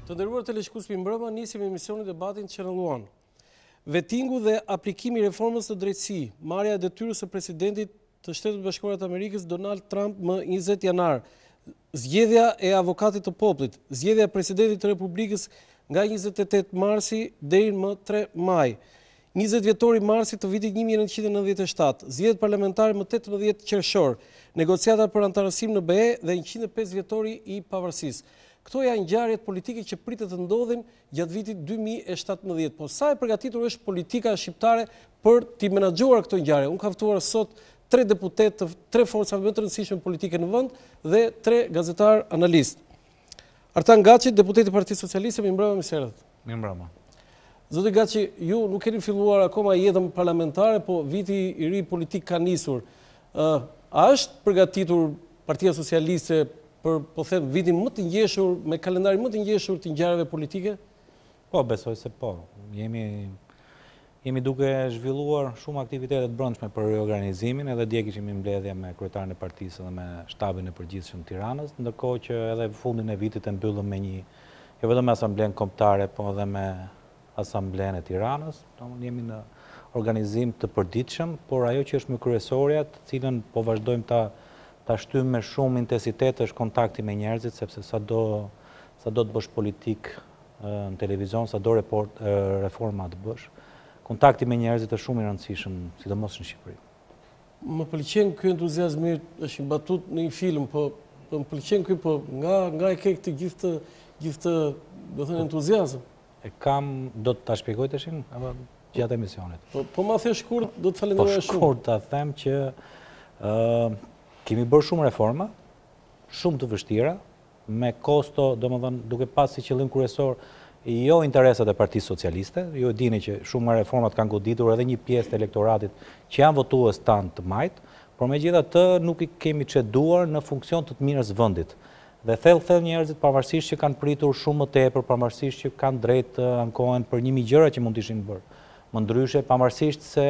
Të nderuar teleshikues, mbrëma nisim emisionin debatin që rrëlluan. Vetingu dhe aplikimi i reformës së drejtësi, marrja e detyrës së presidentit të Shtetit Bashkuar të Amerikës Donald Trump më 20 janar, zgjedhja e avokatit të popullit, zgjedhja e presidentit të Republikës nga 28 marsi deri më 3 maj, 20 vjetori marsit të vitit 1997, zgjedhjet parlamentare më 18 qershor, negociata për antarësim në BE dhe 105 vjetori i pavarësisë. Këto janë ngjarjet politike që pritet të ndodhin gjatë vitit 2017. Po sa e përgatitur është politika shqiptare për t'i menaxhuar këto ngjarje? Unë kam ftuar sot 3 deputet të 3 forcave më të rëndësishme politike në vend dhe 3 gazetar analistë. Artan Gaçi, deputeti i Partisë Socialiste, mirëmbrëma, mirëserët. Mirëmbrëma. Zoti Gaçi, ju nuk keni filluar akoma jetën parlamentare, po viti i ri politik ka nisur. A është përgatitur Partia Socialiste për, po them, vitin më të ngjeshur, me kalendarin më të ngjeshur të ngjarjeve politike? Po, besoj se po. Jemi duke zhvilluar shumë aktivitetet brendshme për riorganizimin, edhe dje kishim një mbledhje me kryetarin e partisë dhe me shtabin e përgjithshëm të Tiranës, ndërkohë që edhe fundin e vitit e mbyllëm me një, jo vetëm me asamblen kombëtare, po edhe me asamblen e Tiranës. Jemi në organizim të përditshëm, por ajo që është më kryesorja, të cilën po vazhdojmë ta shtym me shumë intensitet është kontakti me njerëzit, sepse sa do të bësh politik në televizion, sa do reforma të bësh, kontakti me njerëzit është shumë i rëndësishëm, sidomos në Shqipëri. Më pëlqen ky entuziazm, është i batut në një film, po më pëlqen ky, po nga e ke këtë gjithë do thënë entuziazëm. E kam, do të ta shpjegoj tashin apo gjatë emisionit. Po ma the shkurt, do të falenderoj shumë. Po shkurt ta them që kemi bërë shumë reforma, shumë të vështira, me kosto, domethënë duke pas si qëllim kryesor jo interesat e Partisë Socialiste, ju e dini që shumë nga reformat kanë goditur edhe një pjesë të elektoratit që janë votues tanë të majtë, por megjithatë nuk i kemi çeduar në funksion të mirës vendit. Dhe thellë njerëzit, pavarësisht që kanë pritur shumë më tepër, pavarësisht që kanë drejt të ankohen për 1000 gjëra që mund të ishin bërë. Më ndryshe, pavarësisht se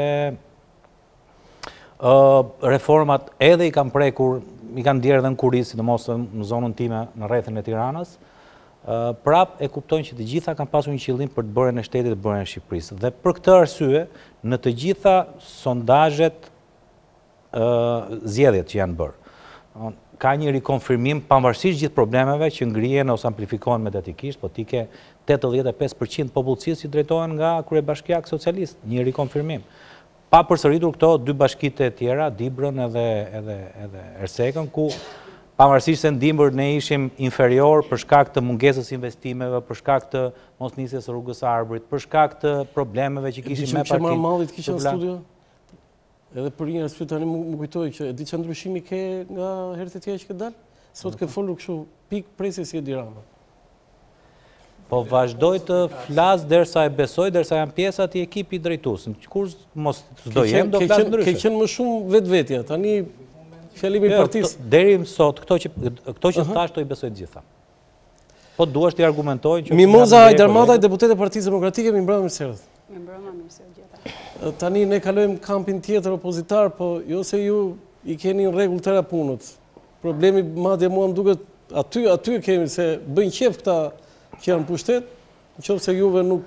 reformat edhe i kanë prekur, i kanë djerë edhe në Kuris, sidomos në zonën time në rrethin e Tiranës, prap e kuptojnë që të gjitha kanë pasur një qëllim për të bërën e shtetit dhe bërën e Shqipërisë. Dhe për këtë arsye, në të gjitha sondazhet zgjedhjet që janë bërë, ka një rikonfirmim pavarësisht gjithë problemeve që ngrihen ose amplifikohen mediatikisht, po ti ke 85% popullsisë që drejtohen nga kryebashkiak socialist, një rikonfirmim. Pa përsëritur këto 2 bashkitë e tjera, Dibrën edhe Ersekën, ku pavarësisht se ndimër ne ishim inferior për shkak të mungesës investimeve, për shkak të mosnisjes së rrugës së Arbërit, për shkak të problemeve që kishim me partitë. Që Mallit kisha në studio? Edhe për një arsye tani më kujtoj që e di çfarë ndryshimi ke nga herët e tjera që ke dalë? Sot ke folur kështu pikë presjes si Edi Rama. Po vazhdoj të flas derisa e besoj, derisa jam pjesë atij ekipi drejtues. Kur mos s'do jem, do flas ndryshe. Ke qenë më shumë vetvetja. Tani fjalimi i partisë. Deri më sot këto që thash do i besoj të gjitha. Po duhesh të argumentojnë që Mimoza Hajdarmadaj, deputete e Partisë Demokratike, mirëmbrëma, mirëserët. Mirëmbrëma, mirëserët gjithë. Tani ne kalojmë kampin tjetër opozitar, po jo se ju i keni në rregull tëra punët. Problemi madje mua më duket aty kemi se bëjnë qef këta që janë pushtet, nëse juve nuk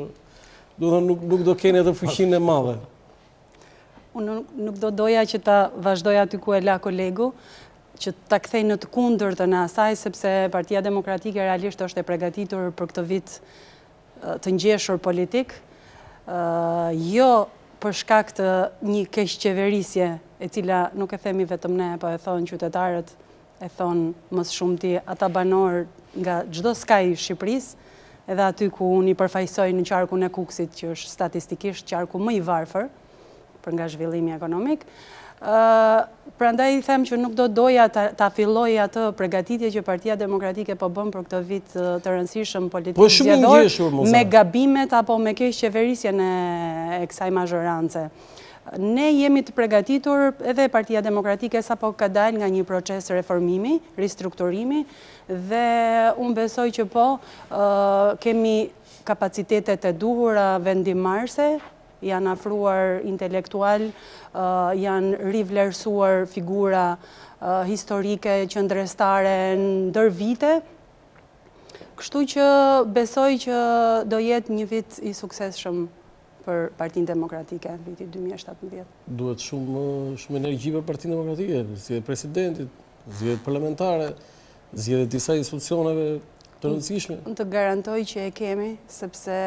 do keni atë fuqinë e madhe. Unë nuk do doja që ta vazhdoj aty ku e la kolegu, që ta kthej në të kundërtën e asaj, sepse Partia Demokratike realisht është e përgatitur për këtë vit të ngjeshur politik, jo për shkak të një keqqeverisje, e cila nuk e themi vetëm ne, po e thonë qytetarët, e thonë më së shumti ata banor nga çdo skaj i Shqipërisë, edhe aty ku unë i përfaqësoj në qarkun e Kukësit, që është statistikisht qarku më i varfër për nga zhvillimi ekonomik. Prandaj them që nuk do doja ta filloj atë përgatitje që Partia Demokratike po bën për këtë vit të rëndësishëm politik zgjedhor me gabimet apo me keqqeverisjen e kësaj mazhorance. Ne jemi të përgatitur, edhe Partia Demokratike sapo ka dalë nga një proces reformimi, ristrukturimi, dhe unë besoj që po, kemi kapacitetet e duhura vendimmarrëse, janë afruar intelektual, janë rivlerësuar figura historike qëndrestare ndër vite. Kështu që besoj që do jetë një vit i suksesshëm për Partinë Demokratike në vitin 2017. Duhet shumë energji për Partinë Demokratike, zgjedhjet presidentit, zgjedhjet parlamentare, zgjedhjet disa institucioneve të rëndësishme. Unë të garantoj që e kemi, sepse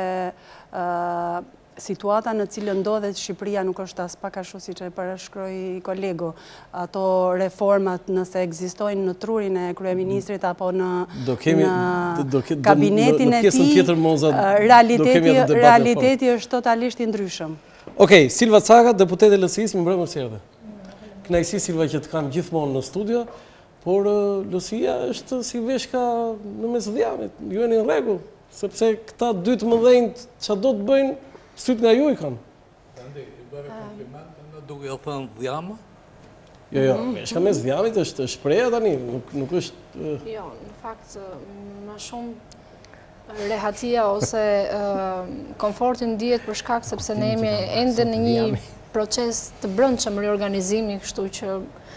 situata në cilën ndodhet Shqipëria nuk është as pak ashtu siç e parashkroi kolegu. Ato reformat nëse ekzistojnë në trurin e kryeministrit apo në kabinetin e tij, realiteti është totalisht i ndryshëm. Okej, Silva Caka, deputete LSI-s, më mbrëmë së erdhe. Kënaqësi Silva që të kam gjithmonë në studio, por LSI-ja është si veshka në mes dhjamit, ju jeni në rregull, sepse këta dy të mëdhenjt çfarë do të bëjnë syt nga ju i kanë. Andi, i bëre kompliment në duke o thënë dhjamë? Jo, veshka mes dhjamit është shpreha tani, nuk është... Jo, në fakt, më shumë rehatia ose komfortin ndihet për shkak sepse ne jemi ende në një proces të brendshëm riorganizimi, kështu që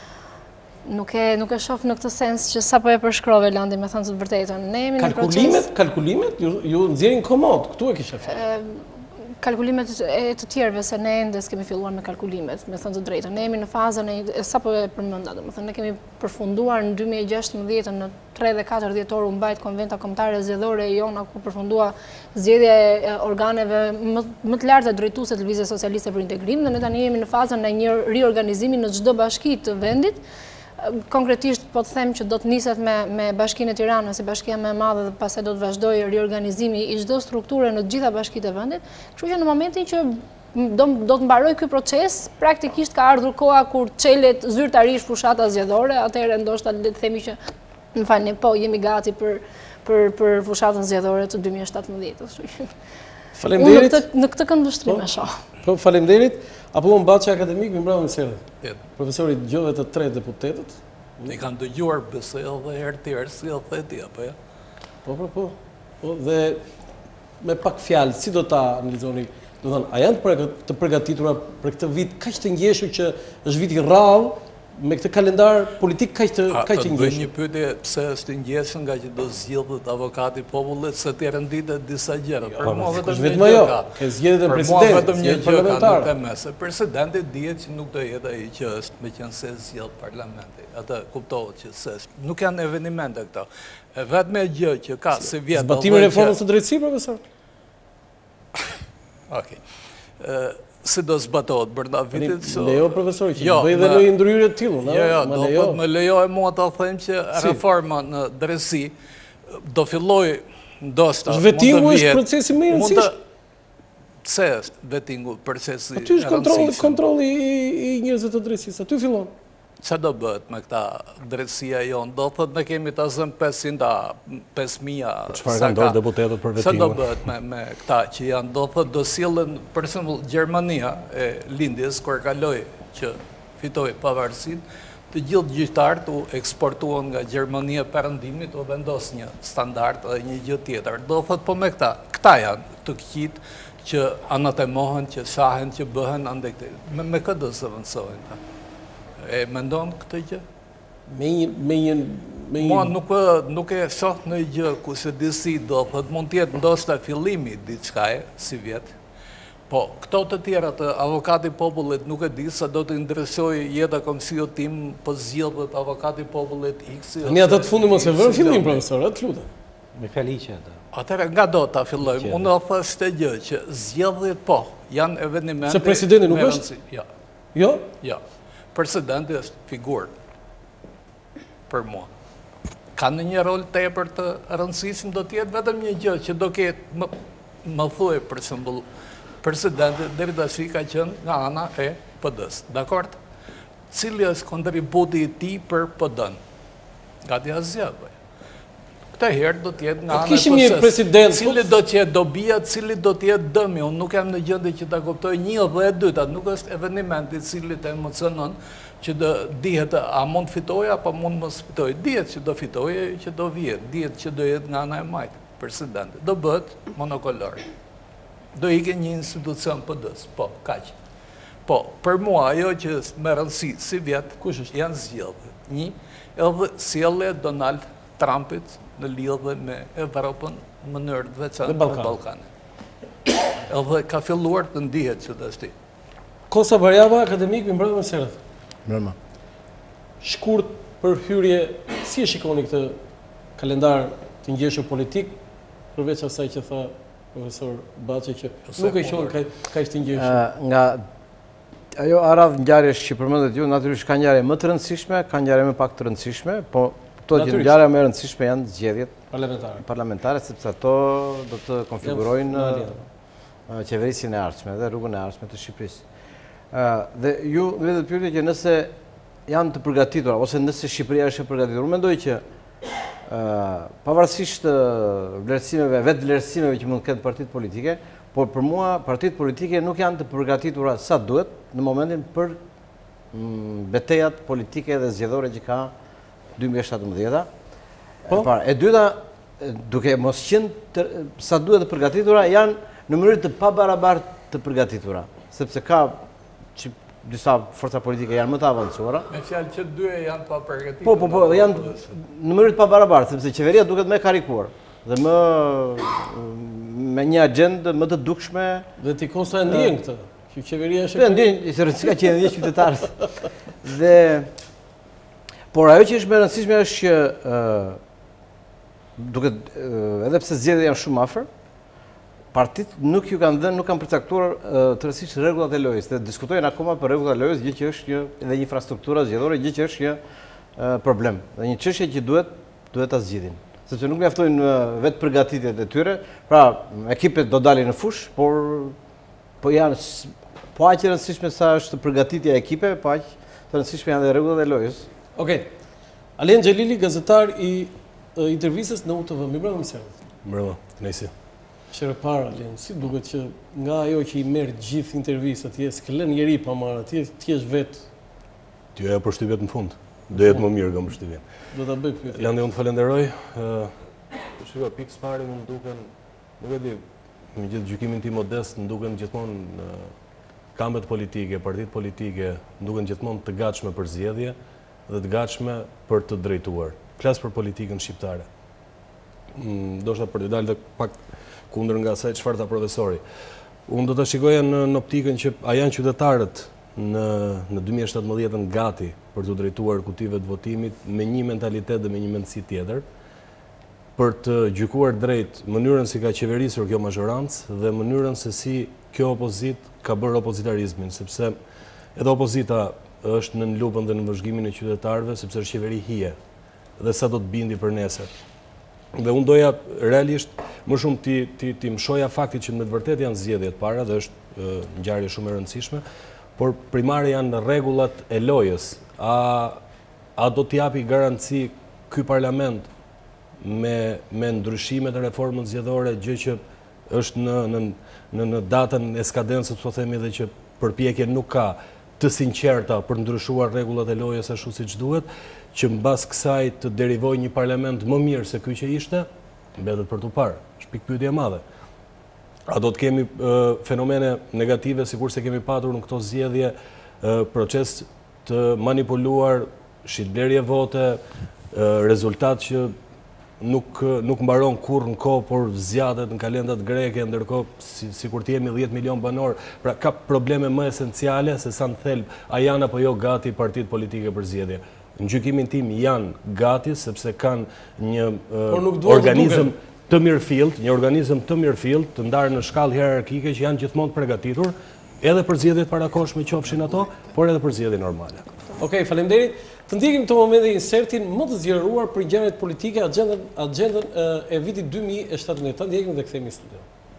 nuk e shoh në këtë sens që sapo e përshkrove Landi, me thënë të vërtetën. Ne jemi në proces. Kalkulimet ju nxjerrin komod, këtu e kisha thënë. Kalkulimet e të tjerëve, se ne ende s'kemi filluar me kalkulimet, me thënë të drejtën. Ne jemi në fazën e sapo e përmenda, domethënë ne kemi përfunduar në 2016 në 3 dhe 4 dhjetor u mbajt konventa kombëtare zgjedhore e jona ku përfundua zgjedhja e organeve më të larta drejtuese të Lëvizjes Socialiste për Integrim, dhe ne tani jemi në fazën e një riorganizimi në çdo bashki të vendit. Konkretisht po të them që do të niset me Bashkinë e Tiranës, si bashkia më e madhe, dhe pastaj do të vazhdojë riorganizimi i çdo strukture në të gjitha bashkitë e vendit. Kështu që në momentin që do të mbaroj ky proces, praktikisht ka ardhur koha kur çelet zyrtarisht fushata zgjedhore, atëherë ndoshta le të themi që më falni, po jemi gati për fushatën zgjedhore të 2017. Faleminderit. Në këtë këndvështrim e shoh. Po, faleminderit. Apollon Baçi, akademik, më mbrëmë së erdhe. Profesori dëgjove të 3 deputetët. Ne kanë dëgjuar besoj edhe herë tjerë si e theti apo jo? Po. Dhe me pak fjalë, si do ta analizoni? Do thënë, a janë të përgatitura për këtë vit kaq të ngjeshur që është viti i rrallë, me këtë kalendar politik kaq të ngjeshur? Bëj një pyetje, pse është i ngjeshur, nga që do zgjidhet avokati i popullit, se të renditet disa gjëra. Për mua vetëm një gjë ka. Ke zgjedhjet e presidentit, zgjedhjet parlamentare. Se presidenti dihet që nuk do jetë ai që është, meqense zgjedh parlamenti. Atë kuptohet që s'është. Nuk janë evenimente këto. Vetëm gjë që ka se vjet. Zbatimi i reformës së drejtësisë, profesor? Okej. Si do zbatohet brenda vitit? Lejo, profesor, që bëj dhe në ndryrje të tillë, Jo, më lejoj mua ta them që reforma në drejtësi do filloj ndoshta. Vetingu është procesi më i rëndësishëm. Pse është vetingu procesi? Aty është kontrolli i njerëzve të drejtësisë, aty fillon. Që do bëhet me këta drejtësia jonë? Do thot ne kemi të zëmë 500.000 çfarë kanë dorë deputetët për vetimin? Që do bëhet me këta që janë? Do thot do sillen, për shembull, Gjermania e lindjes, kur kaloi që fitoi pavarësinë, të gjithë gjyqtarët u eksportuan nga Gjermania e Perëndimit, u vendos një standard dhe një gjë tjetër. Do thot po me këta janë të këqit që anatemohen, që shahen, që bëhen ande këte. Me këtë do zëvendësohen ta? E mendon këtë gjë? Mua nuk e shoh në gjë ku se disi do thot mund tjetë ndoshta fillimi diçkaje si vjet. Po, këto të tjera të avokati popullit nuk e di sa do të ndryshoj jeta komisiut tim po zgjidhet avokati popullit X. Ne atë të fundi mos e vënë fillim, profesor, atë lutem. Me fjaliqe atë. Atëherë nga do ta fillojmë? Unë do thash të gjë që zgjedhjet po, janë evenimente. Se presidenti nuk është? Jo. Jo. Presidenti është figurë për mua. Ka në një rol tepër të rëndësishëm, do tjetë vetëm një gjë që do ketë më thuaj për shembull presidenti deri tash ka qenë nga ana e PD-s. Dakord? Cili është kontributi i tij për PD-n? Gati asgjë. Këtë herë do t'jetë nga ana e PD-s. Cili do t'jetë dobia, cili do t'jetë dëmi. Unë nuk jam në gjendje që ta kuptoj një dhe e dyta. Nuk është evenimenti i cili të emocionon që do dihet a mund fitoj apo mund mos fitoj. Dihet që do fitoj, që do vjet. Dihet që do jetë nga ana e majtë presidenti. Do bëhet monokolor. Do ikë një institucion PD-s. Po, kaq. Po, për mua ajo që është me rëndësi si vjet, kush është janë zgjedhje. Një, edhe sjellja Donald Trumpit në lidhje me Evropën në mënyrë të veçantë Dhe në Ballkan. Ballkanin. Edhe ka filluar të ndihet që të ashti. Kosa Barjava, akademik, mi mbrëmë mësërët. Mërma. Shkurt për hyrje, si e shikoni këtë kalendar të ngjeshur politik, përveç asaj që tha profesor Baçi që nuk e qonë kaq të ngjeshur. Nga ajo radhë ngjarjesh që përmendet ju, natyrisht ka ngjarje më të rëndësishme, ka ngjarje më pak të rëndësishme, po to që ngjarja më e rëndësishme janë zgjedhjet parlamentare, sepse ato do të konfigurojnë qeverisjen e ardhshme dhe rrugën e ardhshme të Shqipërisë. Dhe ju vetë pyetje që nëse janë të përgatitura ose nëse Shqipëria është e përgatitur, unë mendoj që pavarësisht vlerësimeve, vetë vlerësimeve që mund të ketë partitë politike, por për mua partitë politike nuk janë të përgatitura sa duhet në momentin për betejat politike dhe zgjedhore që ka 2017. E dyta, duke mos qenë sa duhet të përgatitura, janë në mënyrë të pabarabartë të përgatitura, sepse ka disa forca politike janë më të avancuara. Me fjalë që dyja janë pa përgatitur. Po, janë në mënyrë të pabarabartë, sepse qeveria duket më e karikuar dhe me një agjendë më të dukshme. Dhe ti kosa e ndjen këtë, që qeveria është e ndjen, se rëndësishka që e ndjen qytetarët. Por ajo që është më rëndësishme është që duket edhe pse zgjedhjet janë shumë afër, partitë nuk ju kanë dhënë, nuk kanë përcaktuar të rëndësishme rregullat e lojës. Dhe diskutojnë akoma për rregullat e lojës, gjë që është edhe një infrastruktura zgjedhore, gjë që është një problem. Dhe një çështje që duhet ta zgjidhin. Sepse nuk mjaftojnë vetë përgatitjet e tyre, pra ekipet do dalin në fush, po janë po aq e rëndësishme sa është përgatitja e ekipeve, po aq të rëndësishme janë edhe rregullat e lojës. Okej. Alen Xhelili, gazetar i intervistës në UTV. Mirë mëngjes. Mirë, nëse. Shërë para, Alen, si duket që nga ajo që i merr gjithë intervistat, ti s'këlën njeri pa marrë, ti është vetë. Ti ajo përshtypjet në fund. Do jetë më mirë nga përshtypjen. Do ta bëj pyetje. Landi, unë të falenderoj. Shiko, pikë pari më duken, nuk e di, me gjithë gjykimin tim modest, më duken gjithmonë kampet politike, partitë politike, më duken gjithmonë të gatshme për zgjedhje dhe të gatshme për të drejtuar. Flas për politikën shqiptare. Ndoshta për të dalë dhe pak kundër nga asaj çfarë tha profesori. Unë do të shikoja në optikën që a janë qytetarët në 2017 gati për të drejtuar kutive të votimit me një mentalitet dhe me një mendësi tjetër, për të gjykuar drejt mënyrën si ka qeverisur kjo mazhorancë dhe mënyrën se si kjo opozit ka bërë opozitarizmin, sepse edhe opozita është në lupën dhe në vëzhgimin e qytetarëve, sepse është qeveri hije dhe sa do të bindi për nesër. Dhe unë doja realisht më shumë ti mshoja faktit që me të vërtet janë zgjedhjet para dhe është ngjarje shumë e rëndësishme, por primare janë rregullat e lojës. A do t'i japi garanci ky parlament me ndryshimet e reformës zgjedhore, gjë që është në datën e skadencës, po themi, dhe që përpjekje nuk ka të sinqerta për ndryshuar rregullat e lojës ashtu siç duhet, që mbas kësaj të derivojë një parlament më mirë se ky që ishte, mbetet për tu parë. Është pikë pyetje e madhe. A do të kemi fenomene negative sikur se kemi patur në këto zgjedhje, proces të manipuluar, shitblerje vote, rezultat që nuk mbaron kurrë në kohë, por zgjatet në kalendat greke, ndërkohë sikur të jemi 10 milion banor. Pra ka probleme më esenciale se sa në thelb a janë apo jo gati partitë politike për zgjedhje. Në gjykimin tim janë gati sepse kanë një organizëm të mirëfillt, të ndarë në shkallë hierarkike që janë gjithmonë të përgatitur, edhe për zgjedhjet parakohshme qofshin ato, por edhe për zgjedhje normale. Okej, faleminderit. Të ndjekim të momentin insertin më të zgjeruar për ngjarjet politike, agjendën e vitit 2017. Të ndjekim dhe kthehemi në studio.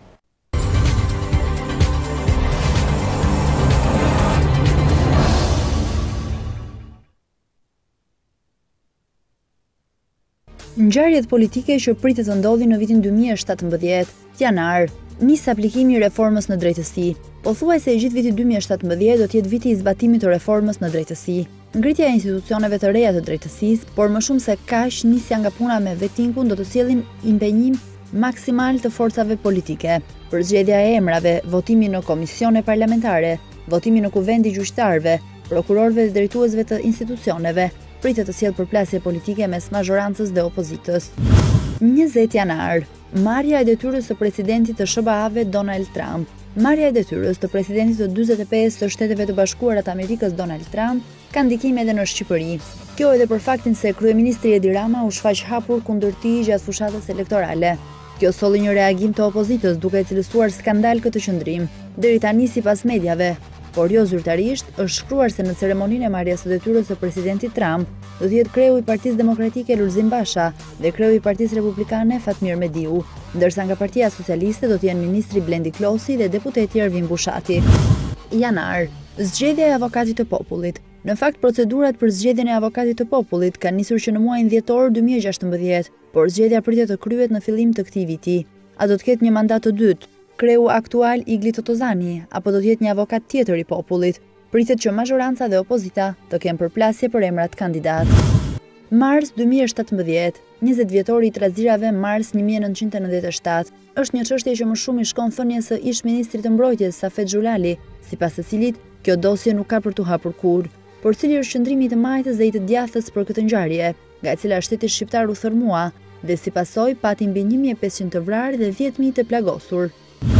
Ngjarjet politike që pritet të ndodhin në vitin 2017, janar, nis aplikimi i reformës në drejtësi. Pothuajse i gjithë viti 2017 do të jetë viti i zbatimit të reformës në drejtësi. Ngritja e institucioneve të reja të drejtësisë, por më shumë se kaq, nisja nga puna me vetinkun do të sjellin impenjim maksimal të forcave politike. Për zgjedhja e emrave, votimi në komisione parlamentare, votimi në kuvendi gjyqtarëve, prokurorëve dhe drejtuesve të institucioneve, pritet të sjellë përplasje politike mes mazhorancës dhe opozitës. 20 janar, marrja e detyrës së presidentit të SBA-ve Donald Trump. Marrja e detyrës të presidentit të 45 të Shteteve të Bashkuara të Amerikës Donald Trump ka ndikime edhe në Shqipëri. Kjo edhe për faktin se kryeministri Edi Rama u shfaq hapur kundër tij gjatë fushatës elektorale. Kjo solli një reagim të opozitës duke cilësuar skandal këtë qëndrim, deri tani sipas mediave. Por jo zyrtarisht, është shkruar se në ceremoninë e marrjes së detyrës së presidentit Trump do të jetë kreu i Partisë Demokratike Lulzim Basha dhe kreu i Partisë Republikane Fatmir Mediu, ndërsa nga Partia Socialiste do të jenë ministri Blendi Klosi dhe deputeti Ervin Bushati. Janar, zgjedhja e avokatit të popullit. Në fakt, procedurat për zgjedhjen e avokatit të popullit kanë nisur që në muajin dhjetor 2016, por zgjedhja pritet të kryhet në fillim të këtij viti. A do të ketë një mandat të dytë? Kreu aktual Igli Totozani, apo do të jetë një avokat tjetër i popullit? Pritet që mazhoranca dhe opozita të kenë përplasje për emrat kandidat. Mars 2017, 20 vjetori i trazirave Mars 1997, është një çështje që më shumë i shkon thënies së ish ministrit të mbrojtjes Safet Xhulali, sipas së cilit kjo dosje nuk ka për të hapur kurrë. Por cili është qëndrimi i të majtës dhe i të djathtas për këtë ngjarje, nga e cila shteti shqiptar u thërmua dhe si pasojë pati mbi 1500 të vrarë dhe 10.000 të plagosur.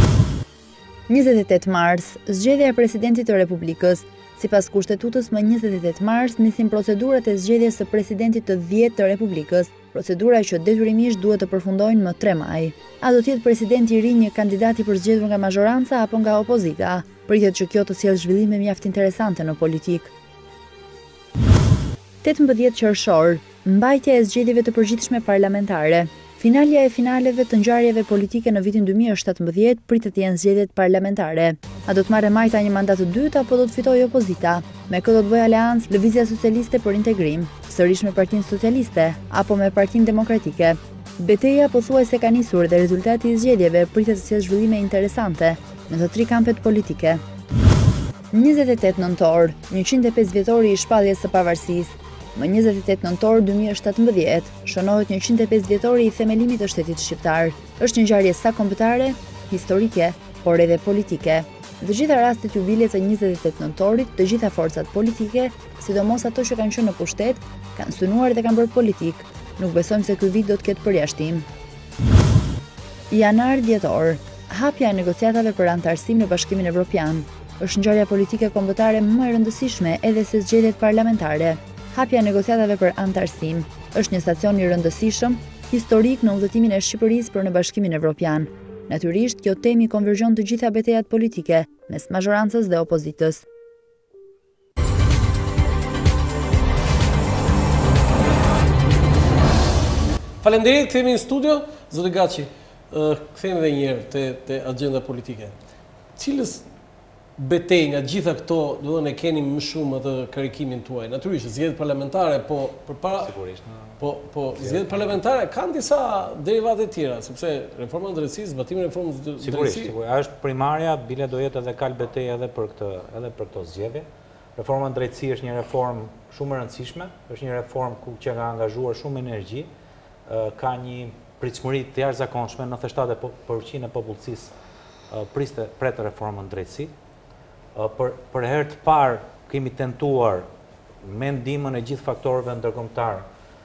28 mars, zgjedhja e presidentit të Republikës. Sipas kushtetutës, më 28 mars nisin procedurat e zgjedhjes së presidentit të 10 të Republikës, procedura që detyrimisht duhet të përfundojnë më 3 maj. A do të jetë presidenti i ri një kandidat i përzgjedhur nga mazhoranca apo nga opozita? Pritet që kjo të sjellë zhvillime mjaft interesante në politikë. 18 qershor, mbajtja e zgjedhjeve të përgjithshme parlamentare. Finalja e finaleve të ngjarjeve politike në vitin 2017 pritet të jenë zgjedhjet parlamentare. A do të marrë Majta një mandat të dytë apo do të fitojë opozita? Me kë do të bëjë aleancë Lëvizja Socialiste për Integrim, sërish me Partinë Socialiste apo me Partinë Demokratike? Betejë pothuajse ka nisur dhe rezultati i zgjedhjeve pritet të sjellë zhvillime interesante në të tri kampet politike. 28 nëntor, 105 vjetori i shpalljes së pavarësisë. Më 28 nëntor 2017, shënohet 105 vjetori i themelimit të shtetit shqiptar. Është një ngjarje sa kombëtare, historike, por edhe politike. Të gjitha rastet jubile të 28 nëntorit, të gjitha forcat politike, sidomos ato që kanë qenë në pushtet, kanë synuar dhe kanë bërë politik. Nuk besojmë se ky vit do të ketë përjashtim. Janar dhjetor, hapja e negociatave për antarësim në Bashkimin Evropian. Është ngjarja politike kombëtare më e rëndësishme edhe se zgjedhjet parlamentare. Hapja e negociatave për antarësim është një stacion i rëndësishëm, historik në udhëtimin e Shqipërisë për në Bashkimin Evropian. Natyrisht, kjo temi konvergjon të gjitha betejat politike mes mazhorancës dhe opozitës. Faleminderit, kthehemi në studio. Zoti Gaçi, kthehemi edhe një herë te agjenda politike. Cilës betej nga gjitha këto, do të thënë, e keni më shumë atë karikimin tuaj. Natyrisht, zgjedhjet parlamentare, po përpara sigurisht. Po zgjedhjet parlamentare kanë disa derivate tjera, sepse reforma e drejtësisë, zbatimi i reformës së drejtësisë. Sigurisht, është primarja, bile do jetë edhe kal betejë edhe për këto zgjedhje. Reforma e drejtësisë është një reformë shumë e rëndësishme, është një reformë që ka angazhuar shumë energji, ka një pritshmëri të jashtëzakonshme, 97% e popullsisë pretë reformën e drejtësisë. Për herë të parë kemi tentuar me ndihmën e gjithë faktorëve ndërkombëtar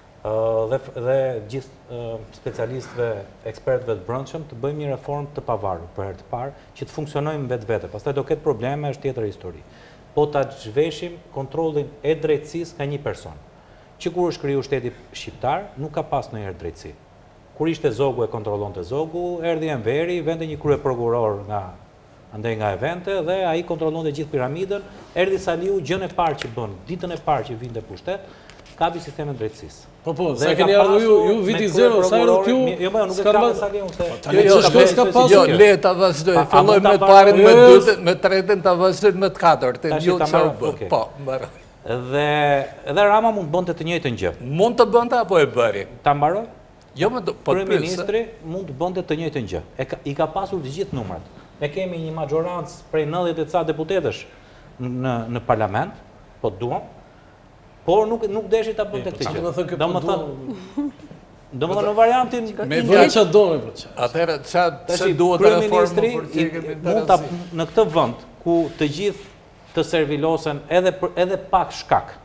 dhe gjithë specialistëve, ekspertëve të brendshëm të bëjmë një reformë të pavarur për herë të parë që të funksionojmë vetvete. Pastaj do ketë probleme, është tjetër histori. Po ta zhveshim kontrollin e drejtësisë nga një person, që kur është kriju shteti shqiptar nuk ka pas ndonjëherë drejtësi. Kur ishte Zogu e kontrollonte Zogu, erdhi Enveri, vende një kryeprokuror andaj nga evente dhe ai kontrollonte gjithë piramidën, erdhi Saliu, gjën e parë që bën, ditën e parë që vinte pushtet, kapi sistemin e drejtësisë. Po, sa keni ardhur ju viti 0, sa erdhët ju? Jo, nuk e ka Saliu se. Jo, le ta vazhdoj. Fillojmë me të parën, me të dytën, me të tretën, ta vazhdojmë me të katërtën. Jo, çfarë bën? Po, mbaroj. Dhe Rama mund bënte të njëjtën gjë. Mund të bënte apo e bëri? Ta mbaroj? Jo, po kryeministri mund të bënte të njëjtën gjë. I ka pasur të gjithë numrat. Ne kemi një majorancë prej 90 ca deputetësh në parlament, po duam, por nuk deshi ta bënte këtë gjë. Domethënë në variantin me çfarë donë po çfarë. Atëherë çfarë duhet të reformojë mund ta në këtë vend ku të gjithë të servilosen edhe pak shkak,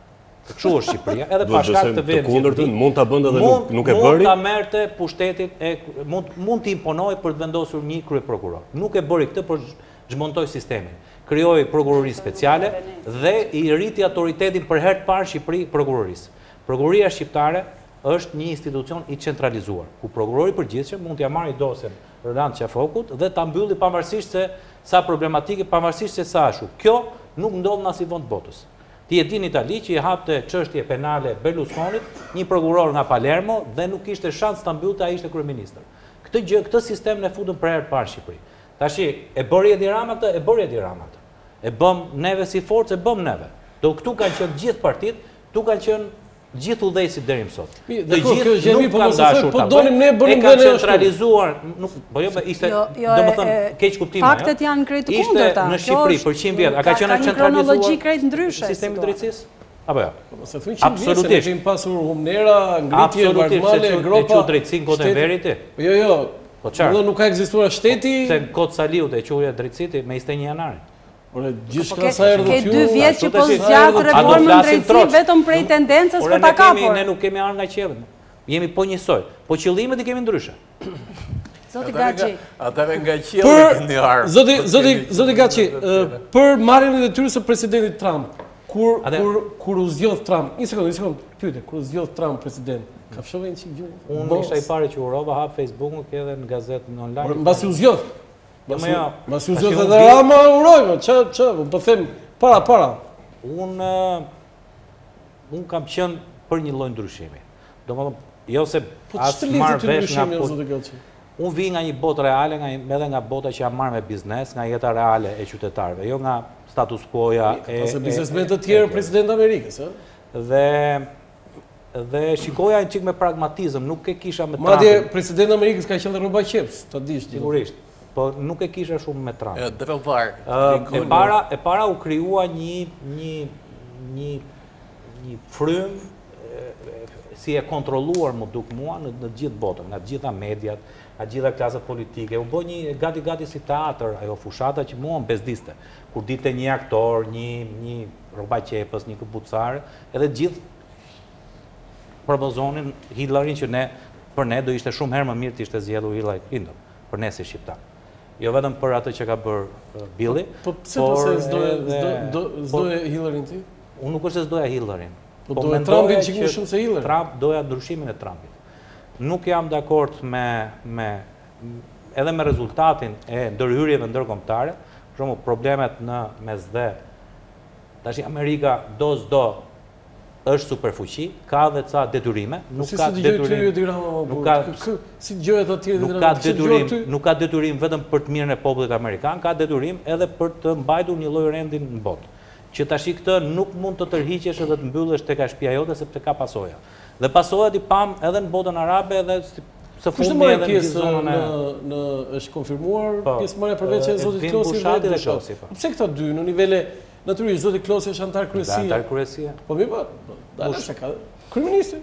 Kështu është Shqipëria, edhe pa shkak të vetë. Të kundërtën mund ta bënte dhe nuk e bëri. Mund ta merrte pushtetin mund t'i imponoj për të vendosur një kryeprokuror. Nuk e bëri këtë për zhmontoi sistemin. Krijoi prokurori speciale dhe i rriti autoritetin për herë të parë Shqipëri prokurorisë. Prokuroria shqiptare është një institucion i centralizuar, ku prokurori i përgjithshëm mund t'ia marrë dosjen rënd qafokut dhe ta mbylli pavarësisht se sa problematike, pavarësisht se sa ashtu. Kjo nuk ndodh në asnjë vend të botës. Ti e din Itali që i hapte çështje penale Berlusconit, një prokuror nga Palermo dhe nuk kishte shans ta mbyllte, ai ishte kryeministër. Këtë sistem ne futëm për herë të parë në Shqipëri. Tashi e bëri Edi Rama këtë, e bëri Edi Rama këtë. E bëm neve si forcë, e bëm neve. Do këtu kanë qenë gjithë partitë, këtu kanë qenë gjithë udhëheqësit deri më sot. Të gjithë nuk kanë dashur ta bëjnë. E kanë centralizuar, po jo, ishte, domethënë, keq kuptim. Faktet janë krejt të kundërta. Ishte në Shqipëri për 100 vjet, a ka qenë centralizuar kronologji krejt ndryshe sistemi i drejtësisë? Apo jo? Se thunë 100 vjet, ne kemi pasur humnera, ngritje varmale, gropa. E drejtësinë kod e verit ti? Jo. Po çfarë? Nuk ka ekzistuar shteti. Se kod Saliut e quajë drejtësi me 21 janarin. Gjithçka sa erdhë Ke 2 vjet që po zgjat reformën drejtësi vetëm prej tendencës për ta kapur. Ne nuk kemi ardhur nga qielli. Jemi po njësoj. Po qëllimet i kemi ndryshe. Zoti Gaçi. Atëre nga qielli keni ardhur. Zoti Gaçi, për marrjen e detyrës së presidentit Trump, kur u zgjodh Trump, një sekond, pyetje, kur u zgjodh Trump president, ka fshova një çik gjë. Unë isha i pari që urova, hap Facebook-un, ke edhe në gazetën online. Mbasi u zgjodh. Mbasi u zgjodh edhe Rama urojmë, po them para. Unë kam qenë për një lloj ndryshimi. Domethënë, jo se as marr vesh nga unë vi nga një botë reale, edhe nga bota që jam marrë me biznes, nga jeta reale e qytetarëve, jo nga status quo-ja Ose biznesmen të tjerë president Amerikës, Dhe shikoja një çik me pragmatizëm, nuk e kisha me Trumpin. Madje president Amerikës ka qenë rroba qeps, ta dish. Sigurisht. Po nuk e kisha shumë me Trumpin. Drovar. E para u krijua një frym si e kontrolluar më duk mua në gjithë botën, nga gjitha mediat, nga gjitha klasat politike. U bë një gati si teatr, ajo fushata që mua më bezdiste. Kur dite një aktor, një rroba qepës, një këpucar, edhe gjithë propozonin Hitlerin që për ne do ishte shumë herë më mirë të ishte zgjedhur Hillary Clinton, për ne si shqiptar. Jo vetëm për atë që ka bërë Billy. Po pse s'doje Hillary ti? Unë nuk është se s'doja Hillerin. Po doja Trumpin që më shumë se Hillary. Trump doja ndryshimin e Trumpit. Nuk jam dakord edhe me rezultatin e ndërhyrjeve ndërkombëtare, për shembull problemet në mesdhe. Tash Amerika do është superfuqi, ka dhe ca detyrime, nuk ka detyrim vetëm për të mirën e popullit amerikan, ka detyrim edhe për të mbajtur një lloj rendi në botë. Që tash këtë nuk mund të tërhiqesh edhe të mbyllesh tek shtëpia jote sepse ka pasoja. Dhe pasojat i pam edhe në botën arabe edhe së fundi edhe në zonën në është konfirmuar pjesëmarrja përveç e zotit Klosi dhe Klosi. Pse këta dy në nivele natyrisht zoti Klosi është antar kryesie. Antar kryesie. Po mirë, se ka kryeministri.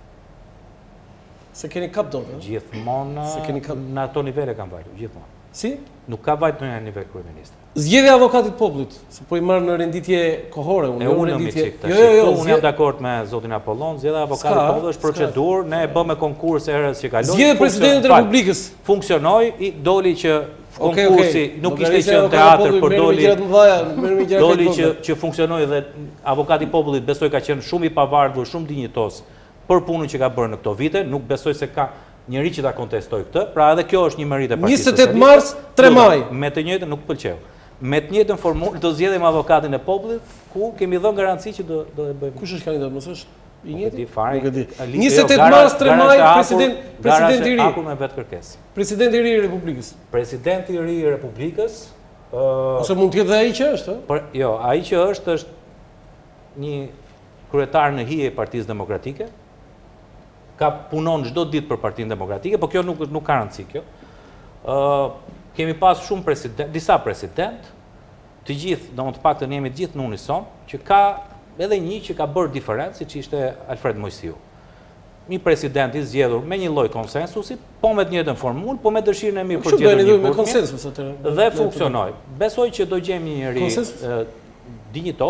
Se keni kap dot, Gjithmonë në ato nivele kanë vajtur, gjithmonë. Si? Nuk ka vajtur në nivel kryeministri. Zgjedhja e avokatit popullit, se po i marr në renditje kohore, unë jam dakord me zotin Apollon, zgjedhja e avokatit popullit është procedurë, ne e bëmë konkurs herës që kaloi. Zgjedhja e presidentit të Republikës funksionoi, doli që konkursi nuk ishte që në teatr, por doli që funksionoi dhe avokati i popullit besoj ka qenë shumë i pavarur, shumë dinjitos për punën që ka bërë në këto vite, nuk besoj se ka njëri që ta kontestoj këtë, pra edhe kjo është një merit e Partisë Socialiste. 28 mars, 3 maj. Me të njëjtën nuk pëlqeu. Me të njëjtën formulë do zgjedhim avokatin e popullit, ku kemi dhënë garanci që do e bëjmë. Kush është kandidat? Mos është i njëjti? Nuk e di. 28 mars, 3 maj, president i ri. Aku me vetë kërkesë. Presidenti i ri i Republikës. Presidenti i ri i Republikës. Ose mund të jetë ai që është, Jo, ai që është një kryetar në hije e Partisë Demokratike. Ka punon çdo ditë për Partinë Demokratike, por kjo nuk ka rëndësi kjo. Kemi pas shumë disa president, të gjithë, të paktën jemi të gjithë në unison, që ka edhe një që ka bërë diferencë, siç ishte Alfred Mojsiu. Një president i zgjedhur me një lloj konsensusi, po me të njëjtën formulë, po me dëshirën e mirë për gjetur një me konsensus atë. Dhe funksionoi. Besoj që do gjejmë një njerëz dinjitos,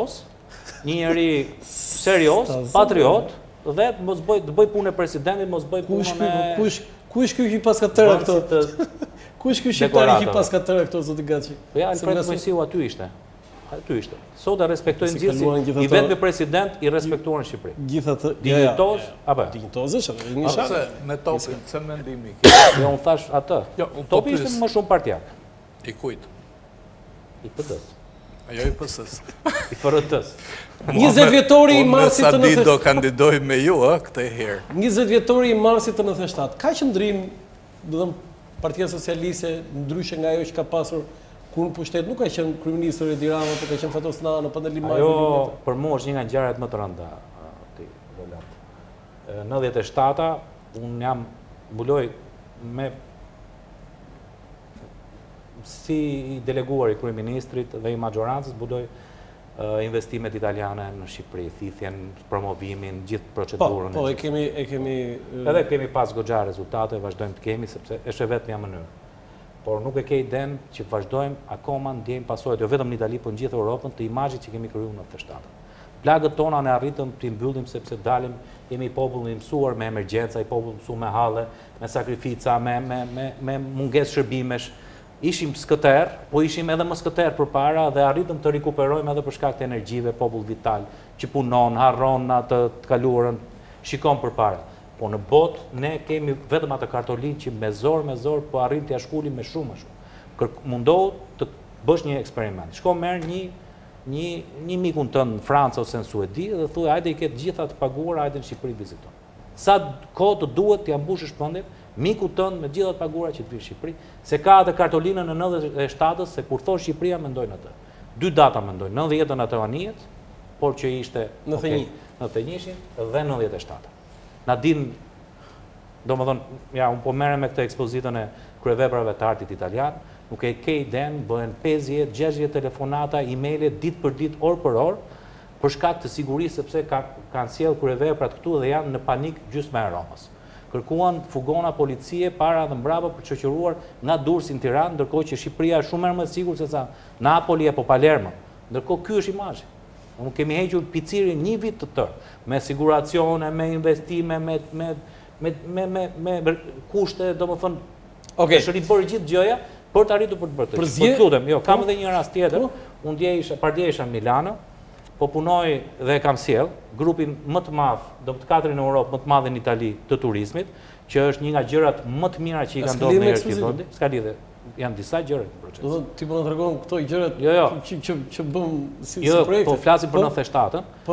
një njeri serios, patriot, dhe mos bëj punë e presidentit, mos bëj punën e... Kush ky që pas ka tëra këto? Kush ky shqiptari që pas ka tëra këto, zoti Gaçi? Po ja, Alfred Mojsiu aty ishte. Aty ishte. Sot e respektojnë gjithë i vetmi president i respektuar në Shqipëri. Gjithatë, dinjitoz, apo? Dinjitoz është, një shaq. Me topin, se mendimi. Jo, unë thash atë. Topi ishte më shumë partijak. I kujt? I PD-s. Ajo i PS-s. I FRT-s. 20 vjetori i marsit të 97. Do kandidoj me ju, këtë herë. 20 vjetori i marsit të 97. Ka qëndrim, do thëmë, Partia Socialiste, ndryshe nga ajo që ka pasur kur në pushtet, nuk ka qenë kryeministër Edi Rama, por ka qenë Fatos Nano, Pandeli Majë. Ajo, për mua është një nga ngjarjet më të rënda, në 97-a, unë jam mbuloj me si deleguar i kryeministrit dhe i majorancës, mbuloj investimet italiane në Shqipëri, thithjen, promovimin, gjithë procedurën. Po, e kemi... Edhe kemi pas goxha rezultate, vazhdojmë të kemi, sepse është vetëm një mënyrë. Por nuk e ke iden që vazhdojmë akoma ndjejmë pasojat, jo vetëm në Itali, por në gjithë Europën, të imazhit që kemi krijuar në 97. Plagët tona ne arritëm të mbyllim sepse dalim, jemi popull i mësuar me emergjenca, i popull mësuar me halle, me sakrifica, me mungesë shërbimesh. Ishim skëter, po ishim edhe më skëter përpara dhe arritëm të rikuperojmë edhe për shkak të energjive, popull vital, që punon, harron atë të kaluarën, shikon përpara. Po në botë, ne kemi vetëm atë kartolinë që me zor, po arrim të shkullim me shumë. Mundohu të bësh një eksperiment. Shko merë një mikun tënë në Francë ose në Suedi dhe thuaj, hajde i ketë gjitha të paguar, hajde në Shqipëri viziton. Sa kohë të duhet të ambushësh shpëndim, miku tënë me gjitha të paguara që të vijë në Shqipëri, se ka atë kartolinën në 97-ës, se kur thonë Shqipëria mendojnë atë. 2 data mendojnë, 90-ën atë anijet, por që ishte 91-shin dhe 97. Na din, do më thonë, ja, unë po merrem me këtë ekspozitën e kryeveprave të artit italian, nuk e ke iden, bëhen 50, 60 telefonata, e-maile, ditë për ditë, orë për orë, për shkak të sigurisë, sepse kanë sjell kryeveprat këtu dhe janë në panik gjysmë e Romës. Kërkuan fugona policie para dhe mbrapa për të shoqëruar nga Durrësi në Tiranë, ndërkohë që Shqipëria është shumë më e sigurt se sa Napoli apo Palermo. Ndërkohë ky është imazhi. Nuk kemi hequr picirin një vit të tërë, me siguracione, me investime, me kushte, domethënë, është ribërë gjithë gjëja për të arritur për të bërë këtë. Po lutem, jo, kam edhe një rast tjetër. Unë pardjesha në Milano, po punoj dhe kam sjell grupin më të madh, do të katërin në Europë, më të madh në Itali të turizmit, që është një nga gjërat më të mira që i kanë ndodhur në këtë vend. S'ka lidhje. Janë disa gjëra në proces. Do të ti po na tregon këto gjërat që bëm si projekte. Po flasim për 97-ën. Po.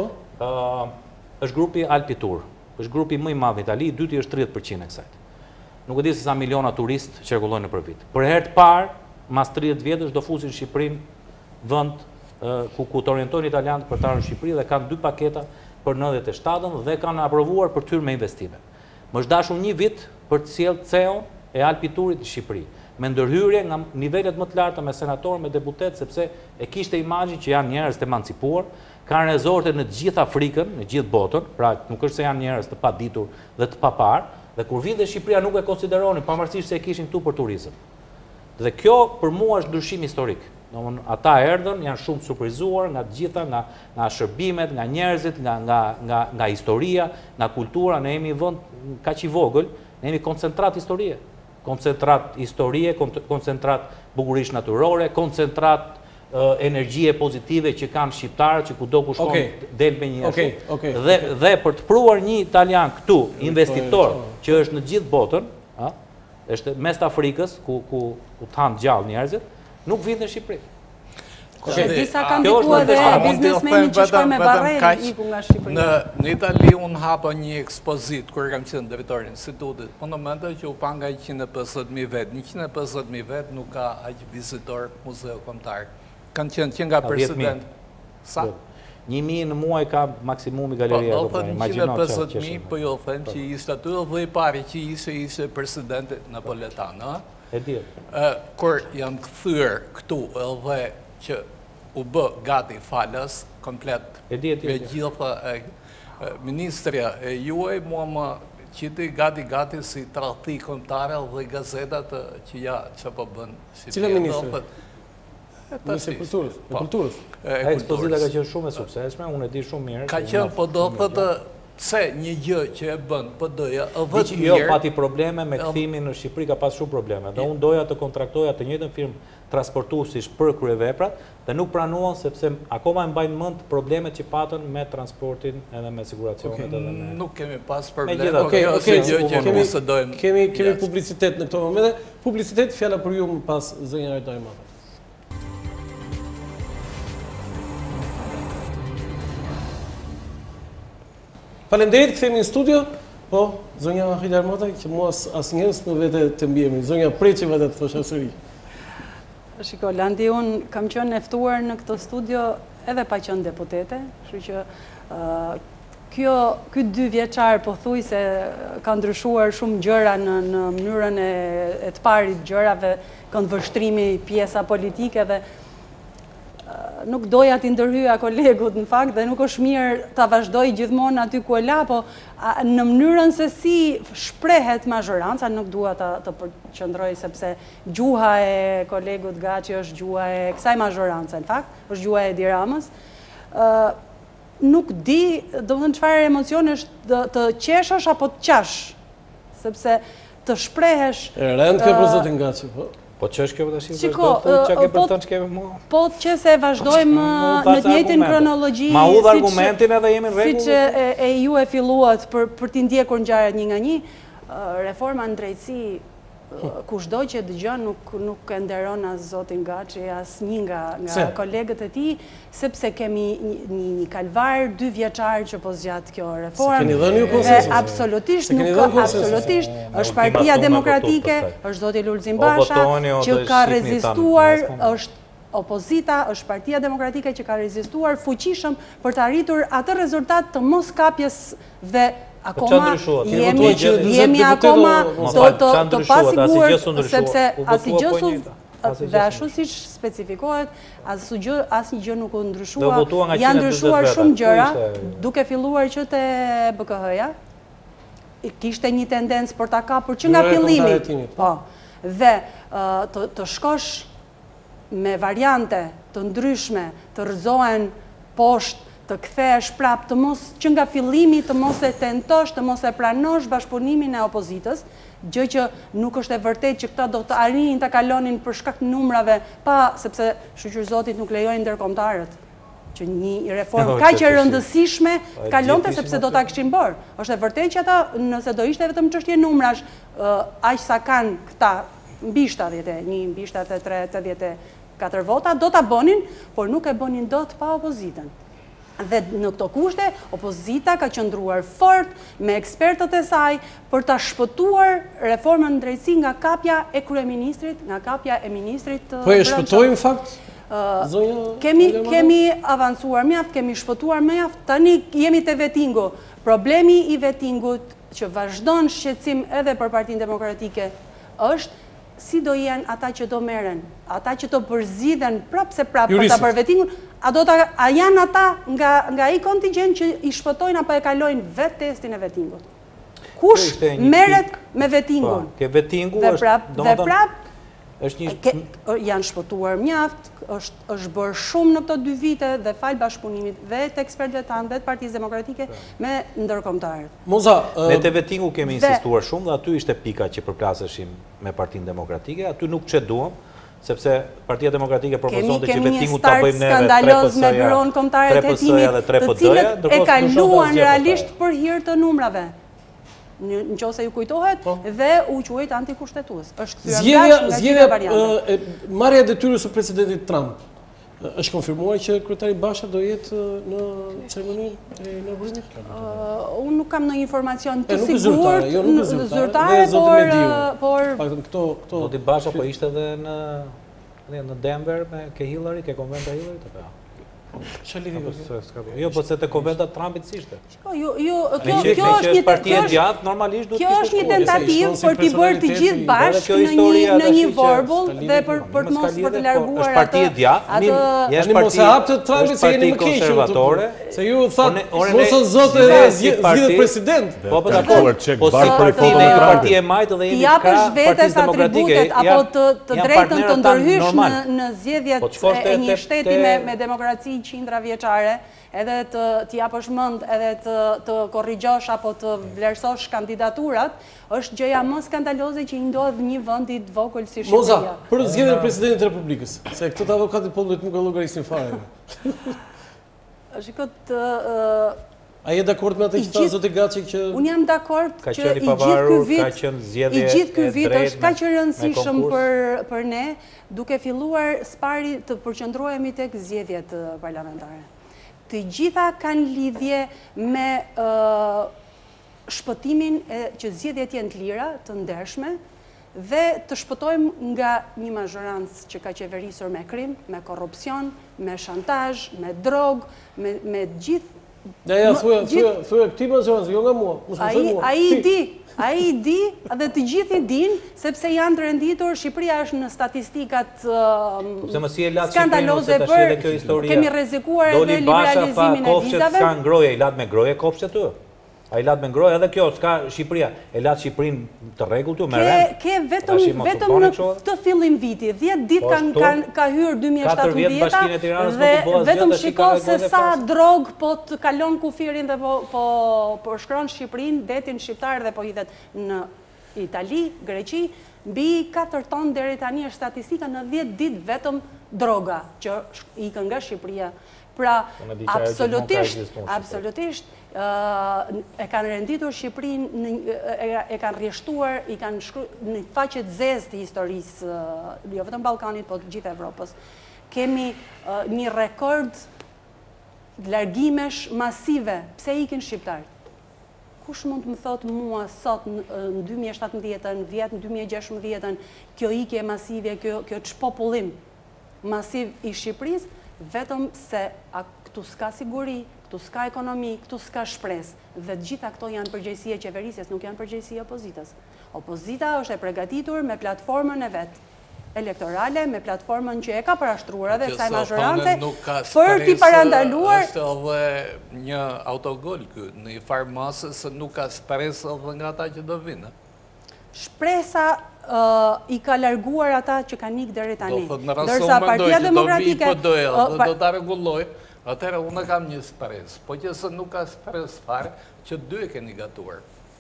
Është grupi Alpitour. Është grupi më i madh në Itali, i dyti është 30% e kësaj. Nuk e di se sa miliona turistë qarkullojnë nëpër vit. Për herë të parë, mas 30 vjetësh do fusin në Shqipërinë vend ku të orientojnë italianët për të ardhur në Shqipëri dhe kanë 2 paketa për 97-ën dhe kanë aprovuar për të hyrë me investime. Më është dashur një vit për të sjellë CEO e Alpiturit në Shqipëri, me ndërhyrje nga nivelet më të larta me senatorë, me deputet, sepse e kishte imazhin që janë njerëz të emancipuar, kanë rezorte në të gjithë Afrikën, në gjithë botën, pra nuk është se janë njerëz të paditur dhe të papar, dhe kur vinë në Shqipëria nuk e konsideronin, pavarësisht se e kishin këtu për turizëm. Dhe kjo për mua është ndryshim historik. Ata erdhën, janë shumë surprizuar nga të gjitha, nga shërbimet, nga njerëzit, nga historia, nga kultura. Ne jemi vend kaq i vogël, ne jemi koncentrat historie. Koncentrat historie, koncentrat bukurish natyrore, koncentrat energjie pozitive që kanë shqiptarët, që kudo ku shkon del me një ashtu. Dhe për të pruar një italian këtu, investitor, që është në gjithë botën, është mes të Afrikës, ku thanë gjallë njerëzit, nuk vinë në Shqipëri. Disa kanë dikua dhe biznesmeni që shkoj me barrel iku nga Shqipëria. Në Itali unë hapa një ekspozit, kërë kam qenë drejtori institutit, po në mëndë që u pa nga 150.000 vetë. 150.000 vetë nuk ka aqë vizitor muzeo kombëtar. Kanë qenë nga president. Sa? 1.000 në muaj ka maksimumi galeria. Po, do thënë 150.000, po jo thënë që ishte aty dhe i pari që ishte presidenti Napoletan. E dirë. Kur janë këthyër këtu edhe që u bë gati falas, komplet me gjitha ministrja e juaj, mua më qiti gati si tradhti kombëtare dhe gazetat që ja që po bënë. Cile ministrë? Ministri Kulturës. Ekspozita ka qenë shumë e suksesshme, unë e di shumë mirë. Ka qenë, po do thotë se një gjë që e bën PD-ja, vetë Jo, mirë. pati probleme me kthimin në Shqipëri, ka pas shumë probleme. Dhe unë doja të kontraktoja të njëjtën firmë transportuesish për kryeveprat dhe nuk pranuan sepse akoma e mbajnë mend problemet që patën me transportin edhe me siguracionet edhe me... Nuk kemi pas probleme. Megjithatë, Kjo është gjë që nuk se dojmë. Kemi publicitet në këto momente. Publicitet, fjala për ju më pas zënja Rajta Imata. Faleminderit, kthehemi në studio. Po, zonja Rajta Imata, që mua asnjëherë në vete të mbihemi. Zonja Preçi vetë të thosha sëri. Shiko, Landi, unë kam qenë eftuar në këtë studio edhe pa qenë deputete, kështu që ky 2 vjeçar pothuaj se ka ndryshuar shumë gjëra në mënyrën e të parit gjërave, këndvështrimi pjesa politike dhe nuk doja t'i ndërhyja kolegut në fakt dhe nuk është mirë ta vazhdoj gjithmonë aty ku e la, po në mënyrën se si shprehet mazhoranca, nuk dua të përqendroj sepse gjuha e kolegut Gaçi është gjuha e kësaj mazhorance, në fakt, është gjuha e Edi Ramës. Nuk di, domethënë çfarë emocioni është të qeshësh apo të qash, sepse të shprehesh. Rend ke për zotin Gaçi, po. Po që është kjo tash? Shiko, çka ke për të ç'kemi mua? Po që se vazhdojmë në të njëjtin kronologji. Ma udh argumentin edhe jemi në rregull. Siç e ju e filluat për t'i ndjekur ngjarjet një nga një, reforma në drejtësi, kushdo që dëgjon nuk e nderon as zotin Gaçi, as një nga kolegët e tij, sepse kemi një kalvar 2 vjeçar që po zgjat kjo reformë. Keni dhënë ju konsensus? Absolutisht, është Partia Demokratike, është zoti Lulzim Basha që ka rezistuar, është opozita, është Partia Demokratike që ka rezistuar fuqishëm për të arritur atë rezultat të moskapjes dhe akoma jemi akoma të pasiguar sepse asnjë dhe ashtu siç specifikohet, asnjë gjë nuk u ndryshua, janë ndryshuar shumë gjëra, duke filluar që te BKH-ja, kishte një tendencë për ta kapur që nga fillimi. Po. Dhe të shkosh me variante të ndryshme, të rrëzohen poshtë, të kthehesh prap, që nga fillimi të mos e tentosh, të mos e pranosh bashkëpunimin e opozitës, gjë që nuk është e vërtetë që këta do të arrinin të kalonin për shkak të numrave, sepse shoqërzotit nuk lejojnë ndërkombëtarët që një reformë kaq e rëndësishme kalonte sepse do ta kishin bërë. Është e vërtetë që ata, nëse do ishte vetëm çështje numrash, aq sa kanë këta mbi 71, mbi 73, 84 vota, do ta bënin, por nuk e bënin dot pa opozitën. Dhe në këto kushte, opozita ka qëndruar fort me ekspertët e saj për ta shpëtuar reformën në drejtësi nga kapja e kryeministrit, nga kapja e ministrit. Po e shpëtojmë fakt? Kemi avancuar mjaft, kemi shpëtuar mjaft, tani jemi te vetingu. Problemi i vetingut që vazhdon shqetësim edhe për Partinë Demokratike është si do jenë ata që do meren, ata që do përzidhen prapë se prapë për ta për vetingun, a janë ata nga i kontingent që i shpëtojnë apo e kalojnë vetë testin e vetingut. Kush meret me vetingun? Ke vetingu dhe prapë është janë shpëtuar mjaft, është bërë shumë në këto 2 vite dhe falë bashkëpunimit dhe të ekspertëve tanë dhe të Partisë Demokratike me ndërkombëtarët. Ne te vetingu kemi insistuar shumë dhe aty ishte pika që përplaseshim me Partinë Demokratike, aty nuk çeduam, sepse Partia Demokratike propozonte që vetingu ta bëjmë neve 3 PS-ja dhe 3 PD-ja, e kaluan realisht për hir të numrave. Në qose ju kujtohet, dhe u quajt antikushtetues. Marrja e detyrës së presidentit Trump, është konfirmuar që kryetari Basha do jetë në ceremoninë e inaugurimit? Unë nuk kam në informacion të sigurt, zyrtare, por... Zoti Basha po ishte edhe në Denver ke Hillary, ke konvent e Hillary? Jo, po se të konventat Trumpit s'ishte. Kjo është një tentativë për t'i bërë të gjithë bashkë në një vorbull dhe për të mos për të larguar atë. Është parti e djathtë, është mos e hapë të Trumpit se jeni më keq konservatore. Se ju thatë mos o zotë edhe zgjidhet president. Po dakor, po si parti e majtë dhe jemi krah Partisë Demokratike. Apo të drejtën të ndërhysh në zgjedhjet e një shteti me demokraci qindra vjeçare, edhe të japësh mend, edhe të korrigjosh apo të vlerësosh kandidaturat, është gjëja më skandaloze që i ndodh një vendi të vogël si Shqipëria. Moza, për zgjedhjen e presidentit të Republikës, se këto të avokatit popullit nuk e llogarisin fare. Shikot, a je dakord me atë që tha zoti Gaçi që unë jam dakord që i gjithë ky vit është kaq i rëndësishëm për ne, duke filluar spari të përqendrohemi tek zgjedhjet parlamentare. Të gjitha kanë lidhje me shpëtimin që zgjedhjet jenë të lira, të ndershme, dhe të shpëtojmë nga një mazhorancë që ka qeverisur me krim, me korrupsion, me shantazh, me drogë, me gjithë. Ja, thuaj këti mazhorancë, jo nga mua. Ai i di dhe të gjithë i din, sepse janë të renditur, Shqipëria është në statistikat skandaloze për kemi rrezikuar edhe liberalizimin e vizave. S'ka ngroje, i lat me groje kopshte ty. A i lat me ngroje edhe kjo, s'ka Shqipëria. E lat Shqipërinë të rregull ty, me rend. Ke vetëm në këtë fillim viti, 10 ditë ka hyrë 2017 dhe vetëm shiko se sa drogë po të kalon kufirin dhe po shkron Shqipërinë, detin shqiptar dhe po hidhet në Itali, Greqi, mbi 4 ton deri tani është statistika në 10 ditë vetëm droga që ikën nga Shqipëria. Pra, absolutisht, e kanë renditur Shqipërinë, e kanë rrjeshtuar, i kanë shkruar në faqet zezë të historisë, jo vetëm Ballkanit, po të gjithë Evropës. Kemi një rekord largimesh masive. Pse ikin shqiptarët? Kush mund të më thotë mua sot në 2017, në vjet, në 2016, kjo ikje masive, kjo çpopullim masiv i Shqipërisë, vetëm se këtu s'ka siguri, këtu s'ka ekonomi, këtu s'ka shpresë. Dhe të gjitha këto janë përgjegjësi e qeverisjes, nuk janë përgjegjësi e opozitës. Opozita është e përgatitur me platformën e vet elektorale, me platformën që e ka parashtruar edhe kësaj mazhorance për t'i parandaluar. Është edhe një autogol ky në një farmasë se nuk ka shpresë edhe nga ata që do vinë. Shpresa i ka larguar ata që kanë ikë deri tani. Ndërsa Partia Demokratike do ta rregulloj, atëherë unë kam një shpresë, po që se nuk ka shpresë fare, që dy e keni gatuar.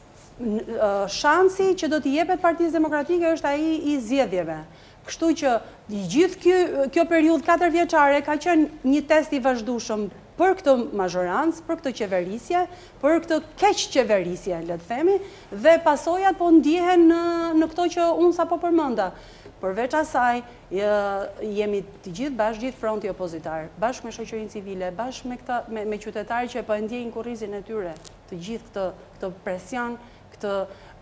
Shansi që do t'i jepet Partisë Demokratike është ai i zgjedhjeve. Kështu që gjithë kjo periudhë 4 vjeçare ka qenë një test i vazhdueshëm për këtë mazhorancë, për këtë qeverisje, për këtë keq qeverisje, le të themi, dhe pasojat po ndihen në këto që unë sapo përmenda. Përveç asaj, jemi të gjithë bashkë, gjithë fronti opozitar, bashkë me shoqërinë civile, bashkë me qytetarë që po e ndjejnë kurrizin e tyre, të gjithë këtë presion, këtë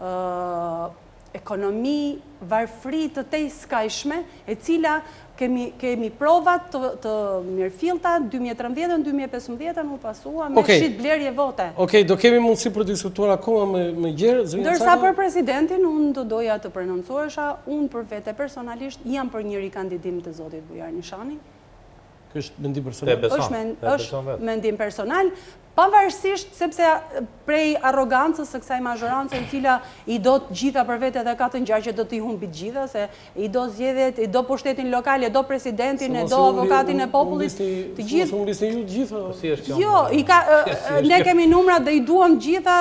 ekonomi varfëri të skajshme, e cila kemi provat të mirëfillta 2013-2015 u pasua me shit blerje vote. Okej, do kemi mundësi për të diskutuar akoma me gjerë. Ndërsa për presidentin, unë do doja të prononcohesha, unë për vete personalisht, jam për njëri kandidim të zotit Bujar Nishani. Kështë mendim personal? është mendim personal, pavarësisht sepse prej arrogancës së kësaj mazhorancë në cila i do të gjitha për vete dhe ka të ngjarje që do t'i humbit gjitha, se i do zgjedhjet, i do pushtetin lokal, i do presidentin, i do avokatin e popullit, të gjithë. Mos u ngrisni ju të gjitha? Jo, ne kemi numrat dhe i duam gjitha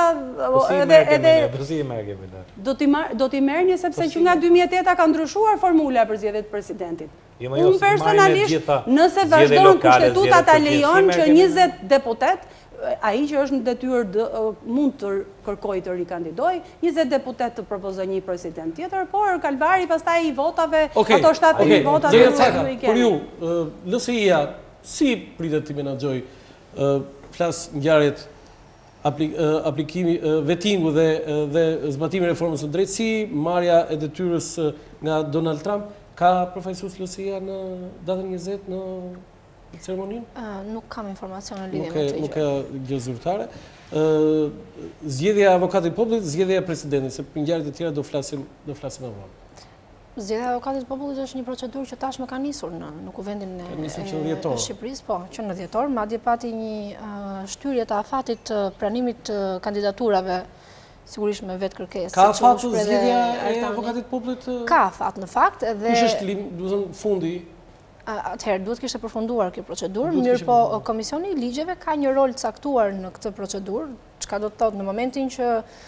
edhe do t'i merrni sepse që nga 2008 ka ndryshuar formula për zgjedhjet të presidentit. Unë personalisht, nëse vazhdon kushtetuta ta lejon që 20 deputet, ai që është në detyrë mund të kërkoj të rikandidoj, 20 deputet të propozoj një president tjetër, por kalvari pastaj i votave, ato 7.000 votave nuk i kemi. Për ju, LSI-ja, si pritet të menaxhoj flas ngjarjet aplikimi, vetingu dhe zbatimi i reformës së drejtësisë, marrja e detyrës nga Donald Trump, ka përfaqësues LSI-ja në datën 20 në ceremoninë? Nuk kam informacion në lidhje me këtë gjë. Nuk ka gjë zyrtare. Zgjedhja e avokatit popullit, zgjedhja e presidentit, se për ngjarjet e tjera do flasim më vonë. Zgjedhja e avokatit popullit është një procedurë që tashmë ka nisur në kuvendin e Shqipërisë, po, që në dhjetor, madje pati një shtyrie të afatit të pranimit të kandidaturave, sigurisht me vetë kërkesë. Ka afat zgjedhja e avokatit popullit? Ka afat në fakt, edhe kush është fundi? Atëherë, duhet kishte përfunduar kjo procedurë, mirë po Komisioni i Ligjeve ka një rol caktuar në këtë procedurë, çka do të thotë në momentin që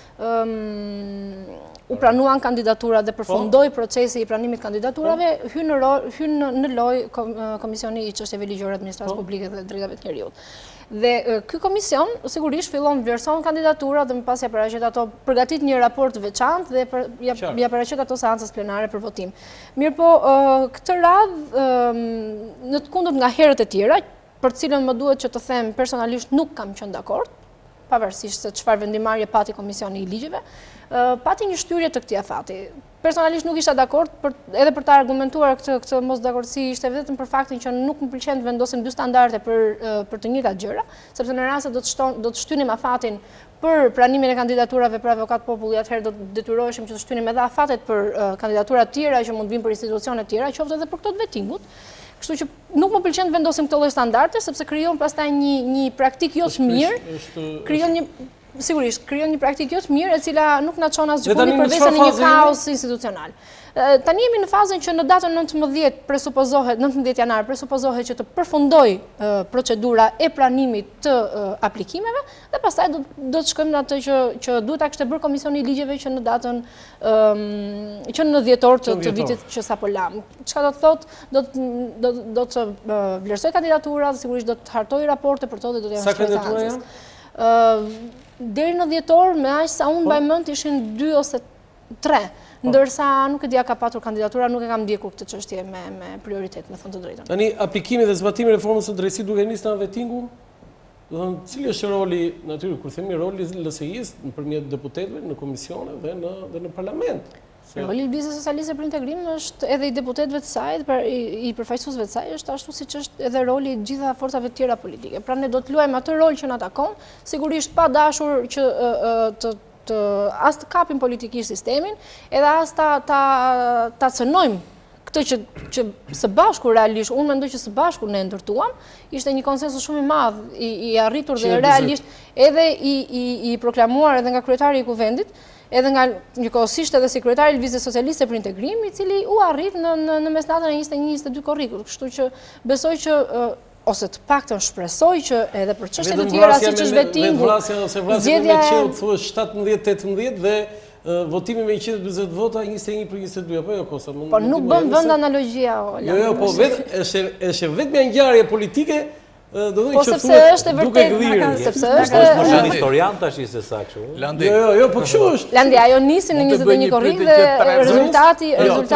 u pranuan kandidaturat dhe përfundoi procesi i pranimit kandidaturave, hyn në lojë Komisioni i Çështjeve Ligjore, Administratës Publike dhe Drejtave të Njerëzit. Dhe ky komision sigurisht fillon vlerëson kandidaturat dhe më pas ja paraqet ato, përgatit një raport veçantë dhe ja paraqet ato seancës plenare për votim. Mirë po, këtë radhë në të kundërt nga herët e tjera, për cilën më duhet që të them personalisht nuk kam qenë dakord, pavarësisht se çfarë vendimarrje pati Komisioni i Ligjeve, pati një shtyrje të këtij afati. Personalisht nuk isha dakord, edhe për ta argumentuar këtë mosdakordsi ishte vetëm për faktin që nuk më pëlqen të vendosim dy standarde për të njëjtat gjëra, sepse në rast se do të shtynim afatin për pranimin e kandidaturave për avokat populli, atëherë do të detyroheshim që të shtynim edhe afatet për kandidaturat tjera që mund vinë për institucione tjera, qoftë edhe për këto të vetingut. Kështu që nuk më pëlqen të vendosim këto lloj standarde sepse krijon pastaj një praktikë jo të mirë, sigurisht, krijon një praktikë jo të mirë e cila nuk na çon as gjikundi përveç në një kaos institucional. Tani jemi në fazën që në datën 19 janar presupozohet që të përfundoj procedura e pranimit të aplikimeve dhe pastaj do të shkojmë në atë që duhet ta kishte bërë Komisioni i Ligjeve që në datën që në dhjetor të vitit që sapo lam. Çka do të thotë, do të vlerësoj kandidaturat, sigurisht do të hartoj raporte për to dhe do të Sa kandidatura janë? Deri në dhjetor, me aq sa unë mbaj mend ishin 2 ose 3, ndërsa nuk e dia ka patur kandidatura, nuk e kam ndjekur këtë çështje me prioritet, me thënë të drejtën. Tani aplikimi dhe zbatimi i reformës së drejtësisë duke nisur nga vettingu, do të thonë, cili është roli, natyrisht kur themi roli LSI-s nëpërmjet deputetëve në komisione dhe në parlament. Roli i Lëvizjes Socialiste për Integrim është edhe i deputetëve të saj, i përfaqësuesve të saj, është ashtu siç është edhe roli i gjitha forcave të tjera politike. Pra ne do të luajmë atë rol që na takon, sigurisht pa dashur që as të kapim politikisht sistemin, edhe as ta cënojmë këtë që së bashku realisht, unë mendoj që së bashku ne ndërtuam, ishte një konsensus shumë i madh i arritur dhe realisht edhe i proklamuar edhe nga kryetari i kuvendit, edhe nga njëkohësisht edhe sekretari i Lëvizjes Socialiste për Integrim, i cili u arrit në mesnatën e 21-22 korrikut. Kështu që besoj që ose të paktën shpresoj që edhe për çështjet e tjera siç është vettingu, zgjedhja e thuaç 17-18 dhe votimi me 140 vota 21-22 apo jo Kosta? Po nuk bën vend analogjia. Jo, po është vetëm një ngjarje politike. Po sepse është e vërtetë, sepse është një historian tash se sa kështu. Jo, po kështu është. Landi ajo nisi në 21 korrik dhe rezultati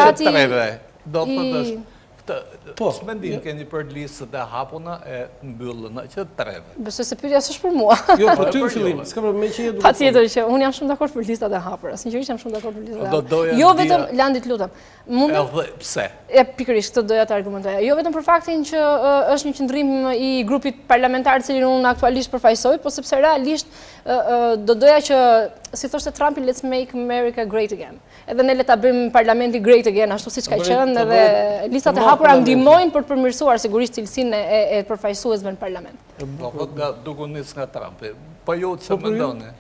do të thotë s'mendim keni për listët e hapuna e mbyllën që treve. Besoj se pyetja s'është për mua. Jo, po ty në fillim, s'ka problem që je duke. Patjetër që unë jam shumë dakord për listat e hapura. Sinqerisht jam shumë dakord për listat e hapura. Jo vetëm Landi, lutem. Pse? Pikërisht këtë doja të argumentoja. Jo vetëm për faktin që është një qëndrim i grupit parlamentar cilin unë aktualisht përfaqësoj, po sepse realisht do doja që, si thoshte Trumpi, let's make America great again. Edhe ne le ta bëjmë parlamenti great again, ashtu siç ka qenë, edhe listat e hapura ndihmojnë për të përmirësuar sigurisht cilësinë e përfaqësuesve në parlament. Po duke nis nga Trumpi. Po ju çfarë mendoni?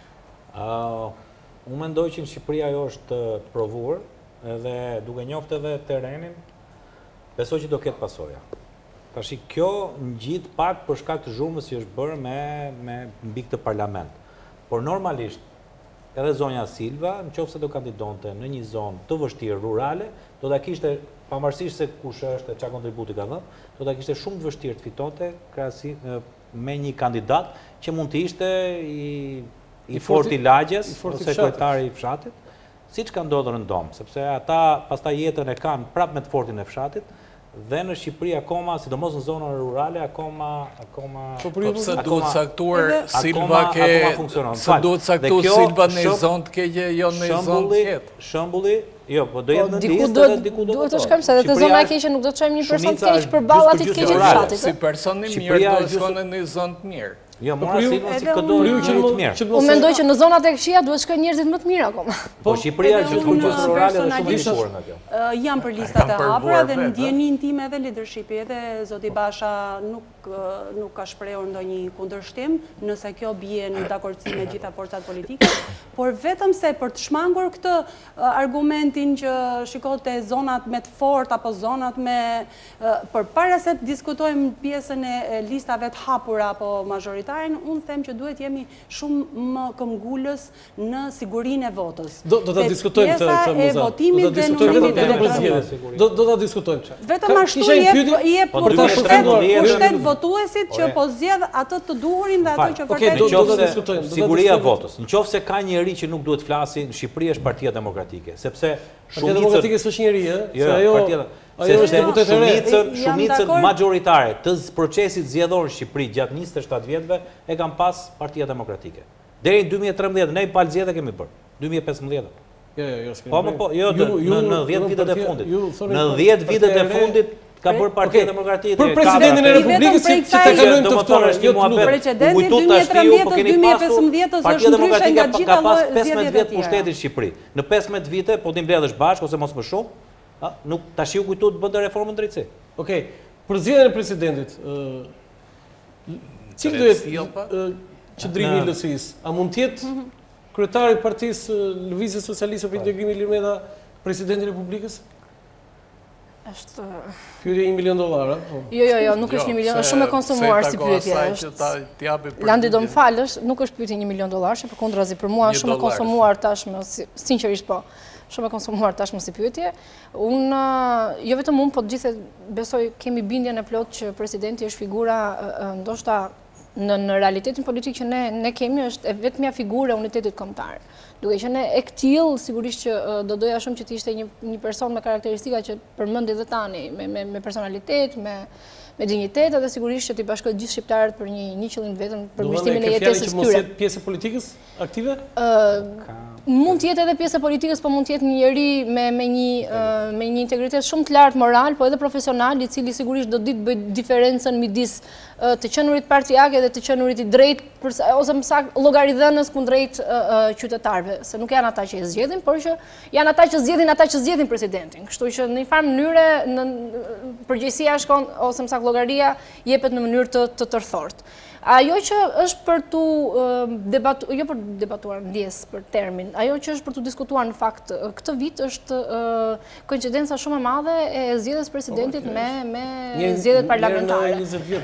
Unë mendoj që në Shqipëri ajo është të provuar, edhe duke njohur edhe terrenin, besoj që do ketë pasoja. Tashi kjo ngjit pak për shkak të zhurmës që është bërë me mbi këtë parlament. Por normalisht edhe zonja Silva, nëse do kandidonte në një zonë të vështirë rurale, do ta kishte, pavarësisht se kush është e çfarë kontributi ka dhënë, do ta kishte shumë të vështirë të fitonte me një kandidat që mund të ishte i fortë i lagjes ose kryetari i fshatit, siç ka ndodhur në Dom, sepse ata pastaj jetën e kanë prapë me të fortin e fshatit. Dhe në Shqipëri akoma, sidomos në zonën rurale, akoma pse duhet caktuar Silva se duhet caktuar Silva në zonë të keqe, jo në zonë të qetë. Shembulli Jo, po do jetë në Diku listë dhe diku do duhet të shkojmë, se edhe te zona e keqe nuk do të çojmë një person të keq përballë atij të keq të fshatit. Si person i mirë do të shkon në një zonë të mirë. Jo, mora Silva si këdo një të mirë. Unë mendoj që në zonat e këqija duhet shkojnë njerëzit më të mirë akoma. Po Shqipëria që kulturës rurale dhe shumë e shkuar nga kjo. Jam për listat e hapura dhe në ndjenin time edhe leadershipi, edhe Zoti Basha nuk ka shprehur ndonjë kundërshtim, nëse kjo bie në dakordsi me gjitha forcat politike, por vetëm se për të shmangur këtë argumentin që shikohet te zonat me të fortë apo zonat me përpara se të diskutojmë pjesën e listave të hapura apo mazhoritare, unë them që duhet jemi shumë më këmbgulës në sigurinë e votës. Do ta diskutojmë këtë pjesa e votimit dhe numërimit elektronik. Do ta diskutojmë. Vetëm ashtu i jep pushtet votuesit që po zgjedh atë të duhurin dhe atë që vërtet do ta diskutojmë. Siguria e votës. Nëse ka njëri që nuk duhet flasi, në Shqipëri është Partia Demokratike, sepse Partia Demokratike s'është njëri, shumicën majoritare të procesit zgjedhor në Shqipëri gjatë 27 vjetëve e kanë pas Partia Demokratike. Deri në 2013 ne palë zgjedhje kemi bërë. 2015. Në 10 vitet e fundit. Në 10 vitet e fundit ka bërë Partia Demokratike. Për presidentin e Republikës që të kalojmë të ftuar. Precedenti 2013-2015 është ndryshe nga gjitha zgjedhjet e tjera. Pushtetin në Shqipëri. Në 15 vite, po ti mbledhësh bashkë ose mos më shumë, nuk tash u kujtohet të bënte reformën drejtësi. Okej, për zgjedhjen e presidentit, cili do jetë qëndrimi i LSI-s? A mund të jetë kryetari i Partisë Lëvizjes Socialiste për Integrimin Ilir Meta presidenti i Republikës? Është pyetje $1 milion, Jo, nuk është $1 milion, është shumë e konsumuar si pyetje. Landi do më falësh, nuk është pyetje $1 milion, përkundrazi për mua është shumë e konsumuar tashmë, sinqerisht po. Shumë e konsumuar tashmë si pyetje. Unë, jo vetëm unë, po të gjithë besoj kemi bindjen e plot që presidenti është figura, ndoshta në realitetin politik që ne kemi, është vetmja figurë e unitetit kombëtar. Duke qenë e këtill, sigurisht që do doja shumë që të ishte një person me karakteristika që përmendi edhe tani, me personalitet, me dinjitet, edhe sigurisht që t'i bashkojë gjithë shqiptarët për një qëllim vetëm, për mirësimin e jetesës tyre. Do të thotë që mos jetë pjesë e politikës aktive? Mund të jetë edhe pjesë e politikës, po mund të jetë një njeri me një integritet shumë të lartë moral, po edhe profesional, i cili sigurisht do ditë bëj diferencën midis të qenurit partijake dhe të qenurit i drejt, ose më saktë llogaridhënës kundrejt qytetarëve, se nuk janë ata që e zgjedhin, por që janë ata që zgjedhin presidentin. Kështu që në një farë mënyre përgjegjësia shkon, ose më saktë llogaria jepet në mënyrë të tërthortë. Ajo që është për tu debatuar, jo për debatuar ndjes për termin, ajo që është për tu diskutuar në fakt këtë vit është koincidenca shumë e madhe e zgjedhjes presidentit me zgjedhjet parlamentare.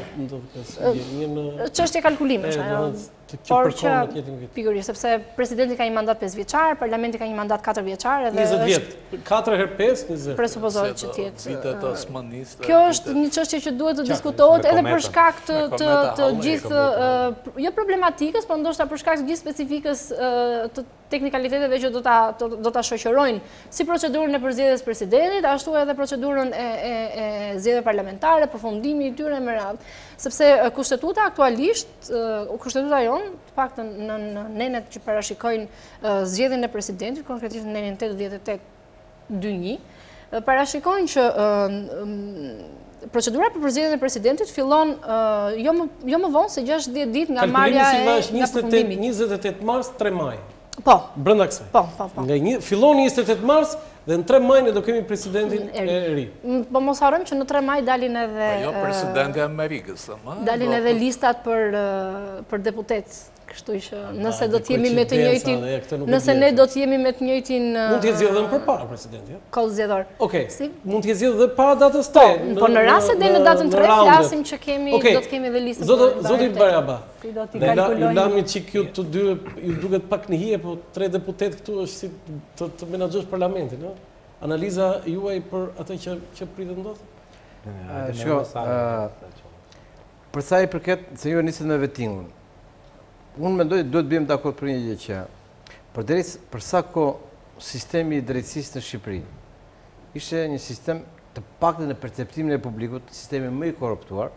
Çështje kalkulimesh, por që pikërisht sepse presidenti ka një mandat 5 vjeçar, parlamenti ka një mandat 4 vjeçar edhe 20 vjet. 4 herë 5, 20. Presupozohet që të jetë. Vitet osmaniste. Kjo është një çështje që duhet të diskutohet edhe për shkak të gjithë jo problematikës, por ndoshta për shkak të gjithë specifikës të teknikaliteteve që do ta shoqërojnë si procedurën e përzgjedhjes presidentit, ashtu edhe procedurën e zgjedhjeve parlamentare, përfundimi i tyre me radhë. Sepse kushtetuta aktualisht, kushtetuta jonë, të paktën në nenet që parashikojnë zgjedhjen e presidentit, konkretisht në nenin 88-21, parashikojnë që procedura për përzgjedhjen e presidentit fillon jo më vonë se 60 ditë nga marrja e përfundimit. 28 mars, 3 maj. Po. Brenda kësaj. Po. Fillon 28 mars dhe në 3 maj ne do kemi presidentin e ri. Po mos harrojmë që në 3 maj dalin edhe jo presidenti i Amerikës, dalin edhe listat për deputet. Kështu që nëse do të jemi me të njëjtin, nëse ne do të jemi me të njëjtin mund të jetë zgjedhur edhe përpara presidenti. Koll zgjedhor. Okej. Mund të jetë zgjedhur edhe para datës 3. Po në rast se deri në datën 3 flasim që do të kemi edhe listën. Zoti Baraba. Si do t'i kalkulojmë? Ju lami çik ju të dy, ju duket pak në hije, po 3 deputet këtu është si të menaxhosh parlamentin, ëh? Analiza juaj për atë që pritet ndodh? Shiko, për sa i përket se ju nisët me vetingun. Unë mendoj duhet bëjmë dakord për një gjë që për sa kohë sistemi i drejtësisë në Shqipëri ishte një sistem të paktën në perceptimin e publikut, sistemi më i korruptuar.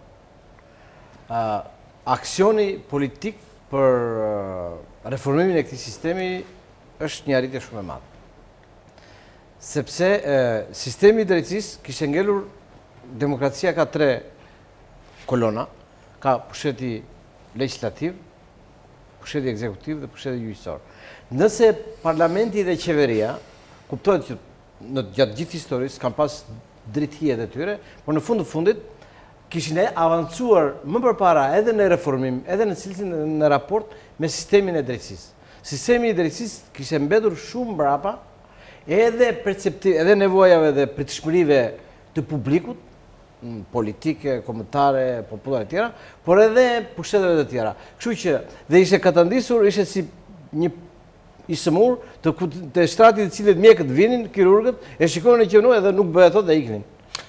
Aksioni politik për reformimin e këtij sistemi është një arritje shumë e madhe. sepse sistemi i drejtësisë kishte ngelur, demokracia ka 3 kolona, ka pushteti legislativ, pushteti ekzekutiv dhe pushteti gjyqësor. Nëse parlamenti dhe qeveria, kuptohet që gjatë gjithë historisë kanë pas drejtëhijet e tyre, por në fundit kishin avancuar më përpara edhe në reformim, edhe në cilësinë në raport me sistemin e drejtësisë. Sistemi i drejtësisë kishte mbetur shumë mbrapa edhe nevojave dhe pritshmërive të publikut, politike, kombëtare, popullore e tjera, por edhe pushteteve të tjera. Kështu që dhe ishte katandisur, ishte si një isëmur të shtratit të cilët mjekët vinin, kirurgët, e shikonin e qenuar edhe nuk bëhet dhe iknin.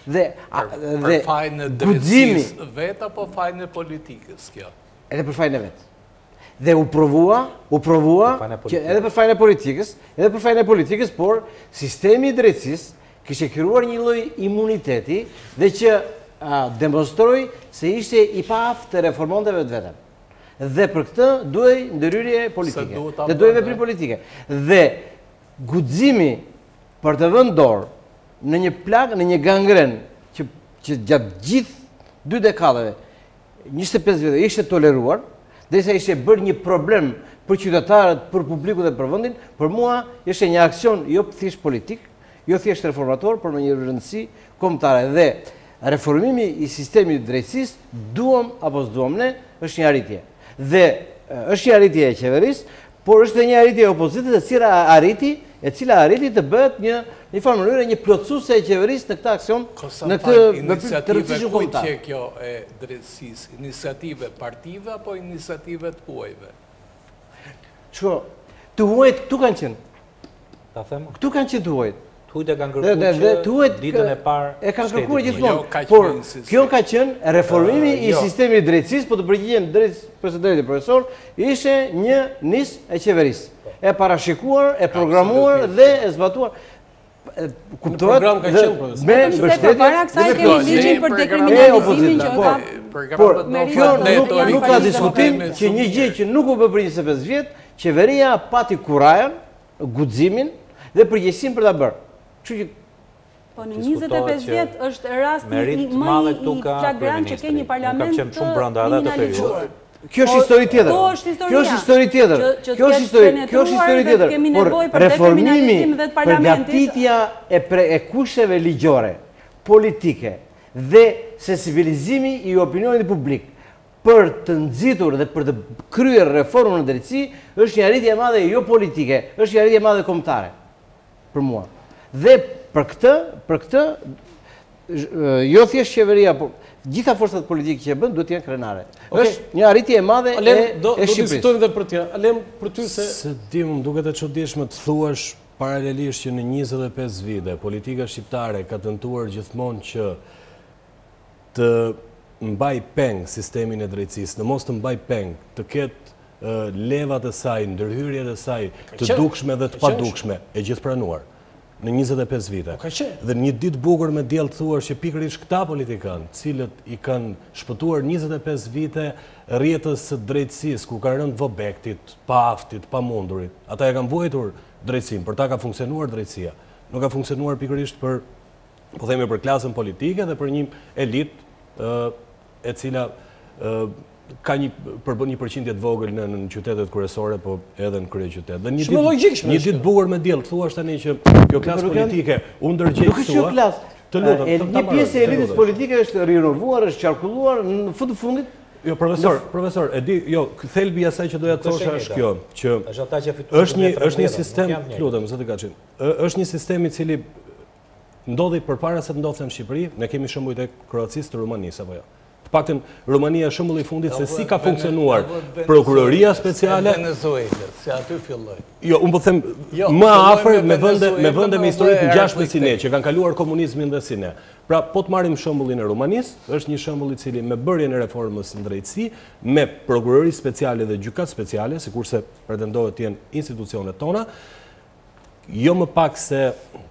Për fajnë e drejtësisë vetë apo fajnë e politikës kjo? Edhe për fajnë e vetë. Dhe u provua edhe për fajnë e politikës, por sistemi i drejtësisë kishte krijuar një lloj imuniteti dhe që demonstroi se ishte i paaft të reformonte vetëm. Dhe për këtë duhej ndërhyrje politike, dhe duhej veprim politike. Dhe guximi për të vënë dorë në një plagë, në një gangren që gjatë gjithë 2 dekadave, 25 vite ishte toleruar, derisa ishte bërë një problem për qytetarët, për publikun dhe për vendin, për mua ishte një aksion jo thjesht politik, jo thjesht reformator, por me një rëndësi kombëtare. Dhe reformimi i sistemit të drejtësisë, duam apo s'duam ne, është një arritje. Dhe është një arritje e qeverisë, por është një arritje e opozitës e cila arriti të bëhet një farë mënyrë një plotësuese e qeverisë në këtë aksion, në këtë të rëndësishëm kombëtar. Që kjo e drejtësisë, iniciative partive apo iniciative të huajve? Shko, të huajt këtu kanë qenë. Ta them? Këtu kanë qenë të huajt. Të huajt e kanë kërkuar që ditën e parë e kanë kërkuar gjithmonë. Por kjo ka qenë reformimi i sistemit të drejtësisë, po të përgjigjem drejt presidentit profesor, ishte një nisë e qeverisë. E parashikuar, e programuar dhe e zbatuar. Kuptohet me mbështetje para kësaj kemi ligjin për dekriminalizimin që ka. Por kjo nuk ka diskutim që një gjë që nuk u bë për 25 vjet, qeveria pati kurajën, guximin dhe përgjegjësinë për ta bërë. Kështu që po në 25 vjet është rasti më i flagrant që ke një parlament të kjo është histori tjetër. Kjo është histori tjetër. Kjo është histori tjetër. Por reformimi, përgatitja e kushteve ligjore, politike dhe sensibilizimi i opinionit publik për të nxitur dhe për të kryer reformën në drejtësi është një arritje e madhe jo politike, është një arritje e madhe kombëtare për mua. Dhe për këtë jo thjesht qeveria, por gjitha forcat politike që bën duhet të jenë krenare. Është një arritje e madhe e Shqipërisë. Do diskutojmë edhe për tjera. Alem, për ty se di, më duket e çuditshme të thuash paralelisht që në 25 vite politika shqiptare ka tentuar gjithmonë që të mbaj peng sistemin e drejtësisë, në mos të mbaj peng, të ketë levat e saj, ndërhyrjet e saj të dukshme dhe të padukshme, e gjithë pranuar. Në 25 vite. Dhe një ditë bukur me diell të thuar që pikërisht këta politikanë, cilët i kanë shpëtuar 25 vite rrjetës së drejtësisë, ku kanë rënë vobektit, paaftit, pamundurit, ata e kanë vuajtur drejtësinë, për ta ka funksionuar drejtësia. Nuk ka funksionuar pikërisht për, po themi, për klasën politike dhe për një elitë e cila ka një përqindje të vogël në qytetet kryesore, po edhe në kryeqytet. Dhe një ditë bukur me diell, thuash tani që kjo klasë politike u ndërgjegjësua. Një pjesë e elitës politike është rinovuar, është qarkulluar në fund të fundit. Jo, profesor, e di, jo, thelbi i asaj që doja të thosha është kjo, që është një sistem, lutem, zoti Kaçin, është një sistem i cili ndodhi përpara se të ndodhte në Shqipëri, ne kemi shembuj tek Kroacisë, të Rumanisë apo jo. Paktën Rumania është shembulli i fundit se si ka funksionuar prokuroria speciale. Se aty filloi. Jo, unë po them më afër me vende me histori të ngjashme si ne, që kanë kaluar komunizmin dhe si ne. Pra, po të marrim shembullin e Rumanisë, është një shembull i cili me bërjen e reformës në drejtësi, me prokurori speciale dhe gjykatë speciale, sikurse pretendohet të jenë institucionet tona, jo më pak se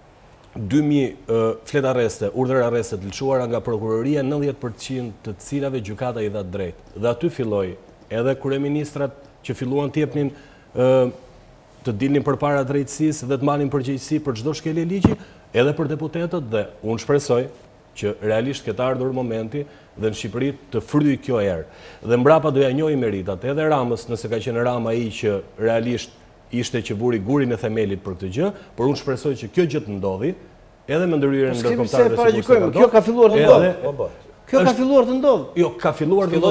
2000 flet arreste, urdhër arreste të lëshuara nga prokuroria, 90% të cilave gjykata i dha drejt. Dhe aty filloi edhe kryeministrat që filluan të jepnin të dilnin përpara drejtësisë dhe të marrin përgjegjësi për çdo shkelje ligji, edhe për deputetët, dhe unë shpresoj që realisht këtë ardhur momenti dhe në Shqipëri të fryj kjo erë. Dhe mbrapa do ja njohë meritat edhe Ramës, nëse ka qenë Rama ai që realisht ishte që vuri gurin e themelit për këtë gjë, por unë shpresoj që kjo gjë të ndodhi, edhe me ndërhyrjen ndërkombëtare të Shqipërisë. Kjo ka filluar të ndodhë. Kjo ka filluar të ndodhë. Jo, ka filluar të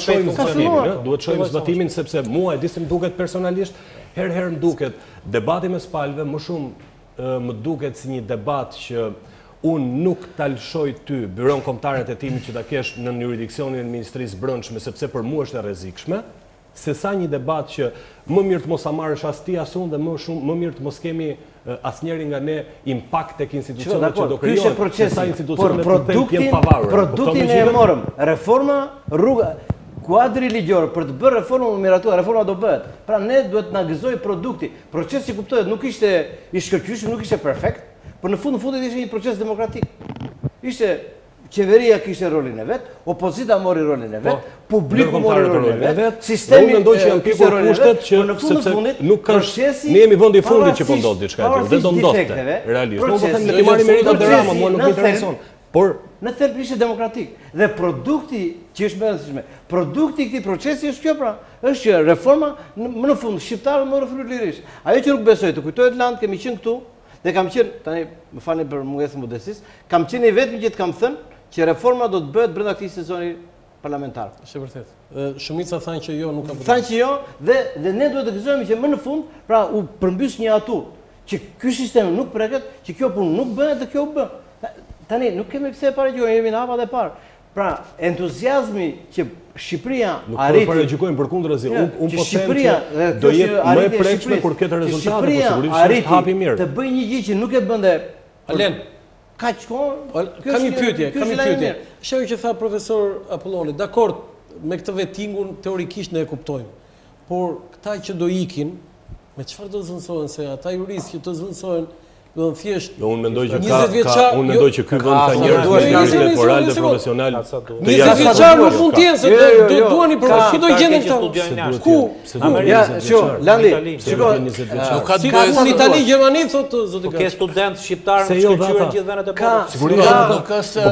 ndodhë. Duhet shohim zbatimin, sepse mua e di se më duket personalisht, herë më duket debati mes palëve, më shumë më duket si një debat që unë nuk talshoj ty byron kombëtare të timit që ta kesh në jurisdiksionin e Ministrisë Brendshme, sepse për mua është e rrezikshme, se sa një debat që më mirë të mos a marrësh as ti as unë dhe më mirë të mos kemi asnjëri nga ne impakt tek institucionet që do krijohen, se sa institucionet të jenë pavarur. Produktin e morëm, reforma, rruga, kuadri ligjor për të bërë reformën më miratua, reforma do bëhet. Pra ne duhet na gëzoj produkti. Procesi kuptohet, nuk ishte i shkëlqyeshëm, nuk ishte perfekt, por në fundit ishte një proces demokratik. Ishte qeveria kishte rolin e vet, opozita mori rolin e vet, publiku mori rolin e vet, sistemi mendoj që janë pikur kushtet që sepse nuk ka ne jemi vendi i fundit që po ndodh diçka tjetër, dhe do ndodhte realisht. Unë po them ne të marrim meritat e Rama, mua nuk më intereson. Por në thelb ishte demokratik dhe produkti që është më rëndësishme, produkti i këtij procesi është kjo pra, është që reforma më në fund shqiptarët morën fryt lirisht. Ajo që nuk besoj, të kujtohet Land, kemi qenë këtu dhe kam qenë, tani më falni për mungesën modestisë, kam qenë i vetmi që të kam thënë që reforma do të bëhet brenda këtij sezoni parlamentar. Është vërtet. Shumica thanë që jo, nuk ka bëhet. Thanë që jo dhe ne duhet të gëzojmë që më në fund, pra u përmbys një atu që ky sistem nuk preket, që kjo punë nuk bëhet dhe kjo u bë. Tani nuk kemi pse para gjojmë, jemi në hapa dhe parë. Pra, entuziazmi që Shqipëria arriti. Nuk paragjykojmë përkundrazi. Unë po them që do jetë më e prekshme kur këtë rezultate, por sigurisht është hapi mirë. Të bëj një gjë që nuk e bënte. Alen, kaq kohë. Kam një pyetje. Shehoj që tha profesor Apolloni, dakord, me këtë vettingun teorikisht ne e kuptojmë. Por këta që do ikin, me çfarë do zvendësohen, se ata juristë që do zvendësohen, do të thjesht. Unë mendoj që unë mendoj që ky vend ka njerëz moral dhe profesional. 20 vjeçar nuk mund të jenë se do duani për si do gjenden këta. Ku? Ja, Landi, shikoj, nuk ka në Itali, Gjermani thotë zoti Ka student shqiptar në shkëlqyer gjithë vendet e botës. Sigurisht nuk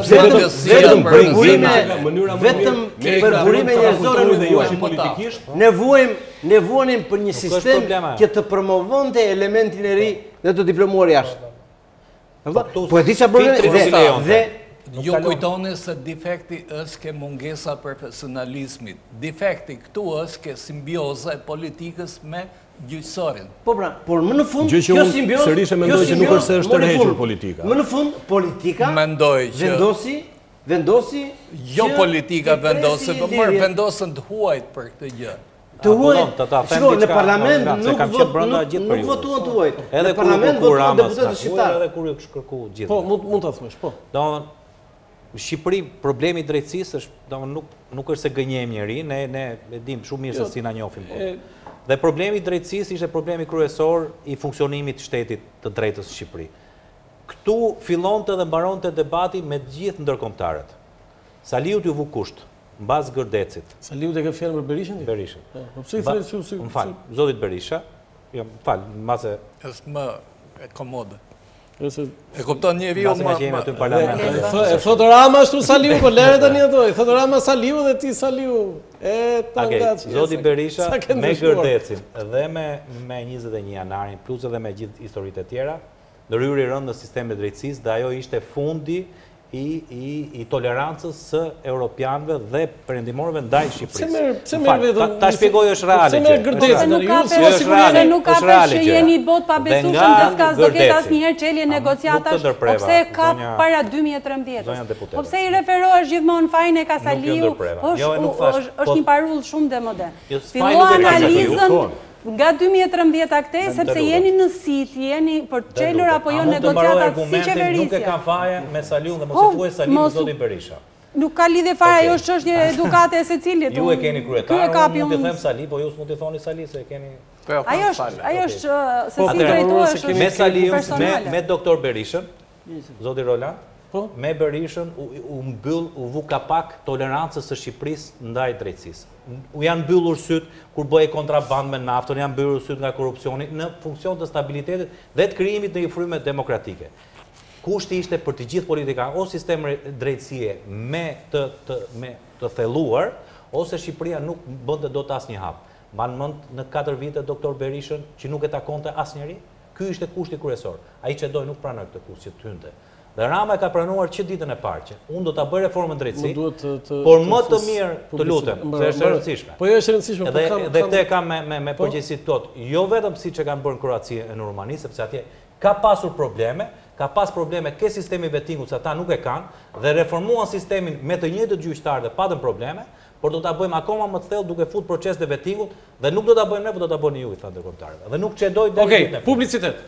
ka vetëm për burime njerëzore nuk duhet politikisht. Nevonim për një sistem që të promovonte elementin e ri dhe të diplomuar jashtë. Po e di çfarë bëre dhe ju kujtoni se defekti është ke mungesa profesionalizmit. Defekti këtu është ke simbioza e politikës me gjyqësorin. Po pra, por më në fund kjo simbiozë sërish e mendoj që nuk është se është tërhequr politika. Më në fund politika mendoj që vendosi jo politika vendosi, por më vendosën të huajt për këtë gjë. Të huajt, shiko, në parlament nuk votuan të huajt. Në parlament votuan deputetët shqiptarë. Edhe kur kërku gjithë. Po, mund ta thuash, po. Domethënë, në Shqipëri problemi i drejtësisë është, domethënë nuk është se gënjejmë njerëj, ne e dim shumë mirë se si na njohim. Dhe problemi i drejtësisë ishte problemi kryesor i funksionimit të shtetit të drejtës në Shqipëri. Këtu fillonte dhe mbaronte debati me të gjithë ndërkombëtarët. Saliut ju vu kusht. Mbas Gërdecit. Saliu e ka fjalën për Berishën? Berishën. Po pse i thënë si? M'fal, zotit Berisha. Jo, m'fal, mbase është më e komode. E kupton njeriu më që jemi aty në parlament. E thotë Rama ashtu Saliu, po lere tani ato. I thotë Rama Saliu dhe ti Saliu. Zoti Berisha me Gërdecin dhe me 21 janarin plus edhe me gjithë historitë e tjera, ndërhyrje rënd në sistemin e drejtësisë dhe ajo ishte fundi i tolerancës së europianëve dhe perëndimorëve ndaj Shqipërisë. Ta shpjegoj është reale gjë. Nuk ka që jeni botë pa besueshëm dhe s'ka do ketë asnjëherë çelje negociatash, pse ka para 2013. Po pse i referohesh gjithmonë fajin e Kasaliu? Është një parull shumë demodern. Filloi analizën nga 2013 këtej, sepse jeni në sit, jeni për çelur apo jo negociatat si qeverisja. Nuk e kanë faje me Saliu dhe mos e thuaj Saliu zoti Berisha. Nuk ka lidhje fare, ajo është çështje edukate e secilit. Ju e keni kryetar, unë mund të them Sali, po ju s'mund të thoni Sali se e keni. Ajo është se si drejtohesh me Saliu, me doktor Berishën, zoti Roland, me Berishën u vu kapak tolerancës së Shqipërisë ndaj drejtësisë. U janë mbyllur syt kur bëhej kontraband me naftën, janë mbyllur syt nga korrupsioni në funksion të stabilitetit dhe të krijimit në një fryme demokratike. Kushti ishte për të gjithë politika o sistem drejtësie me të thelluar, ose Shqipëria nuk bënte dot asnjë hap. Mban mend në 4 vite doktor Berishën që nuk e takonte asnjëri? Ky ishte kushti kryesor. Ai që doj nuk pranoi këtë kusht që të hynte. Dhe Rama e ka pranuar që ditën e parë që unë do ta bëj reformën drejtësi, por më të mirë, të lutem, se është e rëndësishme. Po jo është e rëndësishme, dhe këtë kam me përgjegjësi tot. Jo vetëm siç e kanë bërë në Kroaci e në Rumani, sepse atje ka pasur probleme, ka pas probleme ke sistemi vettingut, se ata nuk e kanë, dhe reformuan sistemin me të njëjtët gjyqtarë dhe patën probleme, por do ta bëjmë akoma më të thellë duke fut proces të vettingut dhe nuk do ta bëjmë ne, por do ta bëni ju, i tha ndërkombëtarëve. Dhe nuk çedoj deri Okej, publicitet.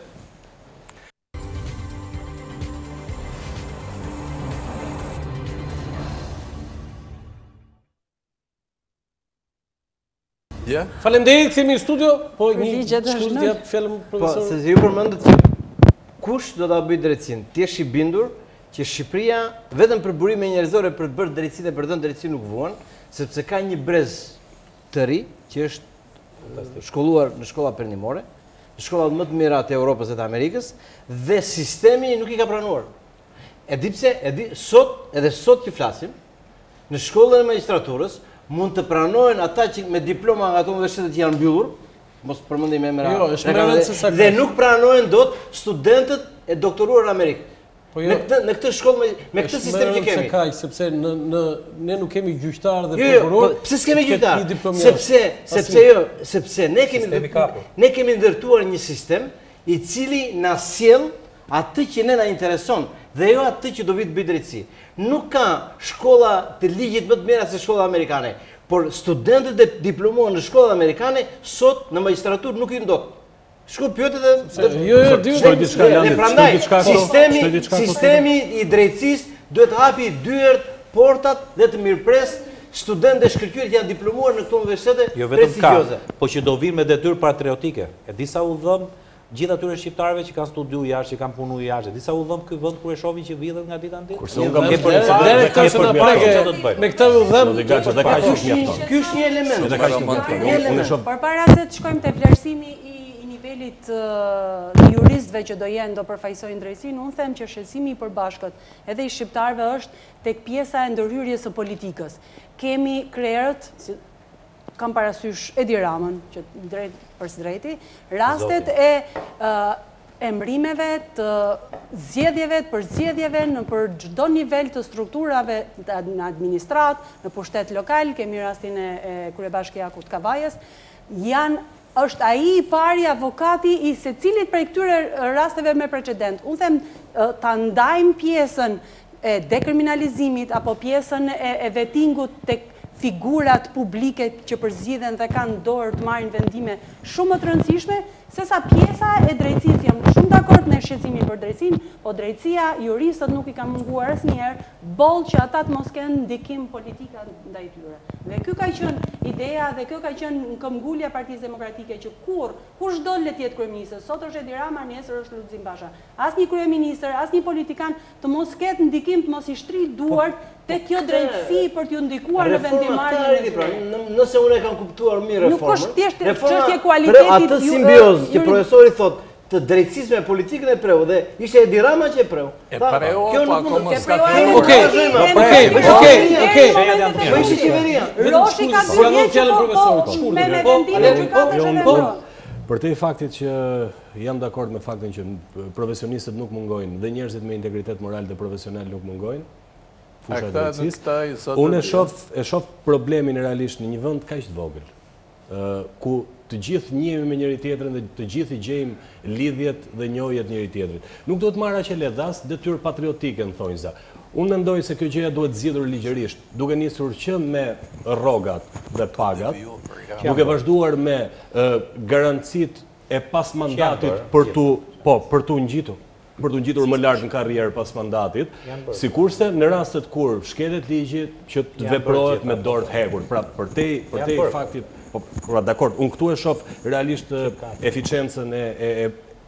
Faleminderit, kthehemi në studio, po një çështje fjalën profesor. Po, se ju përmendët që kush do ta bëjë drejtësinë? Ti je i bindur që Shqipëria vetëm për burime njerëzore për të bërë drejtësinë e për të dhënë drejtësi nuk vuan, sepse ka një brez të ri që është shkolluar në shkolla perëndimore, në shkollat më të mira të Europës dhe të Amerikës, dhe sistemi nuk i ka pranuar. E di pse, sot që flasim, në shkollën e magjistraturës mund të pranojnë ata që me diploma nga ato universitete që janë mbyllur, mos përmendim emra, dhe nuk pranojnë dot studentët e doktoruar në Amerikë. Në këtë shkollë, me këtë sistem që kemi. Sepse ne nuk kemi gjyqtar dhe prokuror. Pse s'kemi gjyqtar? Sepse ne kemi ndërtuar një sistem i cili na sjell atë që ne na intereson dhe jo atë që do vi të bëj drejtësi. Nuk ka shkolla të ligjit më të mira se shkolla amerikane, por studentët e diplomuar në shkolla amerikane sot në magjistraturë nuk hyn dot. Shko pyet edhe prandaj sistemi i drejtësisë duhet të hapi dyert, portat dhe të mirëpres studentë e shkëlqyer që janë diplomuar në këto universitete prestigjioze. Po që do vinë me detyrë patriotike. E disa udhëm gjithë atyre shqiptarëve që kanë studiu jashtë, që kanë punu jashtë, disa udhëm ky vend kur e shohin që vjedhet nga dita në ditë. Kurse unë kam me këtë udhëm, ky është një element. Përpara se të shkojmë te vlerësimi i nivelit juristëve që do jenë, do përfaqësojnë drejtësinë, unë them që shqetësimi i përbashkët edhe i shqiptarëve është tek pjesa e ndërhyrjes së politikës. Kemi krerët, kam parasysh Edi Ramën, që drejt për së drejti, rastet e emrimeve të zgjedhjeve, të përzgjedhjeve në për çdo nivel të strukturave në administrat, në pushtet lokal, kemi rastin e kryebashkë Jakut Kavajës, është ai i pari avokati i secilit prej këtyre rasteve me precedent. Unë them ta ndajmë pjesën e dekriminalizimit apo pjesën e vettingut tek figurat publike që përzgjidhen dhe kanë dorë të marrin vendime shumë më të rëndësishme, sesa pjesa e drejtësisë. Jam shumë dakord me shqetësimin për drejtësinë, po drejtësia juristët nuk i ka munguar asnjëherë, boll që ata të mos kenë ndikim politika ndaj tyre. Dhe ky ka qenë ideja dhe kjo ka qenë në këmbgulja e Partisë Demokratike që kush do le të jetë kryeminist, sot është Edi Rama, nesër është Lulzim Basha. Asnjë kryeminist, asnjë politikan të mos ketë ndikim, të mos i shtrijë duart te kjo drejtësi për t'ju ndikuar në vendimarrjen. Nëse unë e kam kuptuar mirë reformën. Nuk është thjesht çështje kualitetit. Atë simbiozë që profesori thotë të drejtësisë me politikën e preu dhe ishte Edi Rama që e preu. E preu, po akoma s'ka Po ishte qeveria. Roshi ka dy vjet me vendime gjykatësh. Për te faktit që jam dakord me faktin që profesionistët nuk mungojnë dhe njerëzit me integritet moral dhe profesional nuk mungojnë, fusha e drejtësisë, unë e shoh problemin realisht në një vend kaq të vogël, ku të gjithë njihemi me njëri tjetrin dhe të gjithë i gjejmë lidhjet dhe njohjet njëri tjetrit. Nuk do të marrë aq ledhas detyrë patriotike në thonjza. Unë mendoj se kjo gjëja duhet zgjidhur ligjërisht, duke nisur që me rrogat dhe pagat, duke vazhduar me garancit e pas mandatit për tu ngjitur më lart në karrierë pas mandatit, sikurse në rastet kur shkelet ligji që të veprohet me dorë të hekur. Pra për te faktit, pra dakord, unë këtu e shoh realisht eficiencën e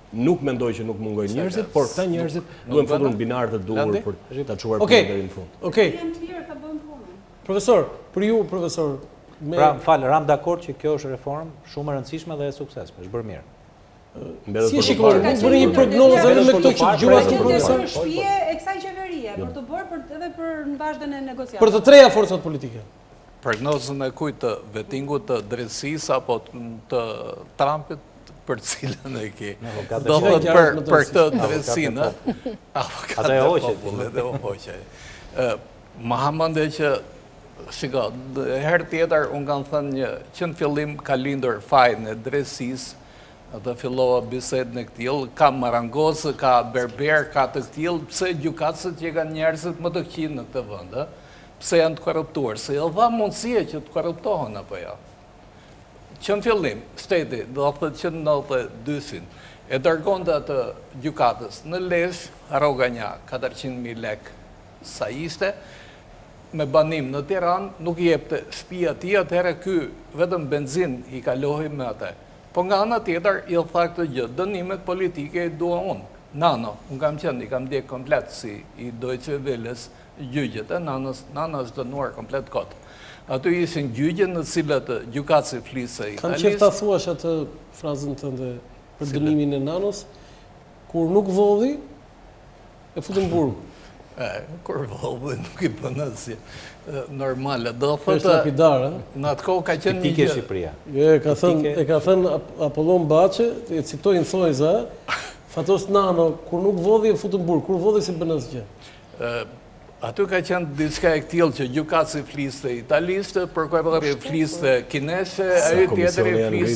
nuk mendoj që nuk mungojnë njerëzit, por këta njerëzit duhen futur në binar të duhur për ta çuar punën deri në fund. Okej. Profesor, për ju, profesor, Pra, ram dakord që kjo është reformë shumë e rëndësishme dhe e suksesshme, është bërë mirë. Si e shikoni, nuk bëni një prognozë edhe me këto që gjuat në profesor? shpije e kësaj qeverie, për të bërë edhe për në vazhdën e negociatave. Për të treja forcat politike. Prognozën e kujt të vetingut të drejtësisë apo të Trumpit për cilën e ki. Do thot për këtë drejtësinë, ata e hoqe. Ma hamande që shiko, herë tjetër unë kanë thënë që në fillim ka lindur fajin e drejtësisë, dhe fillova bisedën e këtil, ka marangosë, ka berber, ka të këtil, pse gjykatësit që kanë njerëzit më të këqinë në këtë vëndë, pse janë të korruptuar, se e dha mundësie që të korruptohen apo ja. Që në fillim, shteti, do thëtë që në 92-sin, e dërgon të atë gjykatës në Lesh, Roganja, 400.000 lek sa ishte, me banim në Tiran, nuk jepte shtëpia ti, atëherë ky vetëm benzin i kalohi me atë. Po nga ana tjetër, i tha këtë gjë, dënimet politike i dua unë. Nano, unë kam qenë, i kam ndjek komplet si i Deutsche Welles gjyqjet, nana është dënuar komplet kotë. Ato ishin gjyqje në cilët gjykatësi flisë Kam qef ta thuash atë frazën tënde për dënimin e nanos, kur nuk vodhi, e futën burg. Kur vodhi nuk i bënë si normale. Do Është lapidar, në atë kohë ka qenë një gjë. Shqipëria. E ka thënë Apollon Baçe, e citojnë thojza, fatos nano, kur nuk vodhi, e futën burg, kur vodhi si bënë asgjë. Aty ka qenë diçka e këtillë që gjykatësi fliste italiste, prokurori fliste kinese, ai tjetri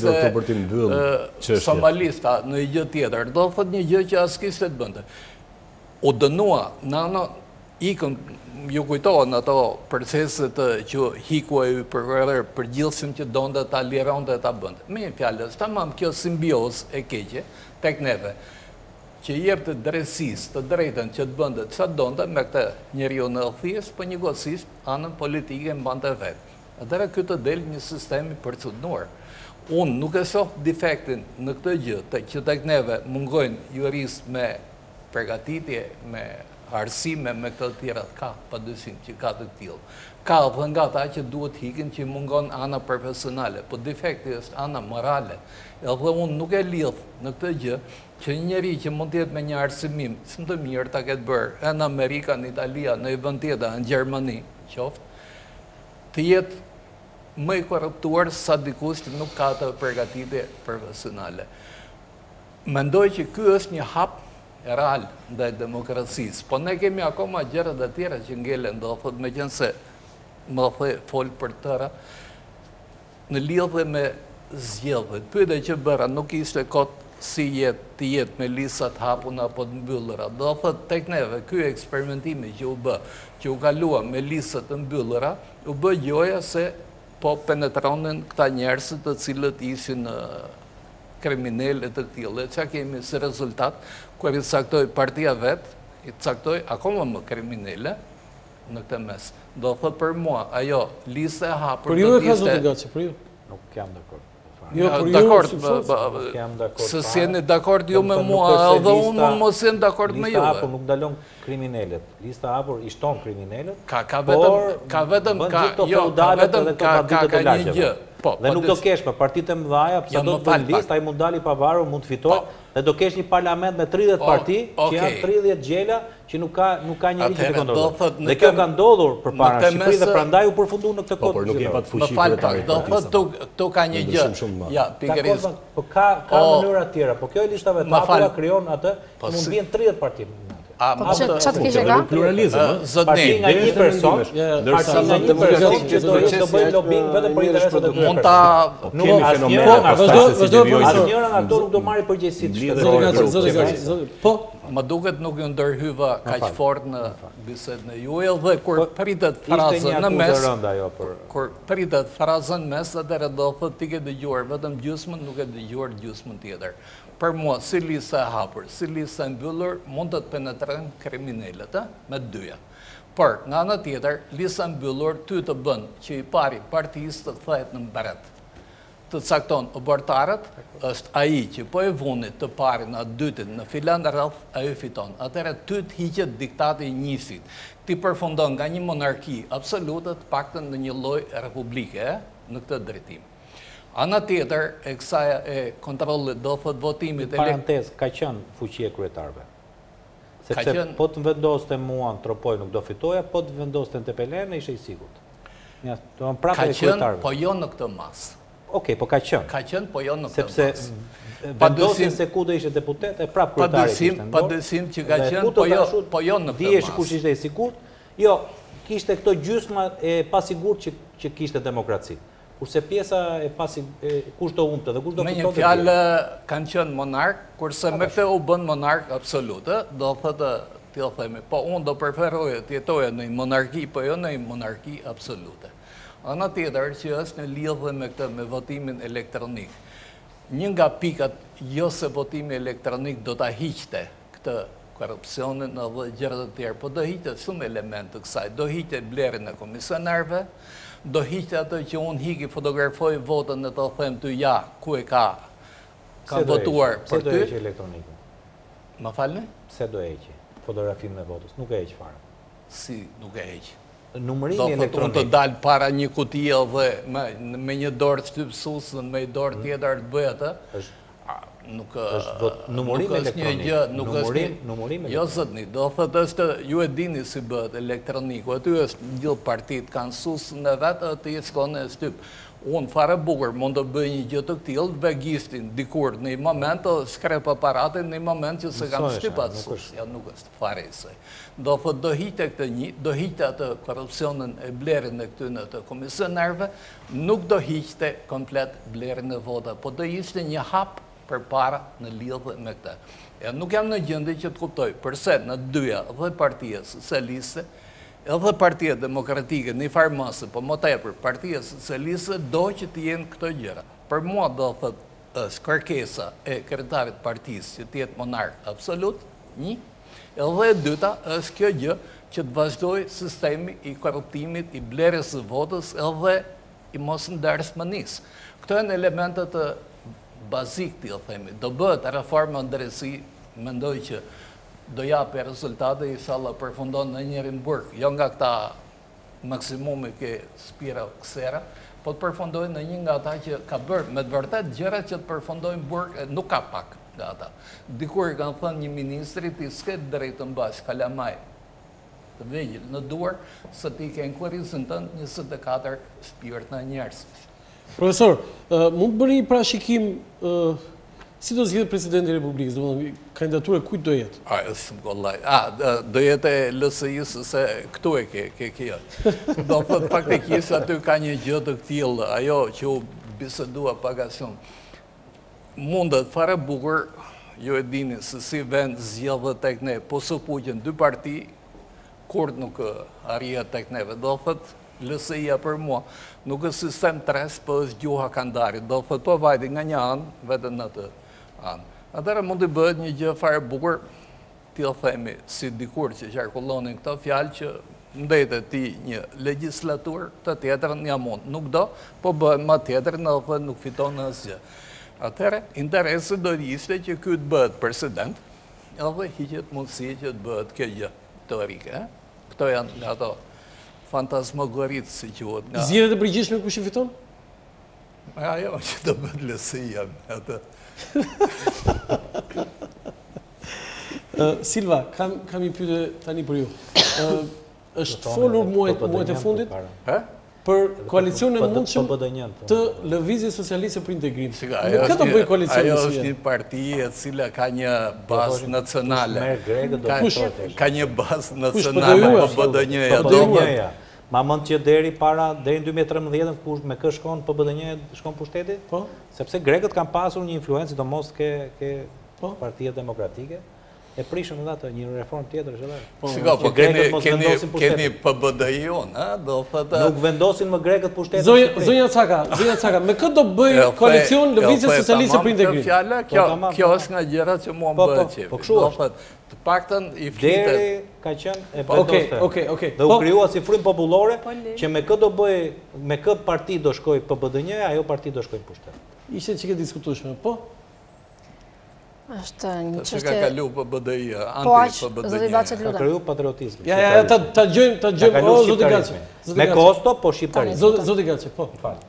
fliste somalista në një gjë tjetër. Do thot një gjë që as kishte të bënte. U dënua nano, ikën, ju kujtohen ato proceset që hikua i prokuror përgjithshëm që donte ta lironte ta bënte. Me një fjalë, tamam kjo simbiozë e keqe tek neve, që jep të drejtësisë, të drejtën që të bënde që të donte me këtë njeriu në thjesht, për një godsisht anën politike në bante vetë. Atëra këtë del një sistemi përcudnuar. Unë nuk e shoh defektin në këtë gjë, që tek neve mungojnë jurist me përgatitje, me arsime, me këtë tjera, ka padyshim që ka të tillë. Ka dhe nga ta që duhet hikin që mungon ana profesionale, po defekti është ana morale. Edhe unë nuk e lidh në këtë gjë, që një njeri që mund tjetë me një arsimim, së më të mirë ta ketë bërë, në Amerika, në Italia, në i vend tjetër, në Gjermani, qoftë, të jetë më i korruptuar sa dikush që nuk ka të përgatitje profesionale. Mendoj që ky është një hap real ndaj demokracisë, po ne kemi akoma gjëra të tjera që ngelen, do thot me qenë se më fol për tëra, në lidhje me zgjedhjet. Pyetja që bëra nuk ishte kot si të jetë me listat hapuna apo të mbyllura. Do thot tek neve ky eksperimentimi që u bë, që u kalua me listat të mbyllura, u bë gjoja se po penetronin këta njerëz të cilët ishin kriminele të tillë. Çka kemi si rezultat, kur i caktoi partia vet, i caktoi akoma më kriminele në këtë mes. Do thot për mua, ajo lista e hapur për ju e ka zotë Gaçi, për ju? Nuk jam dakord. Jo, për ju, dakord, se si jeni dakord ju me mua, edhe unë mos jem dakord me ju. Lista hapur nuk dalon kriminalet. Lista hapur i shton kriminalet. Ka vetëm një gjë. Dhe nuk do kesh me partitë e mëdhaja, pse do të bëjnë listë, ai mund dali pavarur, mund të fitojë, dhe do kesh një parlament me 30 parti, që janë 30 gjela që nuk ka njëri që të kontrollojë. Dhe kjo ka ndodhur përpara në Shqipëri dhe prandaj u përfundu në këtë kohë. Por nuk e pat fuqi kryetari. Do thot këtu ka një gjë. Ja, pikërisht. Po ka mënyra të tjera, po kjo e listave të hapura krijon atë që mund bien 30 parti. Çfarë kishte ka? Pluralizëm, Parti nga një person, parti nga një person që do bëjë lobbying vetëm për interesat e tyre. Mund ta kemi fenomen. Asnjëra nga ato nuk do marrë përgjegjësitë. Po, më duket nuk ju ndërhyva kaq fort në bisedën e juaj dhe kur pritet frazën në mes. Kur pritet frazën mes, atëherë do thotë ti ke dëgjuar vetëm gjysmën, nuk e dëgjuar gjysmën tjetër. Për mua, si lista e hapur, si lista e mbyllur, mund të penetrojnë kriminalet, me dyja. Por, nga ana tjetër, lista e mbyllur ty të bën që i pari partisë të thahet në mbret. të cakton obortarët, është ai që po e vunit të parin atë dytin në filan rreth, ajo fiton. Atëherë ty të hiqet diktati i njësit. Ti përfundon nga një monarki absolute të paktën në një lloj republike, në këtë drejtim. Ana tjetër e kësaj e kontrollit do thot votimit parantez ka qenë fuqi e kryetarëve. Sepse po të vendoste mua në Tropoj nuk do fitoja, po të vendoste në Tepelen ishte i sigurt. Ka qenë, po jo në këtë mas. Okej, po ka qenë. Ka qenë, po jo në këtë mas. Sepse vendosin se ku do ishte deputet, e prap kryetari kishte ndorë. Pa dësim që ka qenë, po jo në këtë mas. Dihesh kush ishte i sigurt, jo, kishte këto gjysma e pasigurt që kishte demokraci. Kurse pjesa e kush do humbte dhe kush do me fitonte. Me një fjalë kanë qenë monark, kurse me këtë u bën monark absolute, do thotë t'jo themi, po unë do preferoja të jetoja në një monarki, po jo në një monarki absolute. Ana tjetër që është në lidhje me këtë me votimin elektronik. Një nga pikat jo se votimi elektronik do ta hiqte këtë korrupsionin dhe gjërat e tjera, po do hiqte shumë elemente të kësaj. Do hiqte blerjen e komisionarëve, do hiqte ato që unë hiki fotografoj votën e të them ty ja, ku e ka votuar për ty. Se do heqë elektronikën? Më falni? Se do heqë fotografinë e votës? Nuk e heqë fare. Si nuk e heqë? Numërimi elektronik. Do të dalë para një kutie dhe me një dorë të shtypsusën, me një dorë tjetër të bëjë atë. Nuk është një gjë, nuk është një... Jo, zëtni, do thëtë është, ju e dini si bëhet elektroniku, aty është një gjithë partit, kanë susën e vetë, aty e s'kone e shtypë. Unë fare bukur, mund të bëj një gjë të këtilë, vegistin, dikur, në i moment, shkrep aparatin, në i moment që se kanë shtypat susë, ja nuk është fare i sej. Do thëtë do hiqte këtë një, do hiqte atë korrupsionin e blerin e këtyne të komisionarve, nuk do hiqte komplet blerin e vota, po do ishte një hap për para në lidhë me këta. Nuk jam në gjendje që të kuptoj, përse në dyja dhe partija socialiste, edhe partija demokratike një farmasë, po më tepër, partija socialiste do që të jenë këto gjëra. Për mua do thëtë është kërkesa e kryetarit partisë që të jetë monark absolut, një, edhe e dyta është kjo gjë që të vazhdoj sistemi i korruptimit, i blerjes së votës edhe i mos ndershmërisë. Këto janë elementet të bazik, t'jo themi. Do bëhet reforma në drejtësi, mendoj që do jape rezultate, inshallah përfundon në njërin burg, jo nga këta maksimumi ke Spira Ksera, po të përfundojnë në një nga ata që ka bërë, me të vërtet gjëra që të përfundojnë burg, nuk ka pak nga ata. Dikur kanë thënë një ministri, ti s'ket drejtë në bash, kalamaj, të vegjil në duar, se ti ke në kurizën tënë 24 shpirt në njerës. Profesor, mund të bëni një parashikim si do zgjidhet presidenti i Republikës, kandidatura kujt do jetë? Shumë kollaj. Do jetë e LSI-së se këtu e ke kjo. Do thëtë faktikisht aty ka një gjë të këtillë, ajo që u bisedua paga shumë. Mundet fare bukur, ju e dini se si vend zgjedhët tek ne, po së puqen dy parti, kur nuk arrihet tek neve. Do thëtë LSI-a për mua, nuk është sistem tres, po është gjuha kandarit. Do thëtë po vajti nga një anë, vetëm në të anë. Atëra mund të bëhet një gjë fare bukur, t'jo themi, si dikur që qarkullonin këto fjalë që ndete ti një legislatur, të tjetërën një mund. Nuk do, po bëhet ma tjetërën dhe nuk fiton në asgjë. Atëra, interesi do ishte që kjo të bëhet president, edhe hiqet mundësi që të bëhet kjo gjë teorike. Këto janë nga ato fantasmagoritë, si quhet. Zgjedhjet e përgjithshme kush i fiton? Ajo që do bëhet LSI-a atë. Silva, kam i pyetje tani për ju. Është folur muajt e fundit për koalicion e mundshëm të Lëvizjes Socialiste për Integrim. Nuk ka të bëjë koalicion. Ajo është një parti e cila ka një bazë nacionale. Ka një bazë nacionale për BD1-ja. Ma mund që deri në 2013 kush me kë shkon PBD1 shkon pushteti? Po. Sepse grekët kanë pasur një influencë, sidomos ke Partia Demokratike. e prishën edhe atë një reformë tjetër është edhe. Shiko, po keni PBDI-on, do thotë... Nuk vendosin më grekët pushtetin. Zonja Caka, me këtë do bëj koalicion Lëvizje Socialiste për Integrim. Kjo është nga gjërat që mua më bëhet qefi. Po kështu është. Të paktën i flitet... Deri ka qenë e vendoste. Okej. Dhe u krijua si frymë popullore që me këtë do bëj, me këtë parti do shkoj PBD-ja, ajo parti do shkoj në pushtet. Ishte që ke diskutueshme, po? Është një që ka kalu PBDI-ja, anti-PBDI-ja. Ka kriju patriotizmi. Ja, ta gjojmë, o, Zoti Gaçi. Me kosto, po shqiptarizm. Zoti Gaçi, po.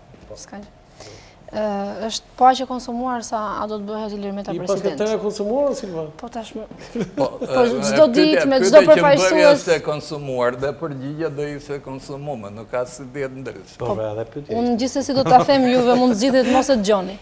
Është po aq e konsumuar sa a do të bëhet Ilir Meta president. I paketë konsumuar, Silva? Po tashmë. Po çdo ditë me çdo përfaqësues është e konsumuar dhe përgjigja do ishte konsumuar, nuk ka si diet ndryshe. Po edhe pyetje. Unë gjithsesi do ta them juve mund zgjidhet mos e dëgjoni.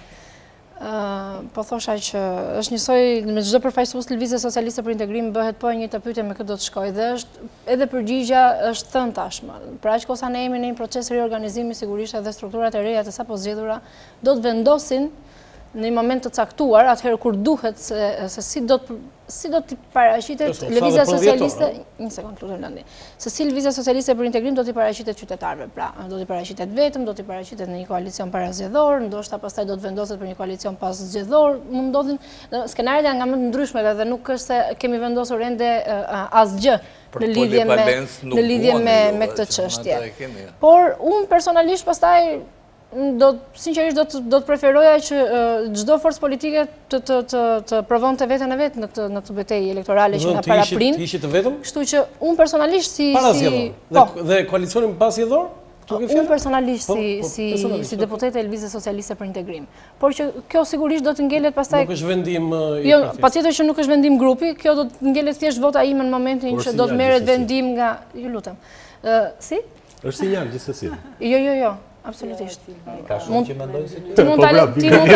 Po thosha që është njësoj me çdo përfaqësues të Lëvizjes Socialiste për Integrim bëhet po një të pyetje me këtë do të shkoj dhe është edhe përgjigja është thënë tashmë. Për aq kohë sa ne jemi në një proces riorganizimi sigurisht edhe strukturat e reja të sapo zgjedhura do të vendosin në një moment të caktuar, atëherë kur duhet se si do t'i paraqitet Lëvizja Socialiste, një sekond lutem Landi. Se si Lëvizja Socialiste për Integrim do t'i paraqitet qytetarëve. Pra, do t'i paraqitet vetëm, do t'i paraqitet në një koalicion parazgjedhor, ndoshta pastaj do të vendoset për një koalicion pasgjedhor. Mund ndodhin skenariet janë nga më të ndryshmeve dhe nuk është se kemi vendosur ende asgjë në lidhje me këtë çështje. Por unë personalisht pastaj sinqerisht do të preferoja që çdo forcë politike të provonte veten e vet në këtë betejë elektorale që na paraprin. Ti ishe të vetëm? Kështu që unë personalisht dhe koalicionin pasgjedhor? Unë personalisht si deputete e Lëvizjes Socialiste për Integrim. Por që kjo sigurisht do të ngelet pastaj... Nuk është vendim i Jo, patjetër që nuk është vendim grupi, kjo do të ngelet thjesht vota ime në momentin që do të merret vendim nga... Ju lutem. Si? Është sinjal gjithsesi. Jo. Absolutisht. Ka shumë që mendojnë si ti mund ta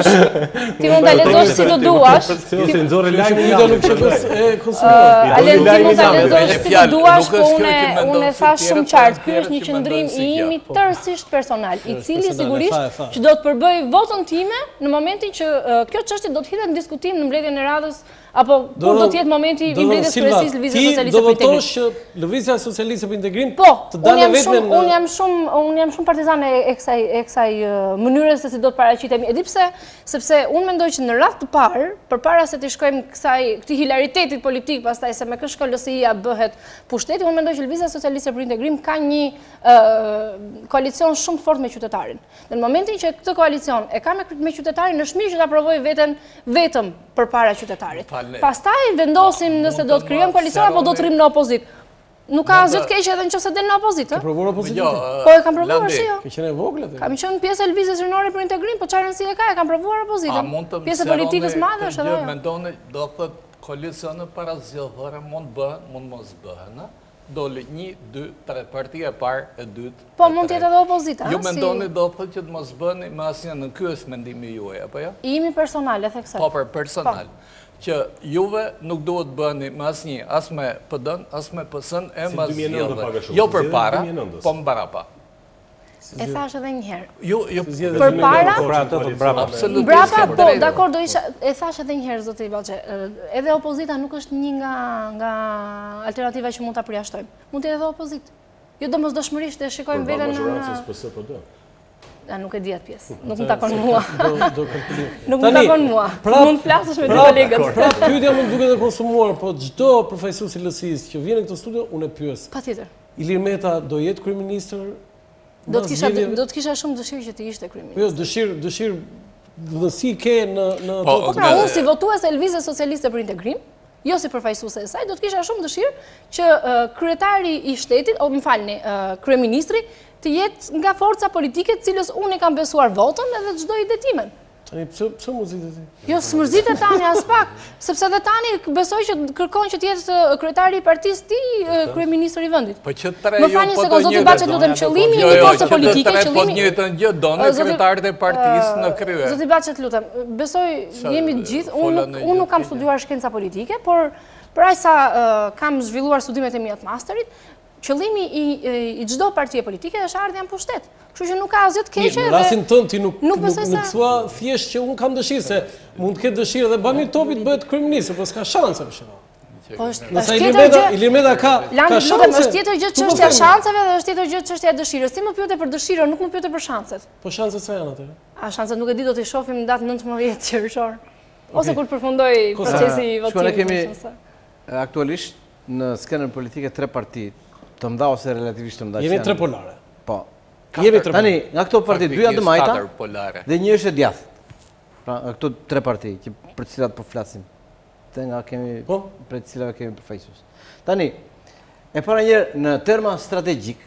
lexosh si do duash. Ti nxorë lajm do nuk e konsumoj. Ale ti mund ta lexosh si do duash, po unë thash shumë qartë, ky është një qendrim i imi tërësisht personal, i cili sigurisht që do të përbëj votën time në momentin që kjo çështje do të hidhet në diskutim në mbledhjen e radhës apo kur do të jetë momenti i mbledhjes kryesisë Lëvizjes Socialiste për Integrim. Do votosh që Lëvizja Socialiste për Integrim të dalë vetëm unë jam shumë partizane e kësaj mënyre se si do të paraqitemi. E di pse? Sepse unë mendoj që në radhë të parë, përpara se të shkojmë këtij hilaritetit politik, pastaj se me kë shkollësia bëhet pushteti, unë mendoj që Lëvizja Socialiste për Integrim ka një koalicion shumë të fortë me qytetarin. Dhe në momentin që këtë koalicion e ka me qytetarin, është mirë që ta provojë veten vetëm përpara qytetarit. Pastaj vendosim nëse do të krijojmë koalicion apo do të rrim në opozit. Nuk ka asgjë të keqe edhe nëse del në opozit, ë? Ka provuar opozitin? Po e kam provuar si jo. Ka qenë e vogël atë. Kam qenë pjesë e Lëvizjes Rinore për Integrim, po çfarë rëndësie ka? E kam provuar opozitin. Pjesë e politikës madhe është edhe ajo. Mendoni do thotë koalicione parazgjedhore mund bëhen, mund mos bëhen, ë? Doli 1, 2, 3 partia e parë, e dytë. Po mund të jetë edhe opozita, Ju mendoni do thotë që të mos bëni me asnjë në ky është mendimi juaj apo jo? Imi personal, e theksoj. Po për personal. Që juve nuk duhet bëni me asnjë, as me PD-n, as me PS-n e me asnjë. Jo përpara, po mbarapa. E thash edhe një herë. Jo përpara, mbrapa, po, dakor, do isha, e thash edhe një herë zoti Ballçe, edhe opozita nuk është një nga alternativa që mund ta përjashtojmë. Mund të jetë edhe opozitë. Jo domosdoshmërisht e shikojmë veten në nuk e di atë pjesë. Nuk më takon mua. Nuk më takon mua. Mund flasësh me dy kolegët. Pra, pyetja më duket e konsumuar, po çdo përfaqësues i LSI-s që vjen në këtë studio, unë e pyes. Patjetër. Ilir Meta do jetë kryeminist? Do të kisha shumë dëshirë që të ishte kryeminist. Jo, dëshirë dhe si ke në Po pra, unë si votuese e Lëvizjes Socialiste për Integrim, jo si përfaqësuese e saj, do të kisha shumë dëshirë që kryetari i shtetit, o më falni, kryeministri, të jetë nga forca politike cilës unë i kam besuar votën edhe çdo ide timen. Tani pse mërzitet ti? Jo, s'mërzitet tani as pak, sepse edhe tani besoj që kërkon që të jetë kryetari i partisë ti kryeministri i vendit. Po që tre më falni se zoti Baçet lutem qëllimi i një force politike, qëllimi. Po njëjtën gjë donë kryetarit e partisë në krye. Zoti Baçet lutem, besoj jemi të gjithë, unë nuk kam studiuar shkenca politike, por për aq sa kam zhvilluar studimet e mia të masterit, qëllimi i çdo partie politike është ardhja në pushtet. Kështu që nuk ka asgjë të keqe. Në rastin tënd ti nuk besoj se thua thjesht që un kam dëshirë se mund të ketë dëshirë dhe Bami Topi të bëhet kryeminist, po s'ka shanse për shkak. Po është Ilir Meta ka shanse. Është tjetër gjë çështja e shanseve dhe është tjetër gjë çështja e dëshirës. Ti më pyete për dëshirën, nuk më pyete për shanset. Po shanset sa janë atë? A shanset nuk e di, do t'i shohim në datë 19 qershor. Ose kur përfundoj procesi i votimit. Ne kemi aktualisht në skenën politike 3 parti të mëdha ose relativisht të mëdha. Jemi tripolare. Po. Jemi tripolare. Tani, nga këto parti 2 janë të majta dhe 1 është e djathtë. Pra, këto 3 parti për të cilat po flasim. Te nga kemi për të cilave kemi përfaqësues. Tani, e para njerë në terma strategjik,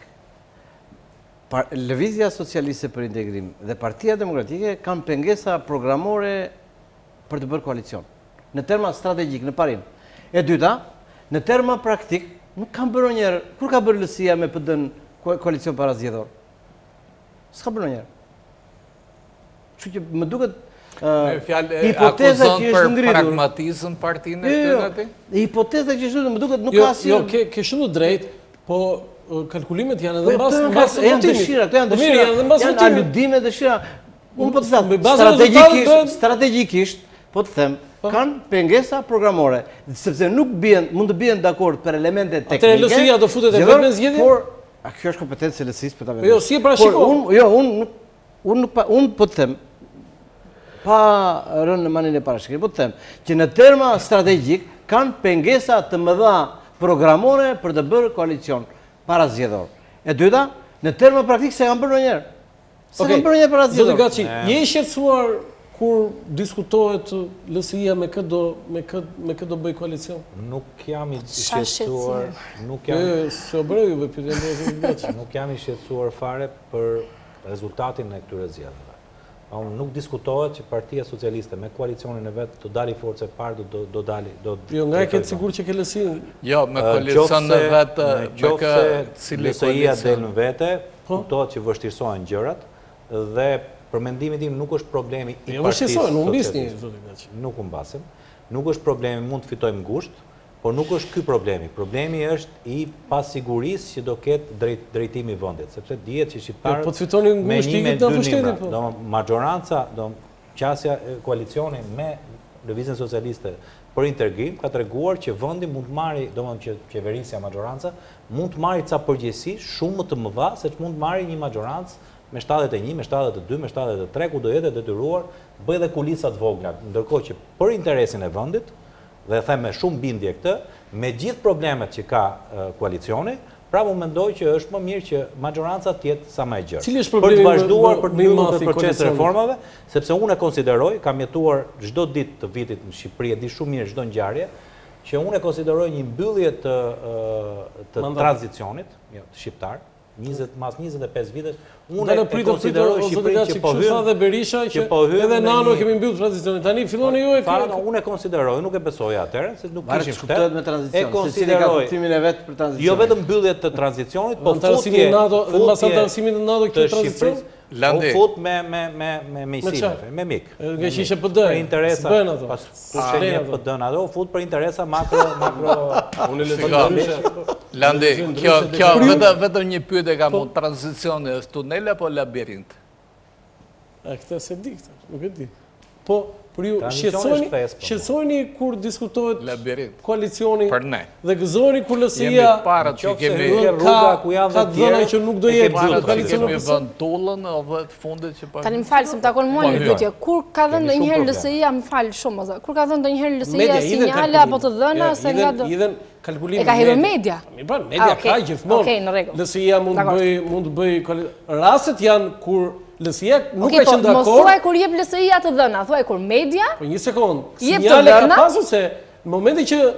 Lëvizja Socialiste për Integrim dhe Partia Demokratike kanë pengesa programore për të bërë koalicion. Në terma strategjik, në parim. E dyta, në terma praktik, nuk kanë bërë njerë. Kur ka bërë LSI-a me PD-n koalicion para zgjedhor? S'ka bërë njerë. Kështu që më duket hipoteza që është ngritur. Për pragmatizëm partinë e të ati? Hipoteza që është ngritur, më duket nuk ka si... Jo, ke shumë drejt, po kalkulimet janë edhe mbas votimit. Janë dëshira, këto janë dëshira, janë aludime, dëshira. Unë po të them, strategjikisht, po të them, kanë pengesa programore, sepse nuk mund të bien dakord për elemente teknike. Atëherë LSI-a do futet e vetë në zgjedhje? A kjo është kompetencë e LSI-s për ta vendosur. Jo, si e parashikoj. Unë po të them, pa rënë në manin e parashikimit, po të them që në terma strategjik kanë pengesa të mëdha programore për të bërë koalicion para zgjedhor. E dyta, në terma praktik se kanë bërë ndonjëherë. Se kanë bërë ndonjëherë para zgjedhor. Zoti Gaçi, je i shqetësuar kur diskutohet LSI-a me kë do bëj koalicion? Nuk jam i shqetësuar, nuk jam i shqetësuar fare për rezultatin e këtyre zgjedhjeve. Nuk diskutohet që Partia Socialiste me koalicionin e vetë të dali force e parë, do dali... Jo, nga e këtë sigur që ke LSI-n? Jo, me koalicion e vetë... Qofse LSI-a del në vete, kuptohet që vështirësohen gjërat, dhe për mendimin tim nuk është problemi i Partisë Socialiste. Nuk u mbasim. Nuk është problemi, mund të fitojmë ngusht, por nuk është ky problemi. Problemi është i pasigurisë që do ketë drejtimi i vendit, sepse dihet që shqiptarët po të fitoni ngusht i këtë pushtetit po. Do majoranca, do qasja e koalicioni me Lëvizjen Socialiste për integrim ka treguar që vendi mund të marrë, domethënë që qeverisja majoranca mund të marrë ca përgjegjësi shumë më të mëdha se që mund të marrë një majorancë me 71, me 72, me 73, ku do jetë detyruar bëj dhe kulisat vogla, ndërkohë që për interesin e vendit, dhe them me shumë bindje këtë, me gjithë problemet që ka koalicioni, pra mu mendoj që është më mirë që majoranca tjetë sa më e gjerë. Cili është problemi për të vazhduar për të mbyllur këtë proces reformave, sepse unë e konsideroj, kam jetuar çdo ditë të vitit në Shqipëri, e di shumë mirë çdo ngjarje, që unë e konsideroj një mbyllje të tranzicionit, shqiptar, mas 25 vitesh, unë e konsideroj Shqipërinë që po hyn dhe Berisha që edhe nano kemi mbyllur tranzicionin. Tani filloni ju unë e konsideroj, nuk e besoja atëherë, se nuk kishim shtet. Me tranzicion. E konsideroj kuptimin e vet për tranzicion. Jo vetëm mbyllje të tranzicionit, po futje NATO dhe mbas antarësimit në NATO këtë tranzicion. Landi. Fut me mejsime, me mik. Nga që ishe PD, s'bën ato. Kushenje PD-n ato, fut për interesa makro... Unë e leton Landi, kjo vetëm një pyetje ka mund, tranzicioni është tunel apo labirint? Këtë se di këtë, nuk e di. Po, për ju shqetësojni kur diskutohet koalicioni dhe gëzoni kur LSI-a ka dhëna që nuk do jetë koalicioni. Kemi vënd tullën edhe të fundit që... Tani më falë, se më takon mua një pyetje. Kur ka dhënë ndonjëherë LSI-a, më falë shumë, kur ka dhënë ndonjëherë LSI-a sinjale apo të dhëna se nga do... E ka hedhur media? Media ka gjithmonë. LSI-a mund të bëj... Rastet janë kur LSI-a nuk e qenë dakord. Mos thuaj kur jep LSI-a të dhëna, thuaj kur media... Po një sekond, sinjale ka pasur se në momentin që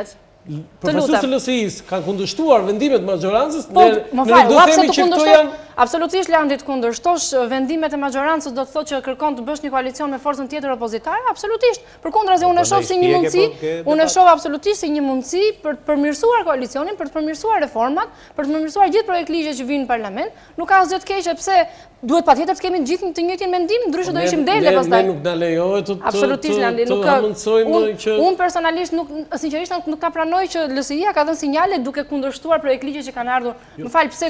profesorët e LSI-s kanë kundërshtuar vendimet majorancës, ne do themi që këto janë absolutisht Landi të kundërshtosh vendimet e majorancës do të thotë që kërkon të bësh një koalicion me forcën tjetër opozitare, absolutisht. Përkundrazi unë e shoh si një mundësi, unë e shoh absolutisht si një mundësi për të përmirësuar koalicionin, për të përmirësuar reformat, për të përmirësuar gjithë projekt ligje që vinë në parlament. Nuk ka asgjë të keqe pse duhet patjetër të kemi të gjithë të njëjtin mendim, ndryshe do ishim dele pastaj. Ne nuk na lejohet të amundsojmë që unë personalisht sinqerisht nuk ta pranoj që LSI-ja ka dhënë sinjale duke kundërshtuar projekt ligje që kanë ardhur. Më fal, pse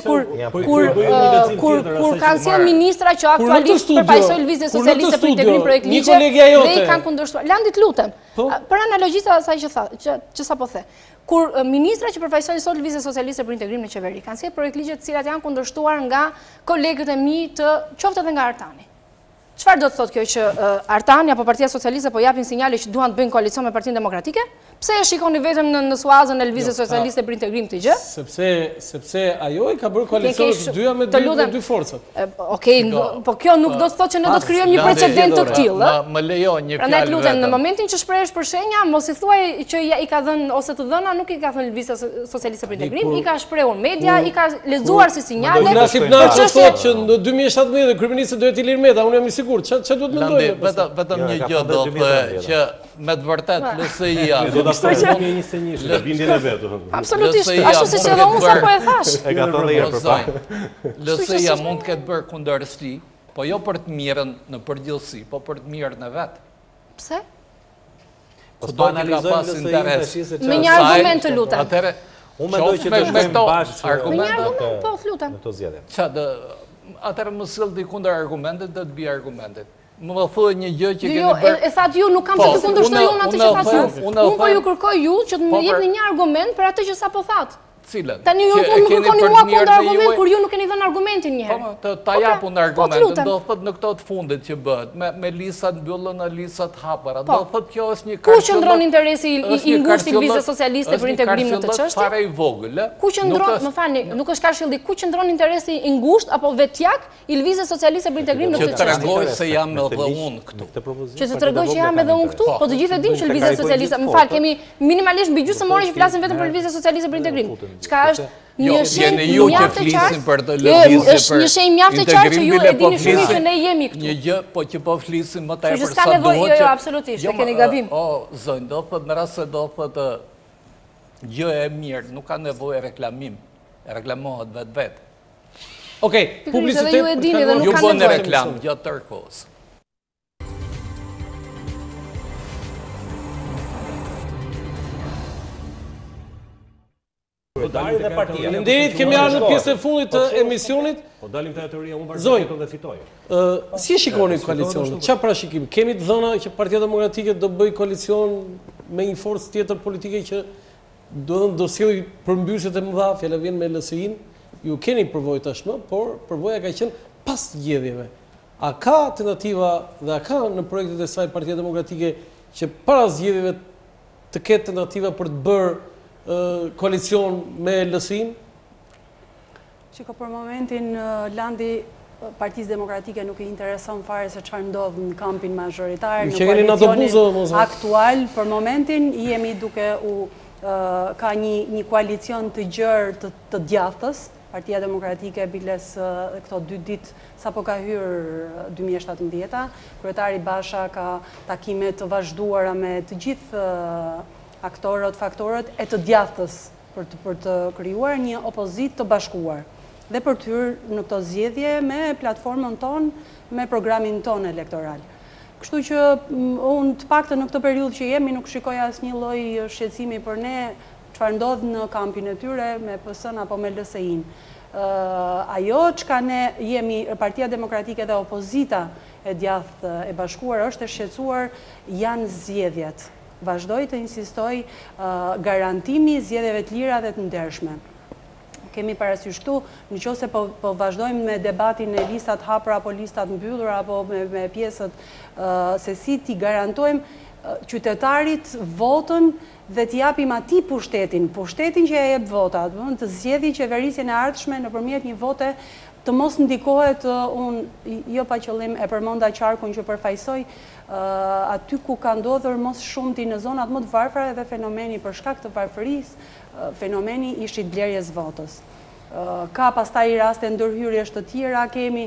kur kanë sjell ministra që aktualisht përfaqësojnë Lëvizjen Socialiste për integrim projekt ligje, dhe i kanë kundërshtuar. Landi, lutem. Për analogjisë asaj që sapo the. Kur ministra që përfaqësojnë sot Lëvizjen Socialiste për integrim në qeveri kanë sjellë projekt ligje të cilat janë kundërshtuar nga kolegët e mi të qoftë edhe nga Artani. Çfarë do të thotë kjo që Artani apo Partia Socialiste po japin sinjale që duan të bëjnë koalicion me Partinë Demokratike? Pse e shikoni vetëm në suazën e Lëvizjes Socialiste për integrim të gjë? Sepse ajo i ka bërë koalicion të dyja me dy forcat. Okej, po kjo nuk do të thotë që ne do të krijojmë një precedent të tillë. Më lejo një fjalë. Prandaj lutem, në momentin që shprehesh për shenja, mos i thuaj që i ka dhënë ose të dhëna nuk i ka thënë Lëvizja Socialiste për integrim, i ka shprehur media, i ka lexuar si sinjale. Nasip Naçi thotë që në 2017 kryeministri duhet Ilir Meta, unë jam i sigurt. Çfarë duhet mendojë? Vetëm një gjë do të që me të vërtet LSI-ja absolutisht, ashtu siç edhe unë sapo e thash. E ka thënë herë përpara. LSI-ja mund të ketë bërë kundërshti, po jo për të mirën në përgjithësi, po për të mirën e vet. Pse? Po do analizojmë LSI-n me një argument të lutem. Atëherë unë mendoj që të shkojmë bashkë me një argument, po lutem. Në to zgjedhje. Atëherë më sill di kundër argumentet, do të bie argumentet. Më thuaj një gjë që keni bërë. Jo, e thatë ju, nuk kam që të kundërshtoj unë atë që thatë ju. Unë po ju kërkoj ju që të më jepni një argument për atë që sapo thatë. Cilën? Tani ju më kërkoni mua kundër argument, kur ju nuk keni dhënë argumentin një herë. Po, ta japun argumentin, do thotë në këto të fundit që bëhet, me lisat mbyllën, lisat hapura. Do thotë kjo është një karcillë. Ku qëndron interesi i ngushtë i Lëvizjes Socialiste për integrim në të çështje? Fare i vogël. Ku qëndron, më falni, nuk është karcilli, ku qëndron interesi i ngushtë apo vetjak i Lëvizjes Socialiste për integrim në të çështje? Që tregoj se jam edhe unë këtu. Që të tregoj që jam edhe unë këtu, po të gjithë e dinë që Lëvizja Socialiste, më fal, kemi minimalisht mbi gjysmë ore që flasin vetëm për Lëvizjen Socialiste për integrim. Çka është një shenjë mjaft e qartë, një shenjë mjaft e qartë që ju e dini shumë që ne jemi këtu. Një gjë, po që po flisim më tepër sa duhet. Jo, absolutisht, e keni gabim. O, zonjë, do thotë në rast se do thotë gjë e mirë, nuk ka nevojë reklamim. Reklamohet vetë. Okej, publicitet. Ju e dini dhe nuk ka nevojë. Ju bëni reklam gjatë tërë kohës. Faleminderit, kemi ardhur në pjesën e fundit të emisionit. Po dalim te teoria unë vazhdoj dhe fitoj. Si shikoni koalicionin? Çfarë parashikim? Kemi të dhëna që Partia Demokratike do bëj koalicion me një forcë tjetër politike që do sjellë përmbysjet e mëdha, fjala vjen me LSI-n. Ju keni përvojë tashmë, por përvoja ka qenë pas zgjedhjeve. A ka tentativa dhe a ka në projektet e saj Partia Demokratike që para zgjedhjeve të ketë tentativa për të bërë koalicion me LSI-n? Shiko, për momentin, Landi, Partisë Demokratike nuk i intereson fare se çfarë ndodh në kampin mazhoritar, në koalicionin aktual. Për momentin, jemi duke ka një koalicion të gjerë të djathtës. Partia Demokratike biles këto 2 ditë sapo ka hyrë 2017-a. Kryetari Basha ka takime të vazhduara me të gjithë aktorët, faktorët e të djathtës për të krijuar një opozit të bashkuar dhe për të hyrë në këto zgjedhje me platformën tonë, me programin tonë elektoral. Kështu që unë të paktën në këtë periudhë që jemi nuk shikoj asnjë lloj shqetësimi për ne çfarë ndodh në kampin e tyre me PS-n apo me LSI-n. Ajo çka ne jemi Partia Demokratike dhe opozita e djathtë e bashkuar është e shqetësuar janë zgjedhjet. Vazhdoj të insistoj garantimi zgjedhjeve të lira dhe të ndershme. Kemi parasysh këtu, nëse po vazhdojmë me debatin e listat hapura apo listat mbyllura apo me pjesët se si ti garantojmë qytetarit votën dhe t'i japim atij pushtetin që ja jep votat, të zgjedhë qeverisjen e ardhshme nëpërmjet një vote të mos ndikohet, unë jo pa qëllim e përmenda qarkun që përfaqësoj, aty ku ka ndodhur mos shumti në zonat më të varfra dhe fenomeni për shkak të varfërisë, fenomeni i shitblerjes votës. Ka pastaj raste ndërhyrjesh të tjera, kemi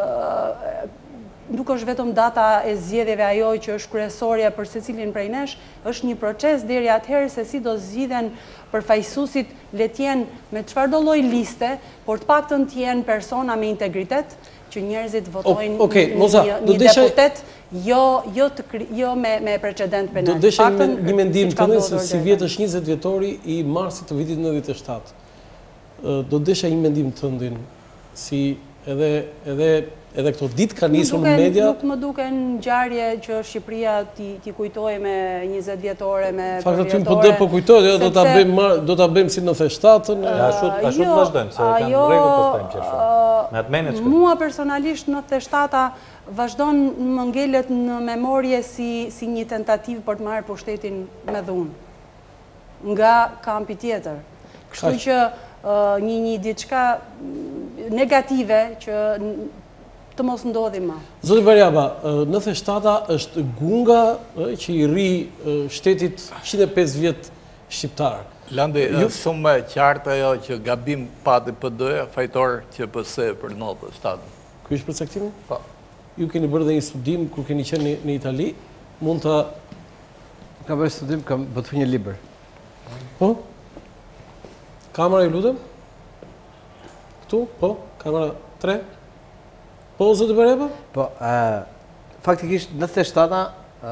nuk është vetëm data e zgjedhjeve ajo që është kryesorja për secilin prej nesh, është një proces deri atëherë se si do zgjidhen përfaqësuesit, le të jenë me çfarëdo lloj liste, por të paktën të jenë persona me integritet, që njerëzit votojnë një deputet, jo me precedent penal. Do desha një mendim tënd se si vjet është 20 vjetori i marsit të vitit 97. Do desha një mendim tëndin si edhe këto ditë ka nisur në media. Nuk më duke në ngjarje që Shqipëria ti kujtoj me 20 vjetore, me përvjetore. Po kujtoj, do ta bëjmë si 97-ën. Ashtu të vazhdojmë, se kanë rregull postojmë që shumë. Me atë menet shkëtë. Mua personalisht 97-a vazhdon më ngelet në memorje si një tentativë për të marrë pushtetin me dhunë nga kampi tjetër. Kështu që një diçka negative që të mos ndodhi më. Zoti Barjaba, 97-a është gunga që i rri shtetit 105 vjet shqiptar. Landi, shumë me qartë ajo që gabim pati PD-ja, fajtor që PS për 97. Ky është përcaktimi? Po. Ju keni bërë dhe një studim kur keni qenë në Itali, mund ta... Kam bërë studim, kam botuar një libër. Po? Kamera, ju lutem? Këtu? Po? Kamera 3? Po, zoti Barjaba? Po, faktikisht 97-a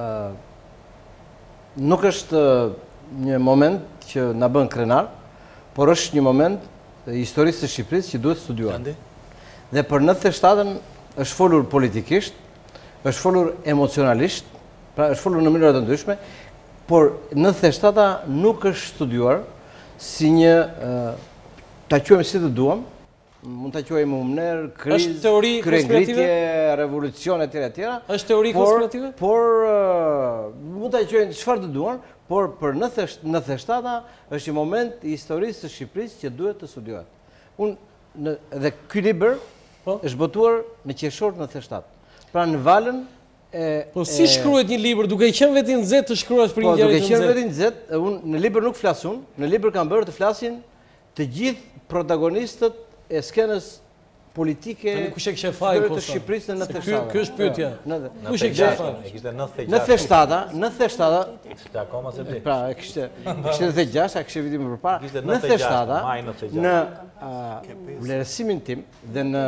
nuk është një moment që na bën krenar, por është një moment i historisë së Shqipërisë që duhet studiuar. Dhe për 97-ën është folur politikisht, është folur emocionalisht, pra është folur në mënyra të ndryshme, por 97-a nuk është studiuar si një, ta quajmë si të duam, mund ta quajmë umner, krizë, kryengritje, revolucion etj. Është teori konspirative? Por mund ta quajmë çfarë të duan, por për 97-a është një moment i historisë së Shqipërisë që duhet të studiohet. Dhe ky libër është botuar në qershor 97. Pra në valën e... Po si shkruhet një libër, duke i qenë vetin nxehtë të shkruash për një ngjarje të nxehtë? Po duke qenë vetin nxehtë, unë në libër nuk flas unë, në libër kam bërë të flasin të gjithë protagonistët e skenës politike të Shqipërisë në 97. Ky është pyetja. Kush e kishte faj? Në 97-a, Ishte akoma se pra kishte 96, kishte vitin më përpara. Në 97-a, në vlerësimin tim dhe në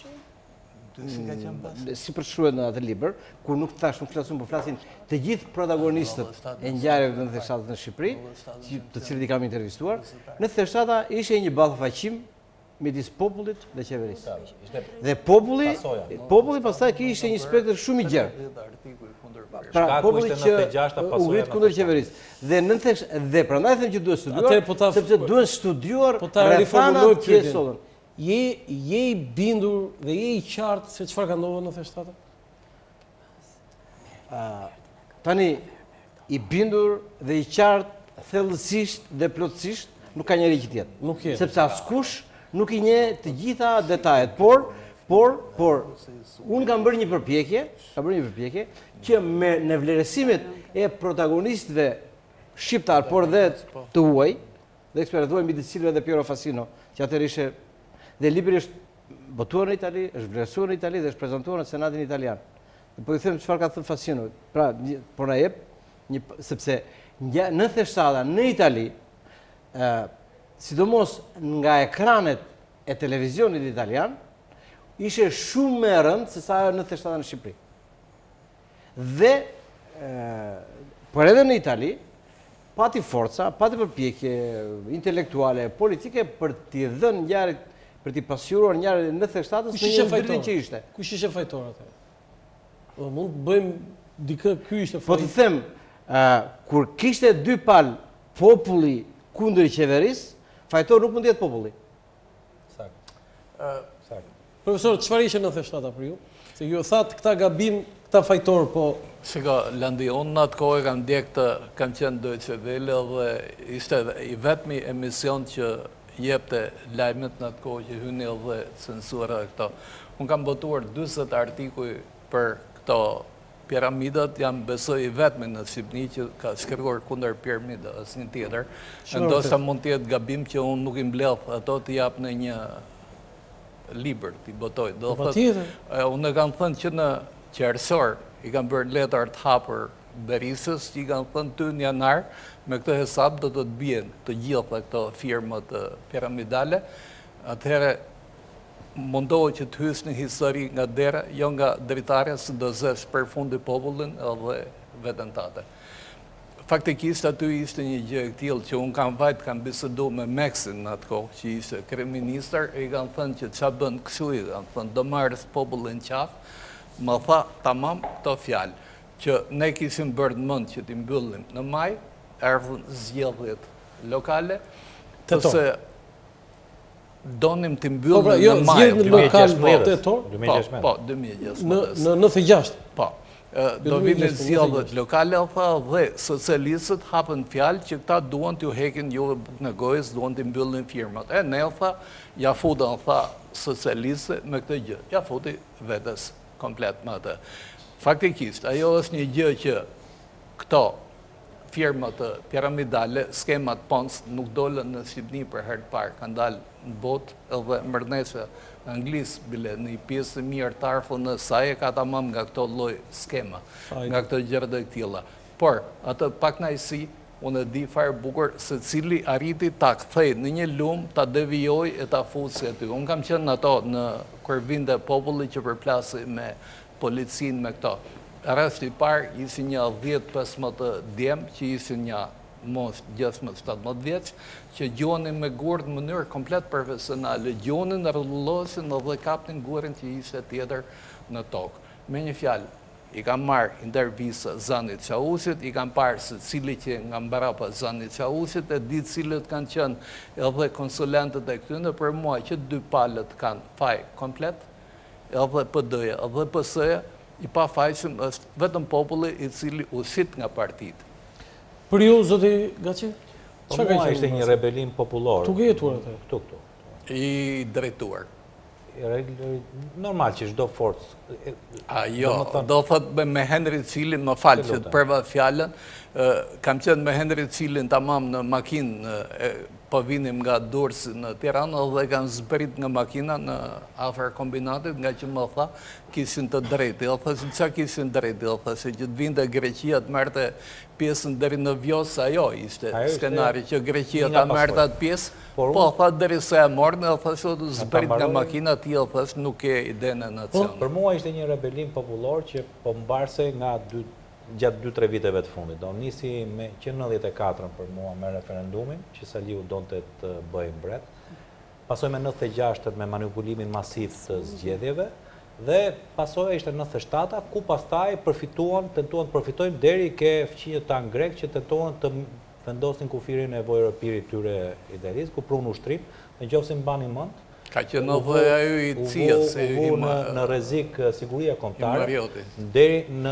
si përshkruhet në atë libër, kur nuk flasun, po flasin të gjithë protagonistët e ngjarjeve të 97-s në Shqipëri, të cilët i kam intervistuar, në 97-a ishte një ballafaqim midis popullit dhe qeverisë. Dhe populli pastaj ishte një spektër shumë i gjerë. Pra populli që u ngrit kundër qeverisë. Dhe prandaj them që duhet studiuar, sepse duhet studiuar rrethanat që sollën. Je i bindur dhe je i qartë se çfarë ka ndodhur në 97-ën? Tani, i bindur dhe i qartë thellësisht dhe plotësisht nuk ka njeri që tjetë. Nuk je. Sepse askush nuk i njeh të gjitha detajet, por unë kam bërë një përpjekje që në vlerësimet e protagonistëve shqiptar, por dhe të huaj, dhe ekspertuar mbi të cilëve dhe Piero Fassino, që atëherë ishte. Dhe libri është botuar në Itali, është vlerësuar në Itali dhe është prezantuar në Senatin italian. Po i them çfarë ka thënë Fassino. Pra, por na jep sepse në 97-a në Itali, sidomos nga ekranet e televizionit italian, ishte shumë më e rëndë se sa ajo në 97-a në Shqipëri. Dhe por edhe në Itali pati forca, pati përpjekje intelektuale, politike për t'i dhënë ngjarjet, për t'i pasqyruar ngjarjet në 97-s në një ndërtim që ishte. Kush ishte fajtor atë? Mund të bëjmë dikë ky ishte fajtor. Po të them, kur kishte dy palë populli kundër qeverisë, fajtor nuk mund të jetë populli. Sakt. Profesor, çfarë ishte në 97-a për ju? Se ju thatë këta gabim, këta fajtor, po... Shiko, Landi, unë në atë kohë kam qenë Deutsche Welle dhe ishte i vetmi emision që jepte lajmet në atë kohë që hyni dhe censura e këto. Unë kam botuar 20 artikuj për këto piramidat janë besoj i vetmi në Shqipëni që ka shkruar kundër piramida, asnjë tjetër. Ndoshta mund të jetë gabim që unë nuk i mbledh ato të jap në një libër të botoj. Do thotë, unë kam thënë që në qershor i kam bërë letër të hapur Berisës, që i kam thënë ty në janar, me këtë hesab do të bien të gjitha këto firmat piramidale. Atëherë mundohet që të hysë në histori nga dera, jo nga dritarja së dëzesh për fundi popullin edhe vetën tate. Faktikisht aty ishte një gjë e tillë që unë kam bisedu me Meksin në atë kohë, që ishte kryeministër, e i kanë thënë që ç'a bën kështu, i kanë thënë do marrës popullin qafë, më tha tamam këto fjalë, që ne kishim bërë mend që t'i mbyllim në maj, erdhën zgjedhjet lokale, përse donim t'i mbyllim në maj. Zgjedhjet lokale tetor? 2016. Po, 2016. Në 96. Po. Do vinë zgjedhjet lokale, dhe socialistët hapën fjalë që këta duan t'ju hekin juve bukë në gojës, duan t'i mbyllin firmat. E ne, ja futën, socialistët me këtë gjë. Ja futi vetes komplet me atë. Faktikisht, ajo është një gjë që këto firmat piramidale, skemat Ponzi nuk dolën në Shqipëni për herë të parë, kanë dalë në botë edhe mërnese Anglisë, bile në i pjesë mirë të arfën në saj e ka tamam nga këto lloj skema, nga këto gjëra të tilla. Por, atë pak kënaqësi, unë e di fare bukur se cili arriti ta kthej në një lumë, ta devijoj e ta fusi aty. Unë kam qenë ato në kur vinte populli që përplasi me policinë me këto. Rasti i parë ishin një 10-15 djem që ishin një mos 16-17 vjeç, që gjonin me gurë në mënyrë komplet profesionale, gjonin, rrullosin dhe kapnin gurin që ishte tjetër në tokë. Me një fjalë, i kam marrë intervista Zanit Çausit, i kam parë se cili që nga mbrapa Zanit Çausit, e di cilët kanë qenë edhe konsulentët e këtyne, për mua që dy palët kanë faj komplet, edhe PD-ja, edhe PS-ja, i pa fajshëm është vetëm populli i cili u shit nga partitë. Për ju, zoti Gaçi? Për mua ishte një rebelim popullor. Tuk e jetuar atë? Tuk. I drejtuar. Normal që çdo forcë. Jo, do thot me Henry Cilin, më falë që të përva fjallën, kam qenë me Henry Cilin tamam në makinë, po vinim nga Durrësi në Tiranë dhe kanë zbrit nga makina në afër kombinatit, nga që më tha, kishin të drejtë. Dhe thashin, qa kishin drejtë? Dhe thashin, që të vinte Greqia të merte pjesën deri në Vjos, ajo ishte skenari, që Greqia të merte atë pjesë, po tha deri se e morën, dhe thashin, të zbrit nga makina ti, dhe thashin, nuk e idene nacionë. Për mua ishte një rebelim popullor që po mbarse nga gjatë 2-3 viteve të fundit. Do nisi që 94 për mua me referendumin, që Saliu donte të bëjë mbret. Pasoj me 96 me manipulimin masiv të zgjedhjeve, dhe pasoj ishte 97, ku pastaj tentuan të përfitojnë deri ke fqinjët tanë grek që tentuan të vendosin kufirin e Vojropiri tyre idealisë, ku prunë ushtrim, në qoftë si mbani mend. Ka që në dhe ajo i cijës. U në rrezik siguria kombëtare, deri në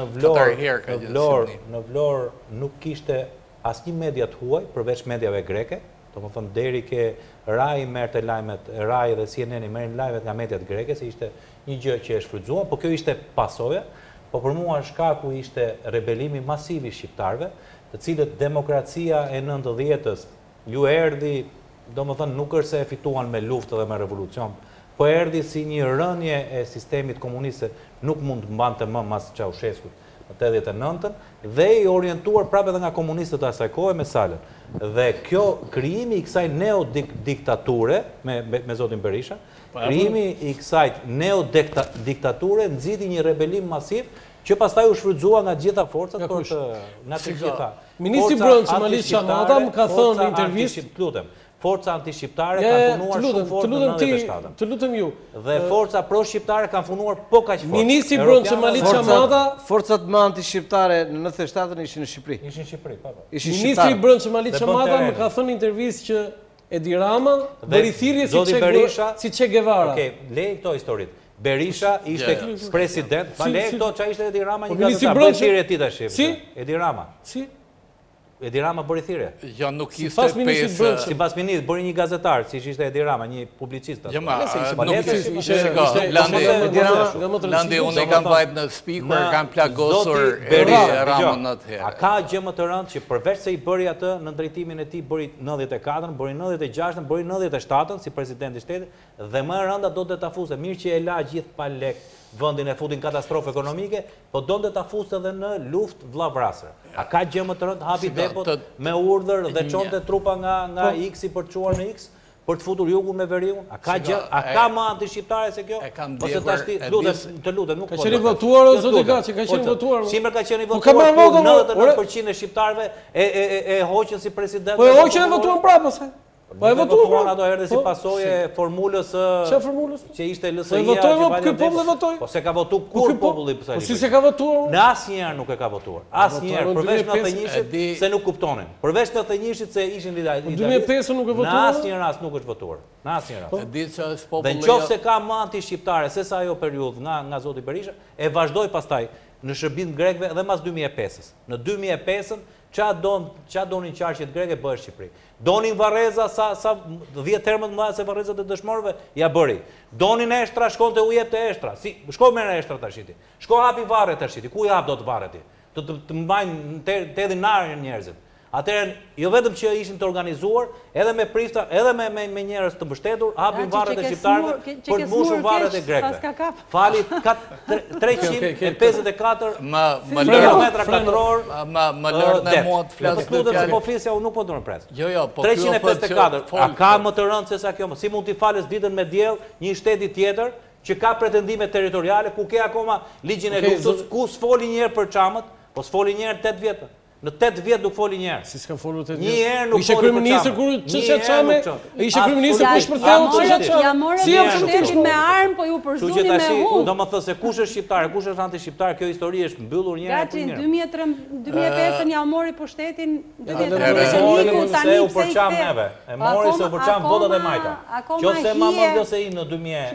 Vlorë nuk kishte asnjë media të huaj, përveç mediave greke, do më thënë deri ke RAI merte lajmet, RAI dhe CNN merrin lajmet nga mediat greke, se ishte një gjë që e shfrytzuan, po kjo ishte pasoja, po për mua shkaku ishte rebelimi masiv i shqiptarëve, të cilët demokracia e 90-s ju erdhi, do më thënë nuk është se e fituan me luftë dhe me revolucion, po erdhi si një rënje e sistemit komuniste, nuk mund të mbante më mas Ceaușescu në 89-ën, dhe i orientuar prapë edhe nga komunistët asaj kohe me Salën. Dhe kjo krijimi i kësaj neodiktature, me zotin Berisha, krijimi i kësaj neodiktature nxiti një rebelim masiv që pastaj u shfrytëzua nga gjitha forcat për të nga të gjitha. Ministri i Brendshëm Ali Çamata më ka thënë në intervistë, forca anti-shqiptare kanë punuar shumë fort në 97. Të lutem ju. Dhe forca pro-shqiptare kanë punuar po kaq fort. Ministri i Brendshëm Ali Çamata, forcat më anti-shqiptare në 97 ishin në Shqipëri. Ishin në Shqipëri, po. Ministri i Brendshëm Ali Çamata më ka thënë në intervistë që Edi Rama bëri thirrje si Che Guevara. Okej, lej këto historitë. Berisha ishte president, pa lej këto ç'a ishte Edi Rama një gazetar, Ministri i Brendshëm e tij tash. Si? Edi Rama. Si? Edi Rama bëri thirrje. Ja nuk ishte Sipas ministrit brendshëm. Sipas ministrit bëri një gazetar, siç ishte Edi Rama, një publicist. Landi, unë i kam vajt në spikur, kam plagosur Edi Ramën atëherë. A ka gjë më të rëndë që përveç se i bëri atë në drejtimin e tij, bëri 94-ën, bëri 96-ën, bëri 97-ën si presidenti i shtetit, dhe më e rënda do të ta fusë, mirë që e la gjithë pa lek vendin e futin katastrofë ekonomike, po donte ta fuste edhe në luftë vllavrasër. A ka gjë më të rëndë hapi depot me urdhër dhe çonte trupa nga X-i për të çuar në X? Për të futur jugun me veriun? A ka gjë, a ka më antishqiptare se kjo? Ose tash të lutem, nuk ka qenë votuar zoti Gaçi, ka qenë votuar. Simër ka qenë votuar. 99% e shqiptarëve e hoqën si president. Po e hoqën e votuan prapë se. Po e votuan ato herë si pasojë formulës që ishte LSI-ja. Po votoi ky popull votoi. Po se ka votuar kur populli Po si se ka votuar? Në asnjëherë nuk e ka votuar. Asnjëherë, përveç 91-shit se nuk kuptonin. Përveç 91-shit se ishin idealistë. 2005 nuk e votuar. Në asnjë rast nuk është votuar. Në asnjë rast. E di se është populli. Dhe nëse ka më anti-shqiptare se sa ajo periudhë nga zoti Berisha, e vazhdoi pastaj në shërbim grekëve edhe mas 2005-s. Në 2005-ën qa donin qarqet greke bëhe Shqipëri. Donin Vareza sa 10 herë më të mëdha se Varezat e dëshmorëve, ja bëri. Donin Eshtra, shkon të ujep të Eshtra. Shko merë Eshtra të ashiti. Shko hapi varet të ashiti. Ku i hap do të varet ti? Të mbajnë të edhin narë njerëzit. Atëherë, jo vetëm që ishin të organizuar, edhe me prifta, edhe me njerëz të mbështetur, hapin varret e shqiptarëve për të mbushur varret e grekëve. Fali 354 kilometra katror. Më lërë në mua të flasë në fjalë. Po fisja unë nuk po të në presë. Jo, po 354. A ka më të rëndë se sa kjo? Si mund t'i falës ditën me diell një shteti tjetër që ka pretendime territoriale, ku ke akoma ligjin e luftës, ku s'foli njerë për çamët, po s'foli njerë 8 vjetë. Në 8 vjetë nuk foli njerë. Si s'ka folur 8 vjetë? Një herë nuk Ishe kryeministër kur çështja çame? Ishe kryeministër kur shpërtheu çështja çame? Ja morën shtetin me armë, po ju përzuni me hu. Do më thënë se kush është shqiptar, kush është anti-shqiptar, kjo histori është mbyllur një herë për një. Gaçi 2005-ën ja mori pushtetin. Se u përçam neve. E mori se u përçam votat e majta. Qofse ma mend ose i në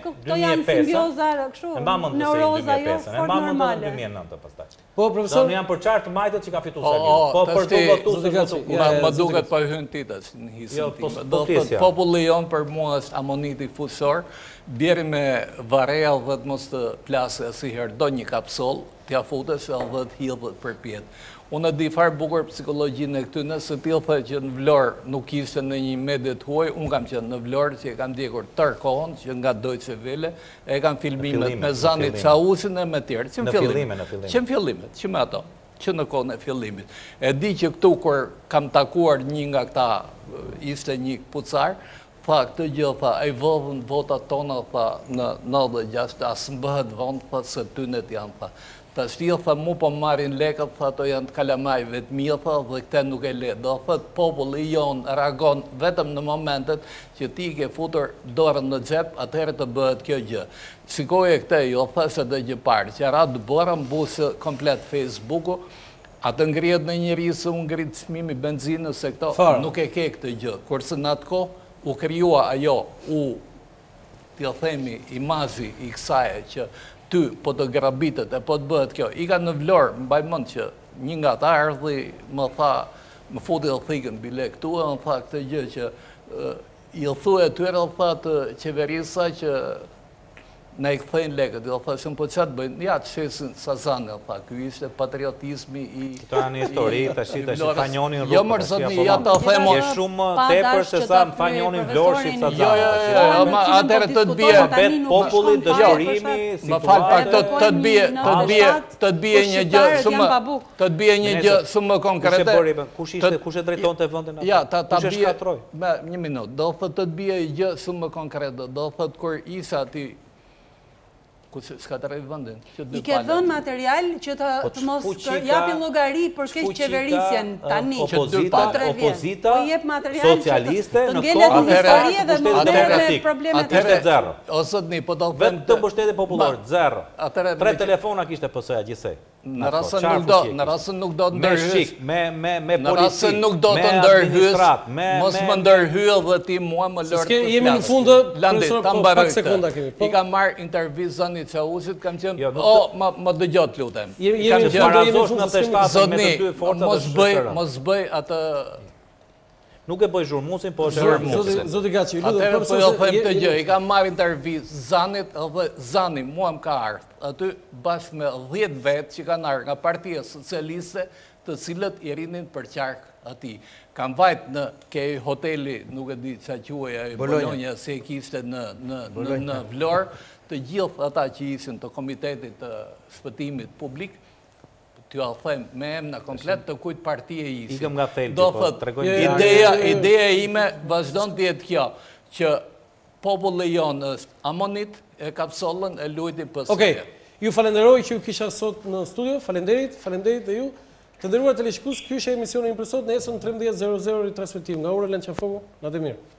2005. E ma mend ose i 2005. E ma mend në 2009 pastaj. Po profesor, janë për qartë majtët që ka fituar. Po për të votuar. Më duket pa hyrë titas në hisën time. Do të populli jonë për mua është amoniti fusor, bjeri me varel dhe të mos të plasë asnjëherë do një kapsol, t'ja futesh edhe të hidhet për pjetë. Unë di farë bukur psikologjinë e këty, nëse t'il thë që në Vlorë nuk ishte në një medit huaj, unë kam qenë në Vlorë që e kam ndjekur tërë kohën, që nga Deutsche Welle, e kam filmimet me Zanit Çausin e me tjerë. Që në fillimet, që me ato, që në kohën e fillimit. E di që këtu kur kam takuar një nga këta, ishte një pucar, tha këtë gjë, tha, e vëdhën votat tona, tha, në 96, asë mbëhet vënd, tha, se tynet janë, tha. Ta shtia, tha, mu po marrin lekët, tha, to janë të kalamajve të mija, tha, dhe këte nuk e le. Do thët, populli jonë reagon vetëm në momentet që ti ke futur dorën në xhep, atëherë të bëhet kjo gjë. Shikoj e këte, jo, tha, se dhe gjë parë, që ra të bërë mbusë komplet Facebooku, atë ngrihet në njëri se unë ngritë çmimi benzinës se këto, nuk e ke këtë gjë. Kurse në atë kohë, u kryua ajo, t'jo themi, imazhi i kësaje që ty po të grabitet e po të bëhet kjo. I ka në Vlorë, më baj mend që një nga ta ardhi, më tha, më futi dhe thikën bile këtu, e më tha këtë gjë që i thu e tyre, tha të qeverisa që ne i këthejnë lekët, dhe tha shumë po qatë bëjnë, ja të shesin Sazane, tha, kjo ishte patriotismi i... Këto janë histori, të shita që fanjonin rrugë. Jo mërë zëtni, ja të themo... Je shumë tepër se sa më fanjonin Vlorë shqip Sazane. Jo, atërë të të bje... Bet popullit, dëshërimi, situatë... Të të bje një gjë shumë... Të të bje një gjë shumë më konkrete... Kush e drejton të vëndin ato? Ja, ta bje... Një minut, do thët të të bje gjë shumë më konkrete, do thët kur isa ti... S'ka të rejtë vëndin. I ke dhënë material që të mos japi llogari për keq qeverisjen tani. Opozita, socialiste, në kohë... Vetë të mbështetje popullore, 0. 3 telefona kishte PS-ja gjithsej. Në rasën nuk do të ndërhys. Me Në rasën polici, nuk do të me ndërhys, administrat, mos më ndërhyë dhe ti mua më lërë të Jemi në fundë, Landi, profesor, ta po, mbaroj pak sekonda kemi. I ka marrë intervjist Zanit Çausit, kam qenë, më dëgjot lutem. Jemi në fundë, Zotni, mos bëj atë... Nuk e bëj zhurmusin, po është zhurmusin. Zoti Gaçi, Atëherë po jo them të gjë, i ka marrë intervjist Zanit dhe Zani mua më ka ardhur aty bashkë me 10 vetë që kanë ardhur nga Partia Socialiste, të cilët i rinin për qark atij. Kam vajt në hoteli, nuk e di çfarë quhej, Bologna, se e kishte në Vlorë, të gjithë ata që ishin të Komitetit të Shpëtimit Publik, t'ju a them me emra komplet të kujt partie isin. Ikëm nga thelbi, Do po, thot, ideja ime vazhdon të jetë kjo, që populli jonë është amonit, e kapsollën, e lujti PS. Okej, ju falenderoj që ju kisha sot në studio, falenderit dhe ju. Të nderuar teleshikues, ky është emisioni për sot, nesër në 13:00 i transmetim nga ora Lënë Qafoku, natë mirë.